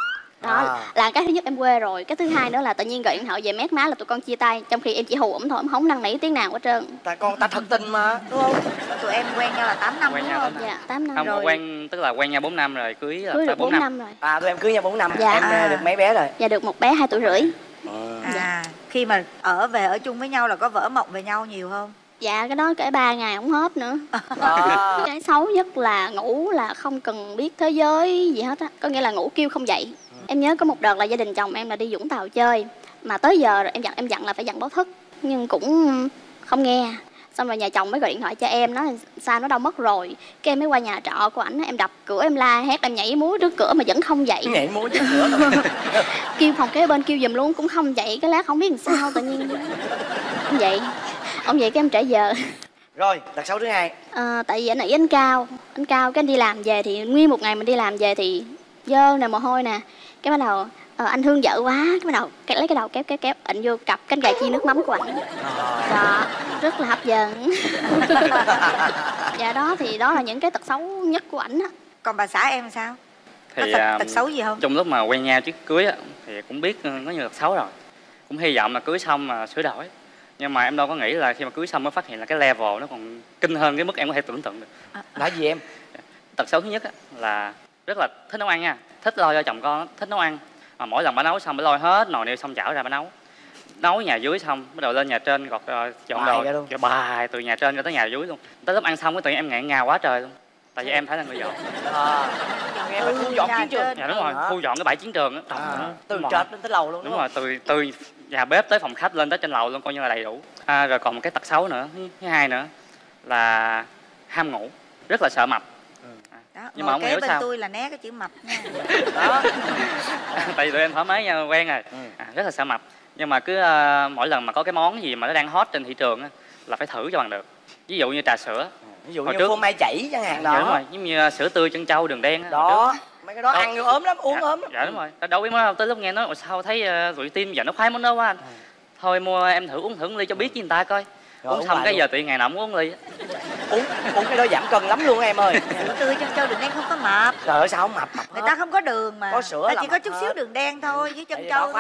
Đó là cái thứ nhất em quê rồi. Cái thứ hai nữa là tự nhiên gọi điện thoại về mét má là tụi con chia tay, trong khi em chỉ hù ổng thôi, ổng không năn nỉ tiếng nào hết trơn. Tại ta thật tình mà, đúng không? Tụi em quen nhau là 8 năm đúng không? Dạ, 8 năm không, rồi. Quen tức là quen nhau 4 năm rồi, cưới là cưới được 4 năm rồi. Tụi em cưới nhau 4 năm. Dạ. Em được mấy bé rồi? Dạ, được một bé 2 tuổi rưỡi. Khi mà ở chung với nhau là có vỡ mộng về nhau nhiều không? Dạ, cái đó kể 3 ngày không hết nữa. Cái xấu nhất là ngủ là không cần biết thế giới gì hết á, có nghĩa là ngủ kêu không dậy. Em nhớ có một đợt là gia đình chồng em là đi Vũng Tàu chơi, mà tới giờ rồi em dặn là phải dặn báo thức nhưng cũng không nghe. Xong rồi nhà chồng mới gọi điện thoại cho em nói sao nó đâu mất rồi. Cái em mới qua nhà trọ của ảnh, em đập cửa em la hét, em nhảy múa trước cửa mà vẫn không dậy. Nhảy múa trước cửa kêu phòng kế bên kêu giùm luôn cũng không dậy. Cái lát không biết làm sao tự nhiên không dậy. Ông vậy cái em trễ giờ. Rồi, tật xấu thứ hai. Tại vì anh cao cái anh đi làm về thì nguyên một ngày mình đi làm về thì dơ nè, mồ hôi nè. Cái bắt đầu anh thương vợ quá, cái bắt đầu lấy cái đầu kéo ịnh vô cặp cánh gà chiên nước mắm của ảnh. Đó, rất là hấp dẫn. Dạ, đó là những cái tật xấu nhất của ảnh á. Còn bà xã em sao? Thì có tật xấu gì không? Trong lúc mà quen nhau trước cưới á thì cũng biết có nhiều tật xấu rồi, cũng hy vọng là cưới xong mà sửa đổi. Nhưng mà em đâu có nghĩ là khi mà cưới xong mới phát hiện là cái level nó còn kinh hơn cái mức em có thể tưởng tượng được. Là gì em? Tật xấu thứ nhất á, là rất là thích nấu ăn nha, thích lo cho chồng con, thích nấu ăn. Mà mỗi lần bà nấu xong bà lôi hết nồi niêu xong chảo ra bà nấu. nấu nhà dưới xong bắt đầu lên nhà trên gọt dọn đồ rồi bài từ nhà trên cho tới nhà dưới luôn. Tới lúc ăn xong cái tự nhiên em nghẹn ngào quá trời luôn, tại vì em phải là người dọn. Em phải thu dọn chiến trường. Dạ đúng rồi, thu dọn cái bãi chiến trường á. Từ trệt lên tới lầu luôn đúng rồi, từ nhà bếp tới phòng khách lên tới trên lầu luôn, coi như là đầy đủ. Rồi còn một cái tật xấu nữa, thứ hai nữa là ham ngủ, rất là sợ mập. Đó, nhưng mà không hiểu bên sao tôi là né cái chữ mập nha. Đó. Tại vì tụi em thoải mái nha, quen rồi. Rất là sợ mập. Nhưng mà cứ mỗi lần mà có cái món gì mà nó đang hot trên thị trường á, là phải thử cho bằng được. Ví dụ như trà sữa, ví dụ như phô mai chảy chẳng hạn đó. Dạ, đúng rồi, giống như sữa tươi trân châu đường đen đó. Mấy cái đó ăn vô ốm lắm, uống ốm lắm. Dạ đúng rồi. Đâu biết mới tới lúc nghe nói sao thấy rượu tim giờ nó khoái món đó quá anh. Thôi mua em thử uống ly cho biết với người ta coi. Uống xong cái giờ tự ngày nào cũng uống ly. Uống cái đó giảm cân lắm luôn em ơi. Sữa tươi trân châu đường đen không có mập. Trời ơi sao không mập Người ta không có đường mà. Có sữa chỉ có chút xíu đường đen thôi với trân châu.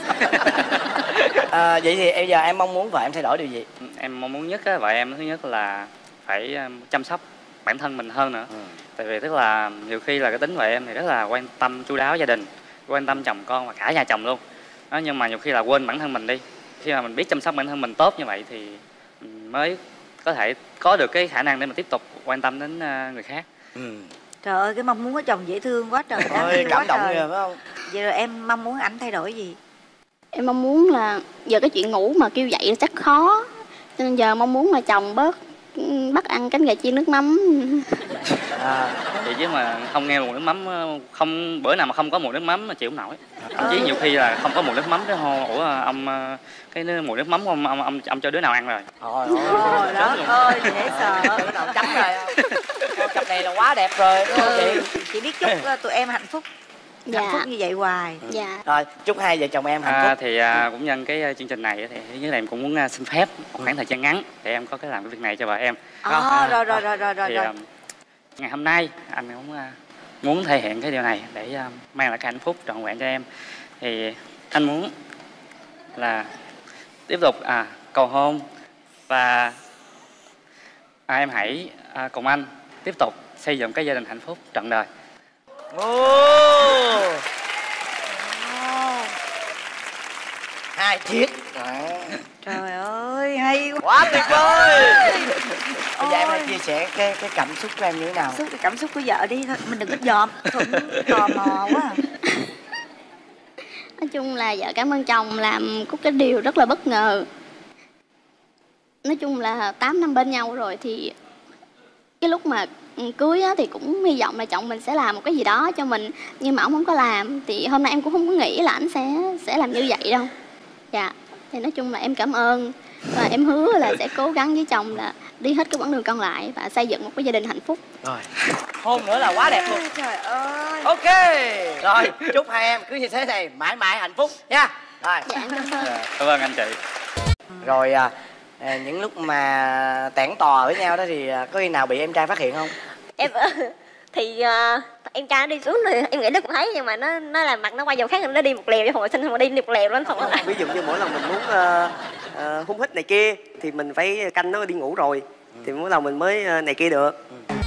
Vậy thì bây giờ em mong muốn vợ em thay đổi điều gì? Em mong muốn nhất á, vợ em thứ nhất là phải chăm sóc bản thân mình hơn nữa. Tại vì tức là nhiều khi là cái tính vợ em thì rất là quan tâm chu đáo gia đình, quan tâm chồng con và cả nhà chồng luôn đó, nhưng mà nhiều khi là quên bản thân mình đi. Khi mà mình biết chăm sóc bản thân mình tốt như vậy thì mình mới có thể có được cái khả năng để mà tiếp tục quan tâm đến người khác. Trời ơi, cái mong muốn của chồng dễ thương quá trời. Ơi, cảm động rồi phải không? Vậy rồi em mong muốn ảnh thay đổi gì? Em mong muốn là giờ cái chuyện ngủ mà kêu dậy là chắc khó, cho nên giờ mong muốn là chồng bắt ăn cánh gà chiên nước mắm. Vậy chứ mà không nghe mùi nước mắm, không bữa nào mà không có mùi nước mắm mà chịu không nổi. Thậm chí nhiều khi là không có mùi nước mắm cái ủa ông cái mùi nước mắm của ông cho đứa nào ăn rồi. Trời đất ơi, dễ sợ. Chấm rồi. Cặp này là quá đẹp rồi đúng không chị? Chị biết chúc tụi em hạnh phúc. Hạnh phúc như vậy hoài. Rồi chúc hai vợ chồng em hạnh phúc. Thì cũng nhân cái chương trình này thì thứ nhất là em cũng muốn xin phép một khoảng thời gian ngắn để em có cái làm cái việc này cho vợ em. Rồi. Ngày hôm nay anh cũng muốn thể hiện cái điều này để mang lại cái hạnh phúc trọn vẹn cho em. Thì anh muốn là tiếp tục cầu hôn và em hãy cùng anh tiếp tục xây dựng cái gia đình hạnh phúc trọn đời. Hai chiếc. Trời ơi, hay quá tuyệt vời. Bây giờ em hãy chia sẻ cái cảm xúc của em như thế nào? Cái cảm xúc của vợ đi thôi, mình đừng có dòm, Thuận tò mò quá. Nói chung là vợ cảm ơn chồng làm có cái điều rất là bất ngờ. Nói chung là 8 năm bên nhau rồi thì cái lúc mà cưới á, thì cũng hy vọng là chồng mình sẽ làm một cái gì đó cho mình, nhưng mà ông không có làm. Thì hôm nay em cũng không có nghĩ là anh sẽ làm như vậy đâu. Dạ, thì nói chung là em cảm ơn và em hứa là sẽ cố gắng với chồng là đi hết cái quãng đường còn lại và xây dựng một cái gia đình hạnh phúc. Rồi, hôn nữa là quá đẹp luôn. Trời ơi. Ok. Rồi, chúc hai em cứ như thế này mãi mãi hạnh phúc nha. Rồi. Dạ, cảm ơn anh chị. Rồi những lúc mà tẻn tò với nhau đó thì có khi nào bị em trai phát hiện không? Em thì em trai nó đi xuống rồi em nghĩ nó cũng thấy, nhưng mà nó làm mặt nó quay vào khác, nó đi một lèo cho phòng vệ sinh, không mà đi một lèo lên phòng. Ví dụ như mỗi lần mình muốn hung hít này kia thì mình phải canh nó đi ngủ rồi thì mỗi lần mình mới này kia được.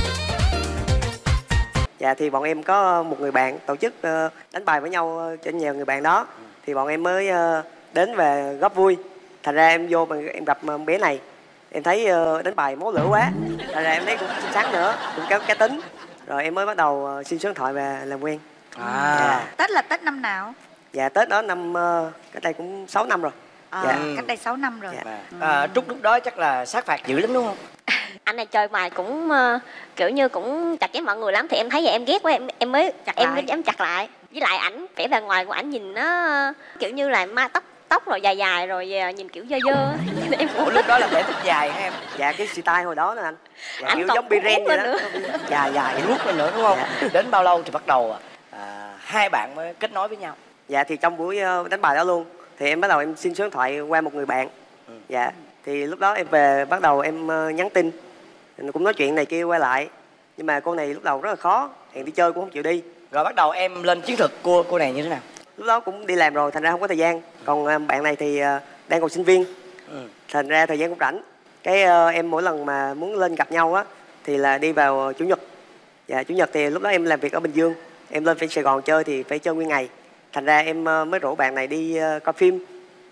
Dạ thì bọn em có một người bạn tổ chức đánh bài với nhau trên nhà người bạn đó, thì bọn em mới đến và góp vui. Thành ra em vô mà em gặp bé này, em thấy đánh bài máu lửa quá, thành ra em thấy cũng xinh xắn nữa, cũng có cá tính. Rồi em mới bắt đầu xin số điện thoại và làm quen. Tết là Tết năm nào? Dạ Tết đó năm cách đây cũng 6 năm rồi. Dạ. Cách đây 6 năm rồi. Trúc lúc đó chắc là sát phạt dữ lắm đúng không? Anh này chơi bài cũng kiểu như cũng chặt chém mọi người lắm, thì em thấy vậy em ghét quá, em mới dám chặt lại. Với lại ảnh vẻ bề ngoài của ảnh nhìn nó kiểu như là tóc rồi dài rồi nhìn kiểu dơ em cũng lúc đó là để tóc dài hả em? Dạ cái style hồi đó nè anh. Dạ, anh kiểu còn giống Biren vậy đó. Dài rút lên nữa đúng không? Đến bao lâu thì bắt đầu hai bạn mới kết nối với nhau? Dạ thì trong buổi đánh bài đó luôn thì em bắt đầu em xin số điện thoại qua một người bạn. Dạ thì lúc đó em về bắt đầu em nhắn tin, cũng nói chuyện này kia quay lại, nhưng mà cô này lúc đầu rất là khó, hẹn đi chơi cũng không chịu đi. Rồi bắt đầu em lên chiến thuật của cô này như thế nào? Lúc đó cũng đi làm rồi thành ra không có thời gian, còn bạn này thì đang còn sinh viên, thành ra thời gian cũng rảnh. Cái em mỗi lần mà muốn lên gặp nhau á thì là đi vào chủ nhật. Dạ chủ nhật thì lúc đó em làm việc ở Bình Dương, em lên Sài Gòn chơi thì phải chơi nguyên ngày, thành ra em mới rủ bạn này đi coi phim.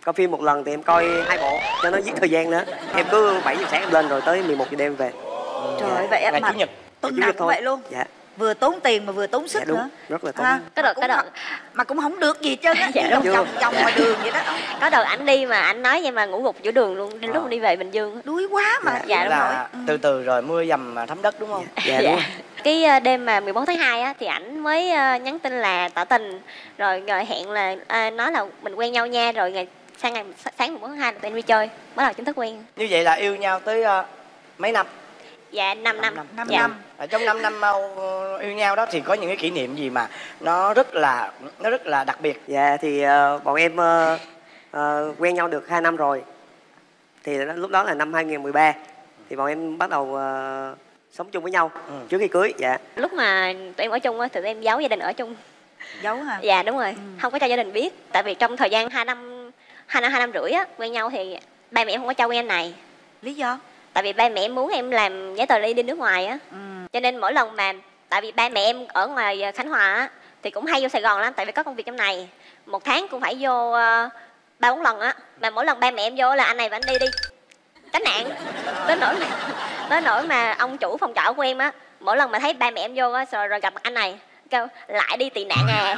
Coi phim một lần thì em coi 2 bộ cho nó giết thời gian nữa. Em cứ 7 giờ sáng em lên rồi tới 11 giờ đêm về. Trời ơi, vậy em ngày mà Chủ nhật. tuần nào cũng vậy luôn. Dạ. Vừa tốn tiền mà vừa tốn sức đúng, nữa. rất là tốn. Có đợt mà cũng không được gì hết trơn á. Dạ, vòng ngoài đường vậy đó. Có đợt ảnh đi mà ảnh nói vậy mà ngủ gục giữa đường luôn đến lúc đi về Bình Dương. Đuối quá mà. Dạ đúng rồi. Từ từ rồi mưa dầm mà thấm đất đúng không? Dạ đúng. Cái đêm mà 14 tháng 2 á thì ảnh mới nhắn tin là tỏ tình, rồi hẹn là nói là mình quen nhau nha, rồi ngày sáng 14 tháng 2 là tụi em đi chơi, bắt đầu chính thức quen. Như vậy là yêu nhau tới mấy năm? Dạ 5 năm. 5 dạ. năm. Ở trong 5 năm yêu nhau đó thì có những cái kỷ niệm gì mà nó rất là đặc biệt? Dạ thì bọn em quen nhau được 2 năm rồi. Thì lúc đó là năm 2013 thì bọn em bắt đầu sống chung với nhau trước khi cưới. Dạ. Lúc mà tụi em ở chung á thì tụi em giấu gia đình ở chung. Giấu hả? Dạ đúng rồi. Không có cho gia đình biết. Tại vì trong thời gian 2 năm rưỡi á quen nhau thì ba mẹ em không có cho quen anh này. Lý do? Tại vì ba mẹ em muốn em làm giấy tờ đi nước ngoài á. Cho nên mỗi lần mà tại vì ba mẹ em ở ngoài Khánh Hòa á thì cũng hay vô Sài Gòn lắm, tại vì có công việc trong này. 1 tháng cũng phải vô 3-4 lần á. Mà mỗi lần ba mẹ em vô là anh này và anh đi tránh nạn. Tới nỗi mà ông chủ phòng trọ của em á, mỗi lần mà thấy ba mẹ em vô á rồi gặp mặt anh này kêu lại đi tị nạn à.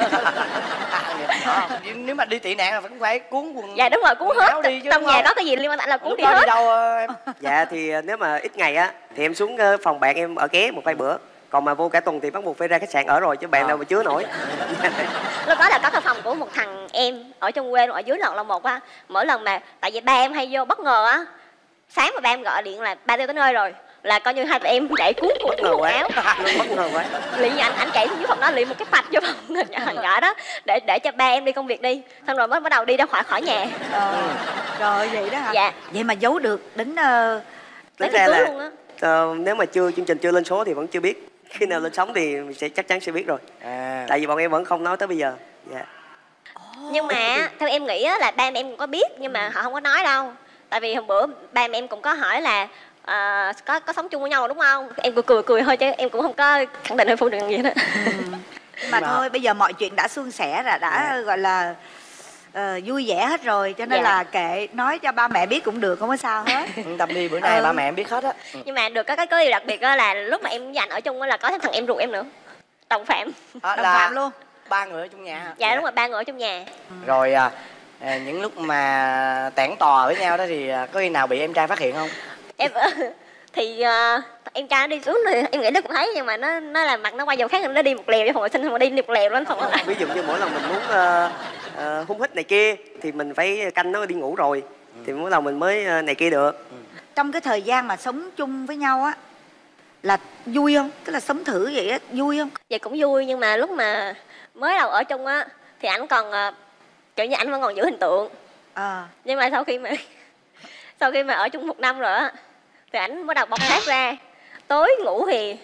Nếu mà đi tị nạn là cũng phải cuốn quần. Dạ đúng rồi, cuốn hết đi chứ, trong nhà có cái gì liên quan anh là cuốn đi hết. Đi đâu em? Dạ thì nếu mà ít ngày á thì em xuống phòng bạn em ở ké một vài bữa. Còn mà vô cả tuần thì bắt buộc phải ra khách sạn ở rồi, chứ bạn nào mà chứa nổi. Lúc đó là có cái phòng của một thằng em ở trong quê ở dưới Lộc Một á. Mỗi lần mà tại vì ba em hay vô bất ngờ á, sáng mà ba em gọi điện là ba tôi tới nơi rồi, là coi như hai tụi em chạy cuốn quần áo bất ngờ quá. Liền anh chạy xuống dưới phòng đó liền một cái phạch vô phòng thằng nhỏ đó để cho ba em đi công việc đi, xong rồi mới bắt đầu đi ra khỏi nhà. Rồi vậy đó hả? Dạ. Vậy mà giấu được đến Tính ra là nếu mà chương trình chưa lên số thì vẫn chưa biết. Khi nào lên sóng thì chắc chắn sẽ biết rồi. Tại vì bọn em vẫn không nói tới bây giờ. Dạ. Nhưng mà theo em nghĩ là ba em cũng có biết nhưng mà họ không có nói đâu. Tại vì hôm bữa ba em cũng có hỏi là có sống chung với nhau đúng không? Em cười thôi chứ em cũng không có khẳng định hay phủ định gì đó. Mà thôi bây giờ mọi chuyện đã suôn sẻ rồi, đã gọi là vui vẻ hết rồi, cho nên là kệ, nói cho ba mẹ biết cũng được, không có sao hết. Yên tâm đi, bữa nay ba mẹ em biết hết á. Nhưng mà được có điều đặc biệt đó là lúc mà em với anh ở chung là có thêm thằng em ruột em nữa, đồng phạm. Đồng phạm luôn. 3 người ở trong nhà. Dạ đúng rồi, 3 người ở trong nhà. Rồi những lúc mà tản tò với nhau đó thì có khi nào bị em trai phát hiện không? Em thì em trai nó đi xuống thì em nghĩ nó cũng thấy, nhưng mà nó làm mặt nó quay vào khác, nó đi một lèo cho phòng vệ sinh, xong rồi đi một lèo lên phòng đó. Ví dụ như mỗi lần mình muốn hung hít này kia thì mình phải canh nó đi ngủ rồi thì mỗi lần mình mới này kia được. Trong cái thời gian mà sống chung với nhau á là vui không? Tức là sống thử vậy á, vui không? Vậy cũng vui, nhưng mà lúc mà mới đầu ở chung á thì ảnh còn kiểu như ảnh vẫn còn giữ hình tượng. Nhưng mà sau khi mà ở chung 1 năm rồi á thì ảnh bắt đầu bộc phát ra. Tối ngủ thì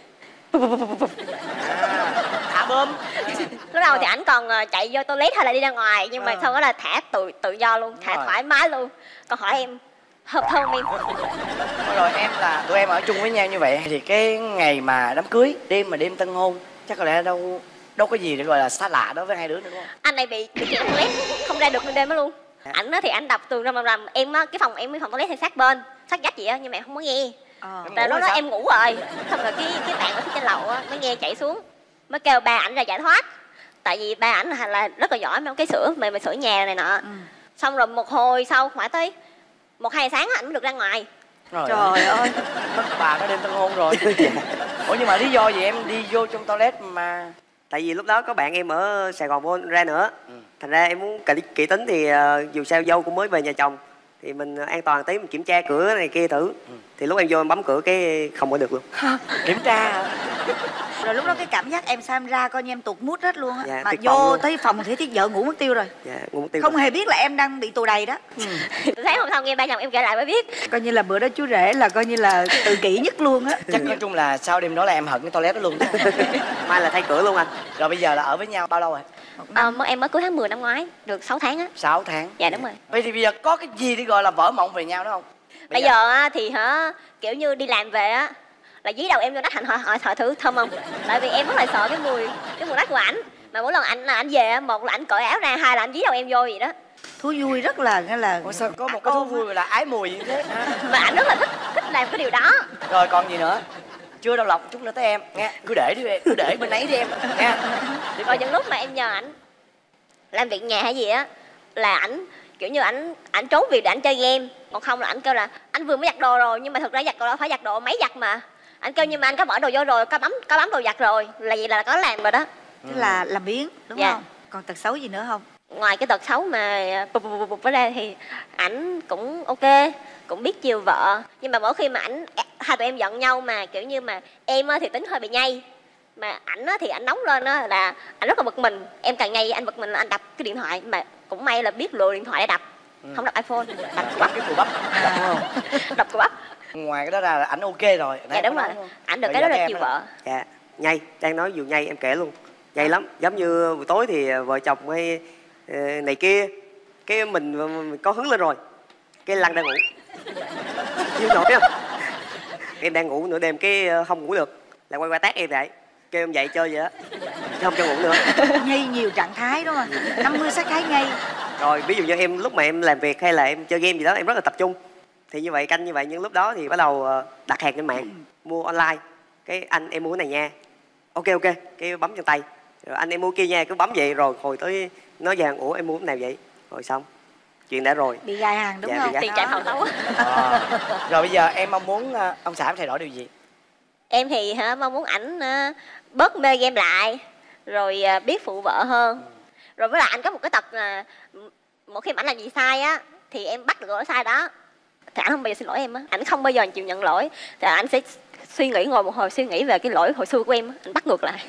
thả bơm. Lúc đầu thì ảnh còn chạy vô toilet hay là đi ra ngoài, nhưng mà sau đó là thả tự do luôn, thả thoải mái luôn. Còn hỏi em hợp thơm em. Rồi em là tụi em ở chung với nhau như vậy thì cái ngày mà đám cưới, đêm tân hôn chắc có lẽ đâu có gì để gọi là xa lạ đối với hai đứa nữa đúng không? Anh này bị chuyện toilet không ra được đêm đó luôn. Ảnh thì ảnh đập tường rầm, em á, cái phòng em với phòng toilet thì sát bên, sát vách vậy á, nhưng mà em không có nghe. Tại lúc đó em ngủ rồi, xong rồi cái bạn ở phía trên lầu á mới nghe chạy xuống, mới kêu ba ảnh ra giải thoát. Tại vì ba ảnh là rất là giỏi mấy cái sửa mà sửa nhà này nọ. Xong rồi một hồi sau phải tới 1-2 giờ sáng ảnh mới được ra ngoài. Trời ơi, mất bà nó đêm tân hôn rồi. Ủa nhưng mà lý do gì em đi vô trong toilet mà? Tại vì lúc đó có bạn em ở Sài Gòn vô ra nữa. Thành ra em muốn kỹ tính thì dù sao dâu cũng mới về nhà chồng thì mình an toàn tí, mình kiểm tra cửa này kia thử. Thì lúc em vô em bấm cửa cái không có được luôn. Kiểm tra. Rồi lúc đó cái cảm giác em sao em ra coi như em tụt mút hết luôn á. Mà vô luôn. Thấy phòng thì thấy vợ ngủ mất tiêu rồi. Ngủ mất tiêu. Không hề biết là em đang bị tù đầy đó. Sáng hôm sau nghe ba chồng em kể lại mới biết. Coi như là bữa đó chú rể là coi như là tự kỷ nhất luôn á. Chắc nói chung là sau đêm đó là em hận cái toilet đó luôn. Mai là thay cửa luôn anh. Rồi bây giờ là ở với nhau bao lâu rồi? Em mới cưới tháng 10 năm ngoái, được 6 tháng á. 6 tháng. Dạ đúng rồi. Vậy thì bây giờ có cái gì để gọi là vỡ mộng về nhau đó không? Bây giờ thì kiểu như đi làm về á là dí đầu em vô nách hỏi thử thơm không. Tại vì em rất là sợ cái mùi nách của ảnh. Mà mỗi lần anh về, một là ảnh cởi áo ra, hai là anh dí đầu em vô vậy đó. thú vui rất là Ủa sao có một cái thú vui là ái mùi như thế hả? Và ảnh rất là thích làm cái điều đó. Rồi còn gì nữa? Chưa đâu Lộc, chút nữa tới em nghe. Cứ để đi em, cứ để bên ấy đi em nghe. Rồi những lúc mà em nhờ ảnh làm việc nhà hay gì á, là ảnh kiểu như ảnh trốn việc để ảnh chơi game. Còn không là ảnh kêu là anh vừa mới giặt đồ rồi, nhưng mà thực ra giặt đồ đâu phải giặt đồ máy giặt mà. Anh kêu nhưng mà anh có bỏ đồ vô rồi, có bấm đồ giặt rồi, là vậy là có làm rồi đó. Tức là làm biếng đúng không? Còn tật xấu gì nữa không? Ngoài cái tật xấu mà bụp ở đây thì ảnh cũng ok, cũng biết chiều vợ. Nhưng mà mỗi khi mà hai tụi em giận nhau mà kiểu như mà em thì tính hơi bị nhây, mà ảnh thì ảnh nóng lên á là ảnh rất là bực mình. Em càng nhây anh bực mình là anh đập cái điện thoại, mà cũng may là biết lựa điện thoại để đập. Không đập iPhone, đập cục bắp. Cái cục bắp. Đập cục bắp. Ngoài cái đó ra là ảnh ok rồi. Dạ đúng rồi, ảnh được cái đó là chiều vợ. Dạ, nhây, đang nói dù nhây em kể luôn. Nhây lắm, giống như buổi tối thì vợ chồng hay này kia, cái mình có hứng lên rồi, cái lăn ra ngủ. Chịu nổi không? Em đang ngủ nửa đêm cái không ngủ được, là quay qua tát em vậy, kêu em dậy chơi vậy đó, chứ không cho ngủ nữa. Nhây nhiều trạng thái đúng không? 50 sắc thái nhây. Rồi ví dụ như em lúc mà em làm việc hay là em chơi game gì đó em rất là tập trung, thì như vậy canh như vậy, nhưng lúc đó thì bắt đầu đặt hàng trên mạng, mua online, cái anh em mua cái này nha, ok cái bấm trên tay, rồi anh em mua kia nha, cứ bấm vậy, rồi hồi tới nói vàng ủa em mua cái nào vậy, rồi xong chuyện đã rồi, bị gài hàng đúng không? Tiền chạy hậu tấu. Rồi bây giờ em mong muốn ông xã thay đổi điều gì? Em thì mong muốn ảnh bớt mê game lại, rồi biết phụ vợ hơn. Rồi với lại anh có một cái tật là mỗi khi mà ảnh làm gì sai á thì em bắt được lỗi sai đó thì ảnh không bao giờ xin lỗi em á, ảnh không bao giờ chịu nhận lỗi, thì ảnh sẽ suy nghĩ, ngồi một hồi suy nghĩ về cái lỗi hồi xưa của em á, ảnh bắt ngược lại.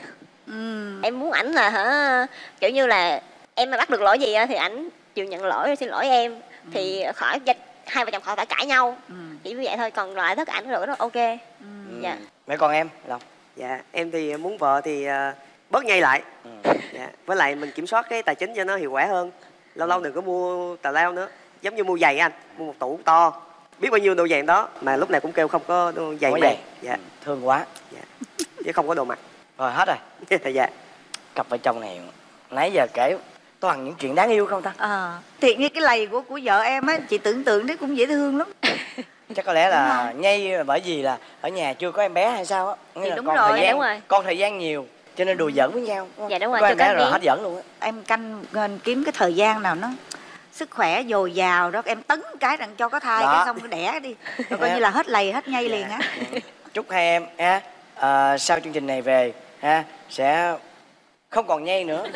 Em muốn ảnh là kiểu như là em mà bắt được lỗi gì á thì ảnh chịu nhận lỗi rồi xin lỗi em, thì khỏi hai vợ chồng khỏi phải cãi nhau. Chỉ như vậy thôi, còn lại tất cả ảnh rồi nó ok. Dạ. Mẹ còn em Lộc? Dạ em thì muốn vợ thì bớt nhây lại. Dạ. Với lại mình kiểm soát cái tài chính cho nó hiệu quả hơn, lâu lâu đừng có mua tào lao nữa, giống như mua giày anh, mua một tủ to biết bao nhiêu đồ giày đó mà lúc này cũng kêu không có giày mặc. Dạ. Thương quá. Dạ. Chứ không có đồ mặc. Rồi hết rồi. Dạ. Cặp vợ chồng này nãy giờ kể toàn những chuyện đáng yêu không ta? Thiệt như cái lầy của vợ em á, chị tưởng tượng thấy cũng dễ thương lắm. Chắc có lẽ là nhây bởi vì là ở nhà chưa có em bé hay sao á. Thì đúng rồi, đúng rồi. Con thời gian nhiều cho nên đùa giỡn với nhau. Dạ đúng rồi, có em bé rồi hết giỡn luôn á. Em canh kiếm cái thời gian nào nó sức khỏe dồi dào đó, em tấn cái rằng cho có thai cái xong cái đẻ đi, rồi coi như là hết lầy hết nhây liền á. Chúc hai em sau chương trình này về sẽ không còn nhây nữa.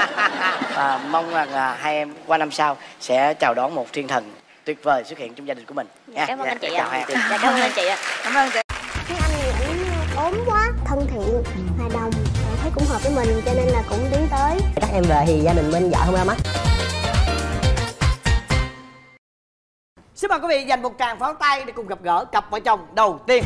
Và mong rằng hai em qua năm sau sẽ chào đón một thiên thần tuyệt vời xuất hiện trong gia đình của mình. Cảm ơn anh chị ạ. Dạ cảm ơn anh chị ạ. Cảm ơn chị. Cái anh này ảnh ốm quá, thân thiện, hòa đồng, thấy cũng hợp với mình cho nên là cũng tiến tới. Chắc em về thì gia đình bên vợ không ra mắt. Xin mời quý vị dành một tràng pháo tay để cùng gặp gỡ cặp vợ chồng đầu tiên.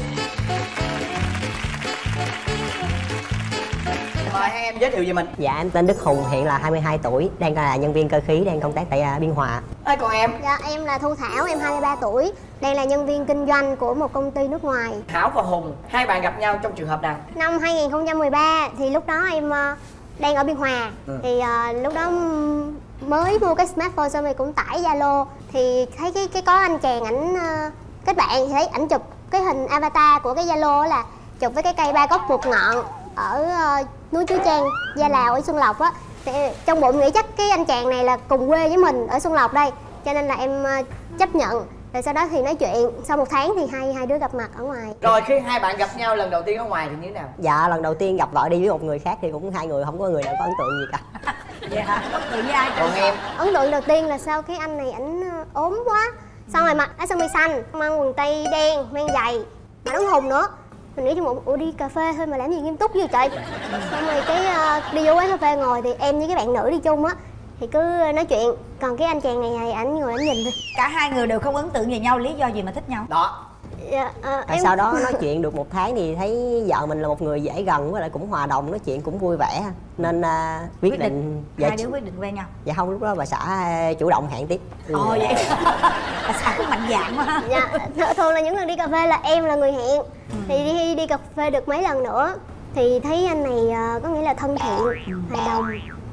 Mời hai em giới thiệu về mình. Dạ em tên Đức Hùng, hiện là 22 tuổi, đang là nhân viên cơ khí, đang công tác tại Biên Hòa. Còn em? Dạ em là Thu Thảo, em 23 tuổi, đang là nhân viên kinh doanh của một công ty nước ngoài. Thảo và Hùng, hai bạn gặp nhau trong trường hợp nào? Năm 2013 thì lúc đó em đang ở Biên Hòa, thì lúc đó mới mua cái smartphone xong rồi cũng tải Zalo, thì thấy cái có anh chàng ảnh kết bạn, thì thấy ảnh chụp cái hình avatar của cái Zalo là chụp với cái cây ba gốc một ngọn ở núi Chuối Trang, Gia Lào ở Xuân Lộc á. Trong bụng nghĩ chắc cái anh chàng này là cùng quê với mình ở Xuân Lộc đây, cho nên là em chấp nhận. Rồi sau đó thì nói chuyện, sau một tháng thì hai đứa gặp mặt ở ngoài. Rồi khi hai bạn gặp nhau lần đầu tiên ở ngoài thì như thế nào? Dạ lần đầu tiên gặp vợ đi với một người khác thì cũng hai người không có người nào có ấn tượng gì cả. Dạ, ấn tượng với ai? Còn em? Ấn tượng đầu tiên là sau cái anh này ảnh ốm quá, xong rồi mặc áo sơ mi xanh, mang quần tây đen, mang giày, mà đóng Hùng nữa. Mình nghĩ trong bụng, ủa đi cà phê thôi mà làm gì nghiêm túc như trời. Xong rồi cái đi vô quán cà phê ngồi, thì em với cái bạn nữ đi chung á thì cứ nói chuyện, còn cái anh chàng này thì ảnh ngồi ảnh nhìn thôi. Cả hai người đều không ấn tượng về nhau, lý do gì mà thích nhau? Đó. Dạ, sau đó nói chuyện được một tháng thì thấy vợ mình là một người dễ gần, với lại cũng hòa đồng, nói chuyện cũng vui vẻ, nên quyết định hai đứa quyết định quen nhau. Dạ không, lúc đó bà xã chủ động hẹn tiếp. Ồ vậy bà xã cũng mạnh dạn quá. Dạ thường là những lần đi cà phê là em là người hẹn. Thì đi cà phê được mấy lần nữa thì thấy anh này có nghĩa là thân thiện, hòa đồng,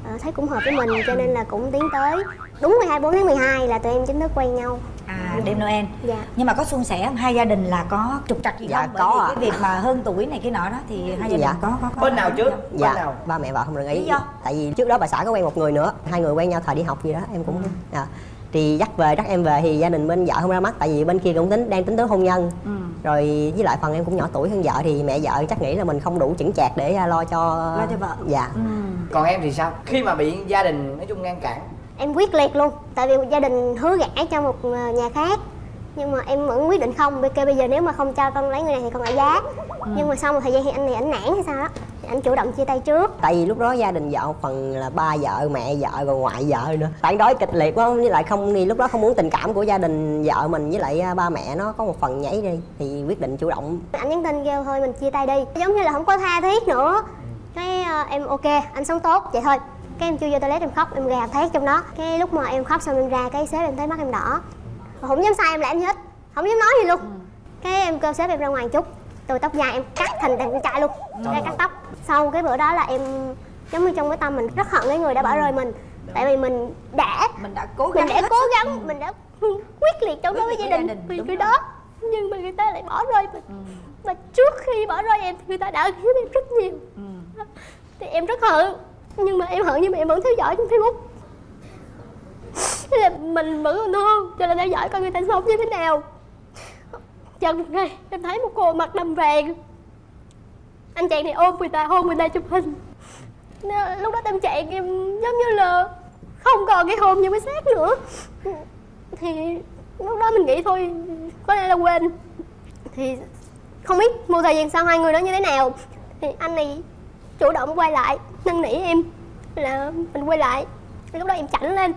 thấy cũng hợp với mình cho nên là cũng tiến tới. Đúng 24 tháng 12 là tụi em chính thức quen nhau. Đêm Noel. Dạ. Nhưng mà có suôn sẻ không? Hai gia đình là có trục trặc gì không? Bởi có vì cái việc mà hơn tuổi này kia nọ đó thì hai gia đình có bên nào trước? Dạ, bên nào? ba mẹ vợ không đồng ý. Lý do? Tại vì trước đó bà xã có quen một người nữa, hai người quen nhau thời đi học gì đó em cũng thì dắt em về thì gia đình bên vợ không ra mắt, tại vì bên kia cũng đang tính tới hôn nhân. Rồi với lại phần em cũng nhỏ tuổi hơn vợ thì mẹ vợ chắc nghĩ là mình không đủ chững chạc để lo cho vợ. Dạ. Còn em thì sao? Khi mà bị gia đình nói chung ngăn cản? Em quyết liệt luôn, tại vì gia đình hứa gả cho một nhà khác. Nhưng mà em vẫn quyết định không, bây giờ nếu mà không cho con lấy người này thì con ở giá. Nhưng mà sau một thời gian thì anh này ảnh nản hay sao á, anh chủ động chia tay trước. Tại vì lúc đó gia đình vợ một phần là ba vợ, mẹ vợ rồi ngoại vợ nữa, phản đối kịch liệt quá, với lại không lúc đó không muốn tình cảm của gia đình vợ mình với lại ba mẹ nó có một phần nhảy đi thì quyết định chủ động. Anh nhắn tin kêu thôi mình chia tay đi, giống như là không có tha thiết nữa. Cái em ok, anh sống tốt vậy thôi. Cái em chui vô toilet em khóc, em gào thét trong đó. Cái lúc mà em khóc xong em ra cái sếp em thấy mắt em đỏ, không dám sai em lại em hết, không dám nói gì luôn. Cái em kêu sếp em ra ngoài một chút, tôi tóc dài em cắt thành con trai luôn, ra cắt tóc. Sau cái bữa đó là em giống như trong cái tâm mình rất hận cái người đã bỏ rơi mình, tại vì mình đã cố gắng, mình đã quyết liệt trong đối với gia đình vì cái đó, nhưng mà người ta lại bỏ rơi mình. Mà trước khi bỏ rơi em thì người ta đã giúp em rất nhiều. Thì em rất hận, nhưng mà em vẫn theo dõi trên Facebook. Thế là mình vẫn còn thương, cho nên theo dõi coi người ta sống như thế nào. Chợt một ngày em thấy một cô mặc đầm vàng, anh chàng này ôm người ta, hôn người ta chụp hình. Lúc đó tâm trạng em giống như là không còn cái hôn như cái xác nữa. Thì lúc đó mình nghĩ thôi, có lẽ là quên. Thì không biết một thời gian sau hai người đó như thế nào, thì anh này chủ động quay lại năn nỉ em là mình quay lại. Lúc đó em chảnh lên,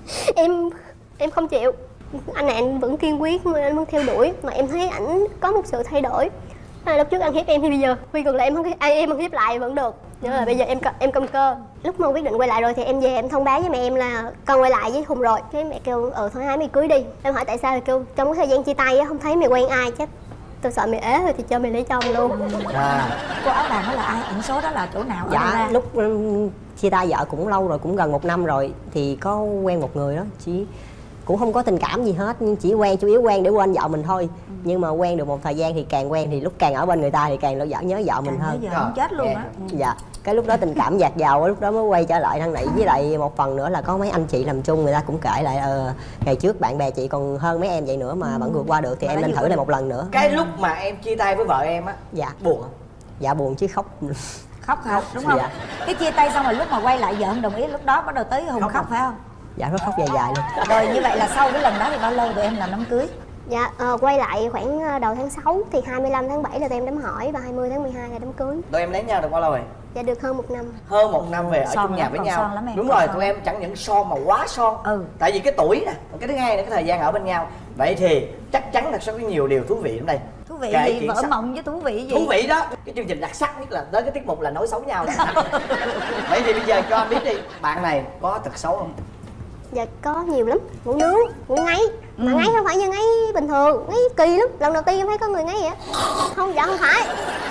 em không chịu. Anh này anh vẫn kiên quyết, anh vẫn theo đuổi, mà em thấy ảnh có một sự thay đổi. Lúc trước ăn hiếp em thì bây giờ quy ngược lại em ăn hiếp lại vẫn được, nhưng mà bây giờ em cầm cơ. Lúc mà quyết định quay lại rồi thì em về em thông báo với mẹ em là con quay lại với Hùng rồi. Cái mẹ kêu thôi hai mày cưới đi. Em hỏi tại sao, thì kêu trong cái thời gian chia tay á không thấy mày quen ai, chắc tôi sợ mày ế rồi thì cho mày lấy chồng luôn. Cô áo vàng đó là ai? Ẩn số đó là chỗ nào? Dạ lúc chia tay vợ cũng lâu rồi, cũng gần 1 năm rồi thì có quen một người đó, chỉ cũng không có tình cảm gì hết, nhưng chỉ quen, chủ yếu quen để quên vợ mình thôi. Nhưng mà quen được một thời gian thì càng quen thì lúc càng ở bên người ta thì càng nhớ vợ mình hơn. Không chết luôn á. Dạ, cái lúc đó tình cảm dạt dào, lúc đó mới quay trở lại năn nỉ. Với lại một phần nữa là có mấy anh chị làm chung, người ta cũng kể lại ngày trước bạn bè chị còn hơn mấy em vậy nữa mà vẫn vượt qua được, thì em nên thử lại một lần nữa. Cái lúc mà em chia tay với vợ em á, dạ buồn không? Dạ buồn chứ khóc. Khóc hả? Đúng không? Dạ. Cái chia tay xong rồi lúc mà quay lại vợ không đồng ý, lúc đó bắt đầu tới Hùng khóc phải không? Dạ nó khóc dài luôn. Rồi như vậy là sau cái lần đó thì bao lâu tụi em làm đám cưới? Dạ quay lại khoảng đầu tháng 6 thì 25 tháng 7 là tụi em đám hỏi và 20 tháng 12 là đám cưới. Tụi em lấy nhau được bao lâu rồi? Dạ được hơn 1 năm. Hơn 1 năm về ở chung nhà với nhau. Đúng rồi, tụi em chẳng những son mà quá son. Tại vì cái tuổi nè, cái thứ hai là cái thời gian ở bên nhau. Vậy thì chắc chắn là sẽ có nhiều điều thú vị ở đây. Thú vị gì? Vợ mộng với thú vị gì? Thú vị đó, cái chương trình đặc sắc nhất là tới cái tiết mục là nói xấu nhau đó. Vậy thì bây giờ cho anh biết đi, bạn này có tật xấu không? Dạ có nhiều lắm, ngủ nướng, ngủ ngáy. Mà ngáy không phải như ngáy bình thường, ngáy kỳ lắm. Lần đầu tiên em thấy có người ngáy vậy á. Không, dạ không phải.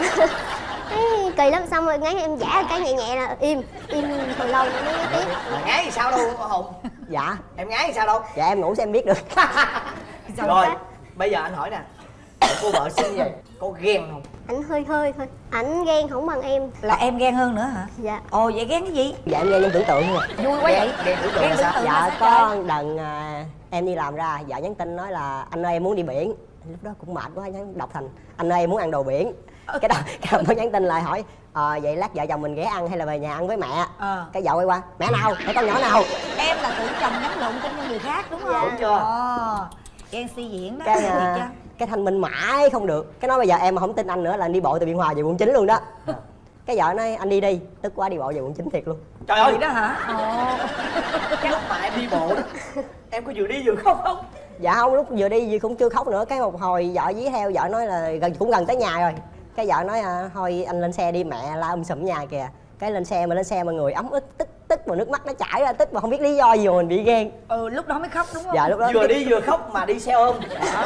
Ngáy kỳ lắm, xong rồi ngáy em giả cái nhẹ nhẹ là im hồi lâu mới ngáy tiếp. Mà ngáy thì sao đâu Hùng? Dạ em ngáy thì sao đâu? Dạ em ngủ sao em biết được. Rồi bây giờ anh hỏi nè, cô vợ xinh vậy có ghen không? Ảnh hơi thôi, ảnh ghen không bằng em. Là em ghen hơn nữa hả? Dạ. Ồ vậy ghen cái gì? Dạ em ghen tưởng tượng rồi. Vui quá vậy. Ghen tưởng tượng là sao? Dạ có lần em đi làm ra, vợ nhắn tin nói là anh ơi em muốn đi biển. Lúc đó cũng mệt quá, nhắn đọc thành anh ơi em muốn ăn đồ biển. Cái đó mới nhắn tin lại hỏi vậy lát vợ chồng mình ghé ăn hay là về nhà ăn với mẹ? Cái vợ quay qua, mẹ nào? Mẹ con nhỏ nào? Em là tưởng chồng nhắn lộn tin cho người khác đúng không? Đúng chưa? Ghen si diễn đó. Cái thanh minh mãi không được. Cái nói bây giờ em mà không tin anh nữa là anh đi bộ từ Biên Hòa về quận 9 luôn đó. Cái vợ nói anh đi đi, tức quá đi bộ về quận 9 thiệt luôn. Trời ơi đó hả? Cái lúc mà em đi bộ đó, em có vừa đi vừa khóc không? Dạ không, lúc vừa đi vừa cũng chưa khóc nữa. Cái một hồi vợ dí theo, vợ nói là cũng gần tới nhà rồi. Cái vợ nói thôi anh lên xe đi, mẹ la sùm nhà kìa. Cái lên xe mà người ấm ức tức tức mà nước mắt nó chảy ra, tức mà không biết lý do gì mà mình bị ghen. Lúc đó mới khóc đúng không? Dạ lúc đó vừa đi vừa khóc mà đi xe ôm.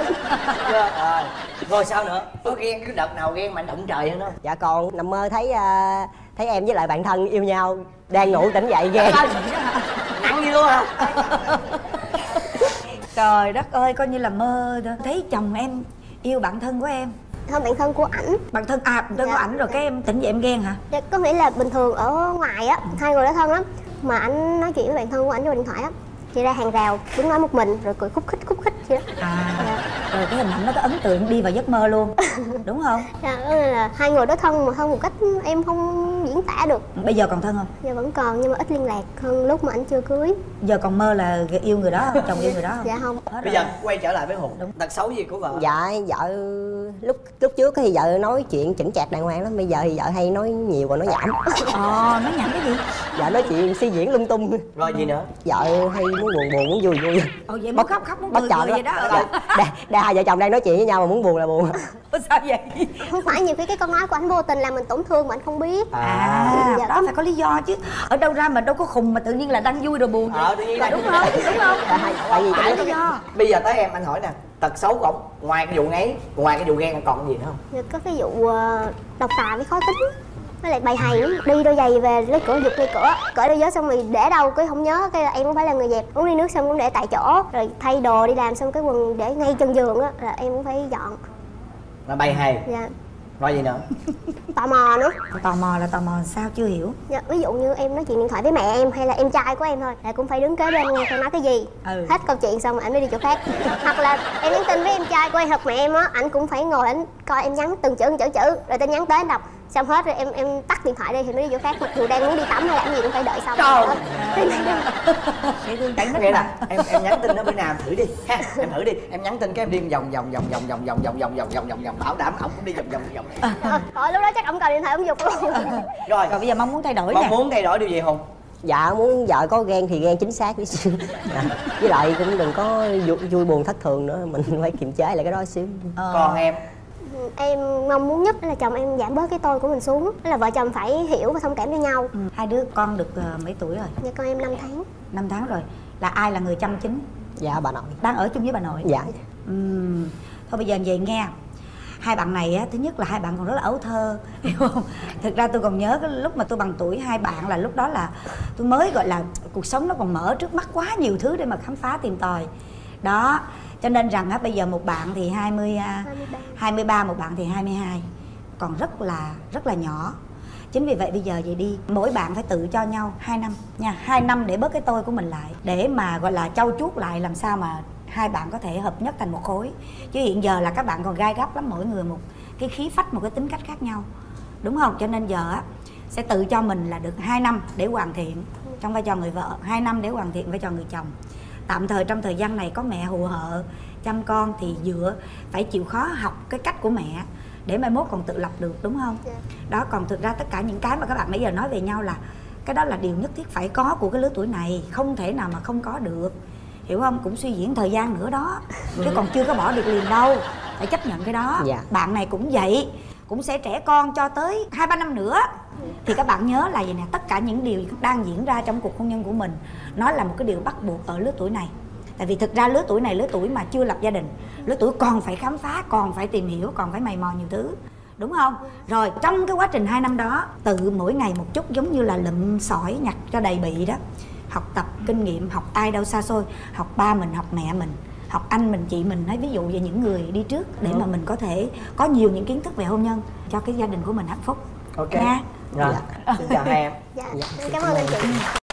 Rồi sao nữa? Có ghen cái đợt nào ghen mà anh động trời hơn không? Dạ còn nằm mơ thấy thấy em với lại bạn thân yêu nhau đang ngủ tỉnh dậy ghen. Nặng gì luôn hả? Trời đất ơi, coi như là mơ thôi. Thấy chồng em yêu bạn thân của em. Không, bạn thân của ảnh. Bạn thân của ảnh rồi cái em tỉnh dậy em ghen hả? Dạ, có nghĩa là bình thường ở ngoài á, hai người đó thân lắm. Mà ảnh nói chuyện với bạn thân của ảnh qua điện thoại á, chị ra hàng rào, đứng nói một mình rồi cười khúc khích vậy đó. Rồi cái hình ảnh nó có ấn tượng đi vào giấc mơ luôn. Đúng không? Dạ, là hai người đó thân mà thân một cách em không diễn tả được. Bây giờ còn thân không? Dạ vẫn còn nhưng mà ít liên lạc hơn lúc mà ảnh chưa cưới. Giờ còn mơ là yêu người đó không? Chồng yêu người đó không? Dạ không. Bây giờ quay trở lại với Hùng. Tật xấu gì của vợ? Dạ vợ lúc trước thì vợ nói chuyện chững chạc đàng hoàng lắm, bây giờ thì vợ hay nói nhiều còn nói nhảm. Nói nhảm cái gì? Dạ nói chuyện suy diễn lung tung. Rồi gì nữa? Vợ hay muốn buồn muốn vui vui. Vậy muốn khóc muốn cười vậy đó. Hai vợ chồng đang nói chuyện với nhau mà muốn buồn là buồn. Sao vậy? Không phải, nhiều khi cái câu nói của anh vô tình làm mình tổn thương mà anh không biết. Dạ, đó phải có lý do chứ. Ở đâu ra mà đâu có khùng mà tự nhiên là đang vui rồi buồn. Tự nhiên đúng không? Đúng không? Tại vì phải lý do. Bây giờ tới em, anh hỏi nè, tật xấu của ổng ngoài cái vụ ngáy, ngoài cái vụ ghen còn gì nữa không? Dạ, có cái vụ độc tài với khó tính. Với lại bày hay lắm, đi đôi giày về lấy cửa giật ngay cửa, cởi đôi gió xong rồi để đâu cái không nhớ, cái là em cũng phải là người dẹp, uống ly nước xong cũng để tại chỗ, rồi thay đồ đi làm xong cái quần để ngay chân giường á là em cũng phải dọn. Là bày hay. Dạ. Rồi gì nữa? Tò mò nữa. Tò mò là tò mò sao chưa hiểu? Dạ, ví dụ như em nói chuyện điện thoại với mẹ em hay là em trai của em thôi là cũng phải đứng kế bên nghe coi nói cái gì. Hết câu chuyện xong rồi anh mới đi chỗ khác. Hoặc là em nhắn tin với em trai của em hoặc mẹ em á, ảnh cũng phải ngồi ảnh coi em nhắn từng chữ rồi tin nhắn tới anh đọc xong hết rồi em tắt điện thoại đi thì mới đi chỗ khác, mặc dù đang muốn đi tắm hay làm gì cũng phải đợi xong. Nghe nè, em nhắn tin nó bữa nào thử đi ha, em thử đi, em nhắn tin cái em đi vòng bảo đảm ổng cũng đi vòng. Lúc đó chắc ổng cầm điện thoại ổng giục luôn. Rồi bây giờ mong muốn thay đổi nè. Mong muốn thay đổi điều gì Hùng? Dạ muốn vợ có ghen thì ghen chính xác tí xíu. Với lại cũng đừng có vui buồn thất thường nữa, mình phải kiềm chế lại cái đó xíu. Còn em mong muốn nhất là chồng em giảm bớt cái tôi của mình xuống, đó là vợ chồng phải hiểu và thông cảm với nhau. Hai đứa con được mấy tuổi rồi? Dạ con em 5 tháng. 5 tháng rồi. Là ai là người chăm chính? Dạ bà nội. Đang ở chung với bà nội? Dạ. Thôi bây giờ vậy nghe, hai bạn này á, thứ nhất là hai bạn còn rất là ấu thơ, hiểu không? Thực ra tôi còn nhớ cái lúc mà tôi bằng tuổi hai bạn là lúc đó là tôi mới gọi là cuộc sống nó còn mở trước mắt quá nhiều thứ để mà khám phá tìm tòi đó. Cho nên rằng á, bây giờ một bạn thì 23, một bạn thì 22, còn rất là nhỏ. Chính vì vậy bây giờ vậy đi, mỗi bạn phải tự cho nhau 2 năm nha, 2 năm để bớt cái tôi của mình lại, để mà gọi là trau chuốt lại làm sao mà hai bạn có thể hợp nhất thành một khối. Chứ hiện giờ là các bạn còn gai góc lắm, mỗi người một cái khí phách, một cái tính cách khác nhau, đúng không? Cho nên giờ á sẽ tự cho mình là được 2 năm để hoàn thiện trong vai trò người vợ, 2 năm để hoàn thiện vai trò người chồng. Tạm thời trong thời gian này có mẹ hù hợ chăm con thì phải chịu khó học cái cách của mẹ để mai mốt còn tự lập được, đúng không? Đó, còn thực ra tất cả những cái mà các bạn nãy giờ nói về nhau là cái đó là điều nhất thiết phải có của cái lứa tuổi này, không thể nào mà không có được, hiểu không? Cũng suy diễn thời gian nữa đó, chứ còn chưa có bỏ được liền đâu, phải chấp nhận cái đó. Bạn này cũng vậy, cũng sẽ trẻ con cho tới 2-3 năm nữa. Thì các bạn nhớ là vậy nè, tất cả những điều đang diễn ra trong cuộc hôn nhân của mình nó là một cái điều bắt buộc ở lứa tuổi này. Tại vì thực ra lứa tuổi này lứa tuổi mà chưa lập gia đình, lứa tuổi còn phải khám phá, còn phải tìm hiểu, còn phải mày mò nhiều thứ, đúng không? Rồi trong cái quá trình 2 năm đó, tự mỗi ngày một chút, giống như là lụm sỏi nhặt cho đầy bị đó, học tập kinh nghiệm, học ai đâu xa xôi, học ba mình, học mẹ mình, học anh mình, chị mình, nói ví dụ về những người đi trước để mà mình có thể có nhiều những kiến thức về hôn nhân cho cái gia đình của mình hạnh phúc. Ok nha. Rồi, xin chào hai em. Cảm ơn anh chị.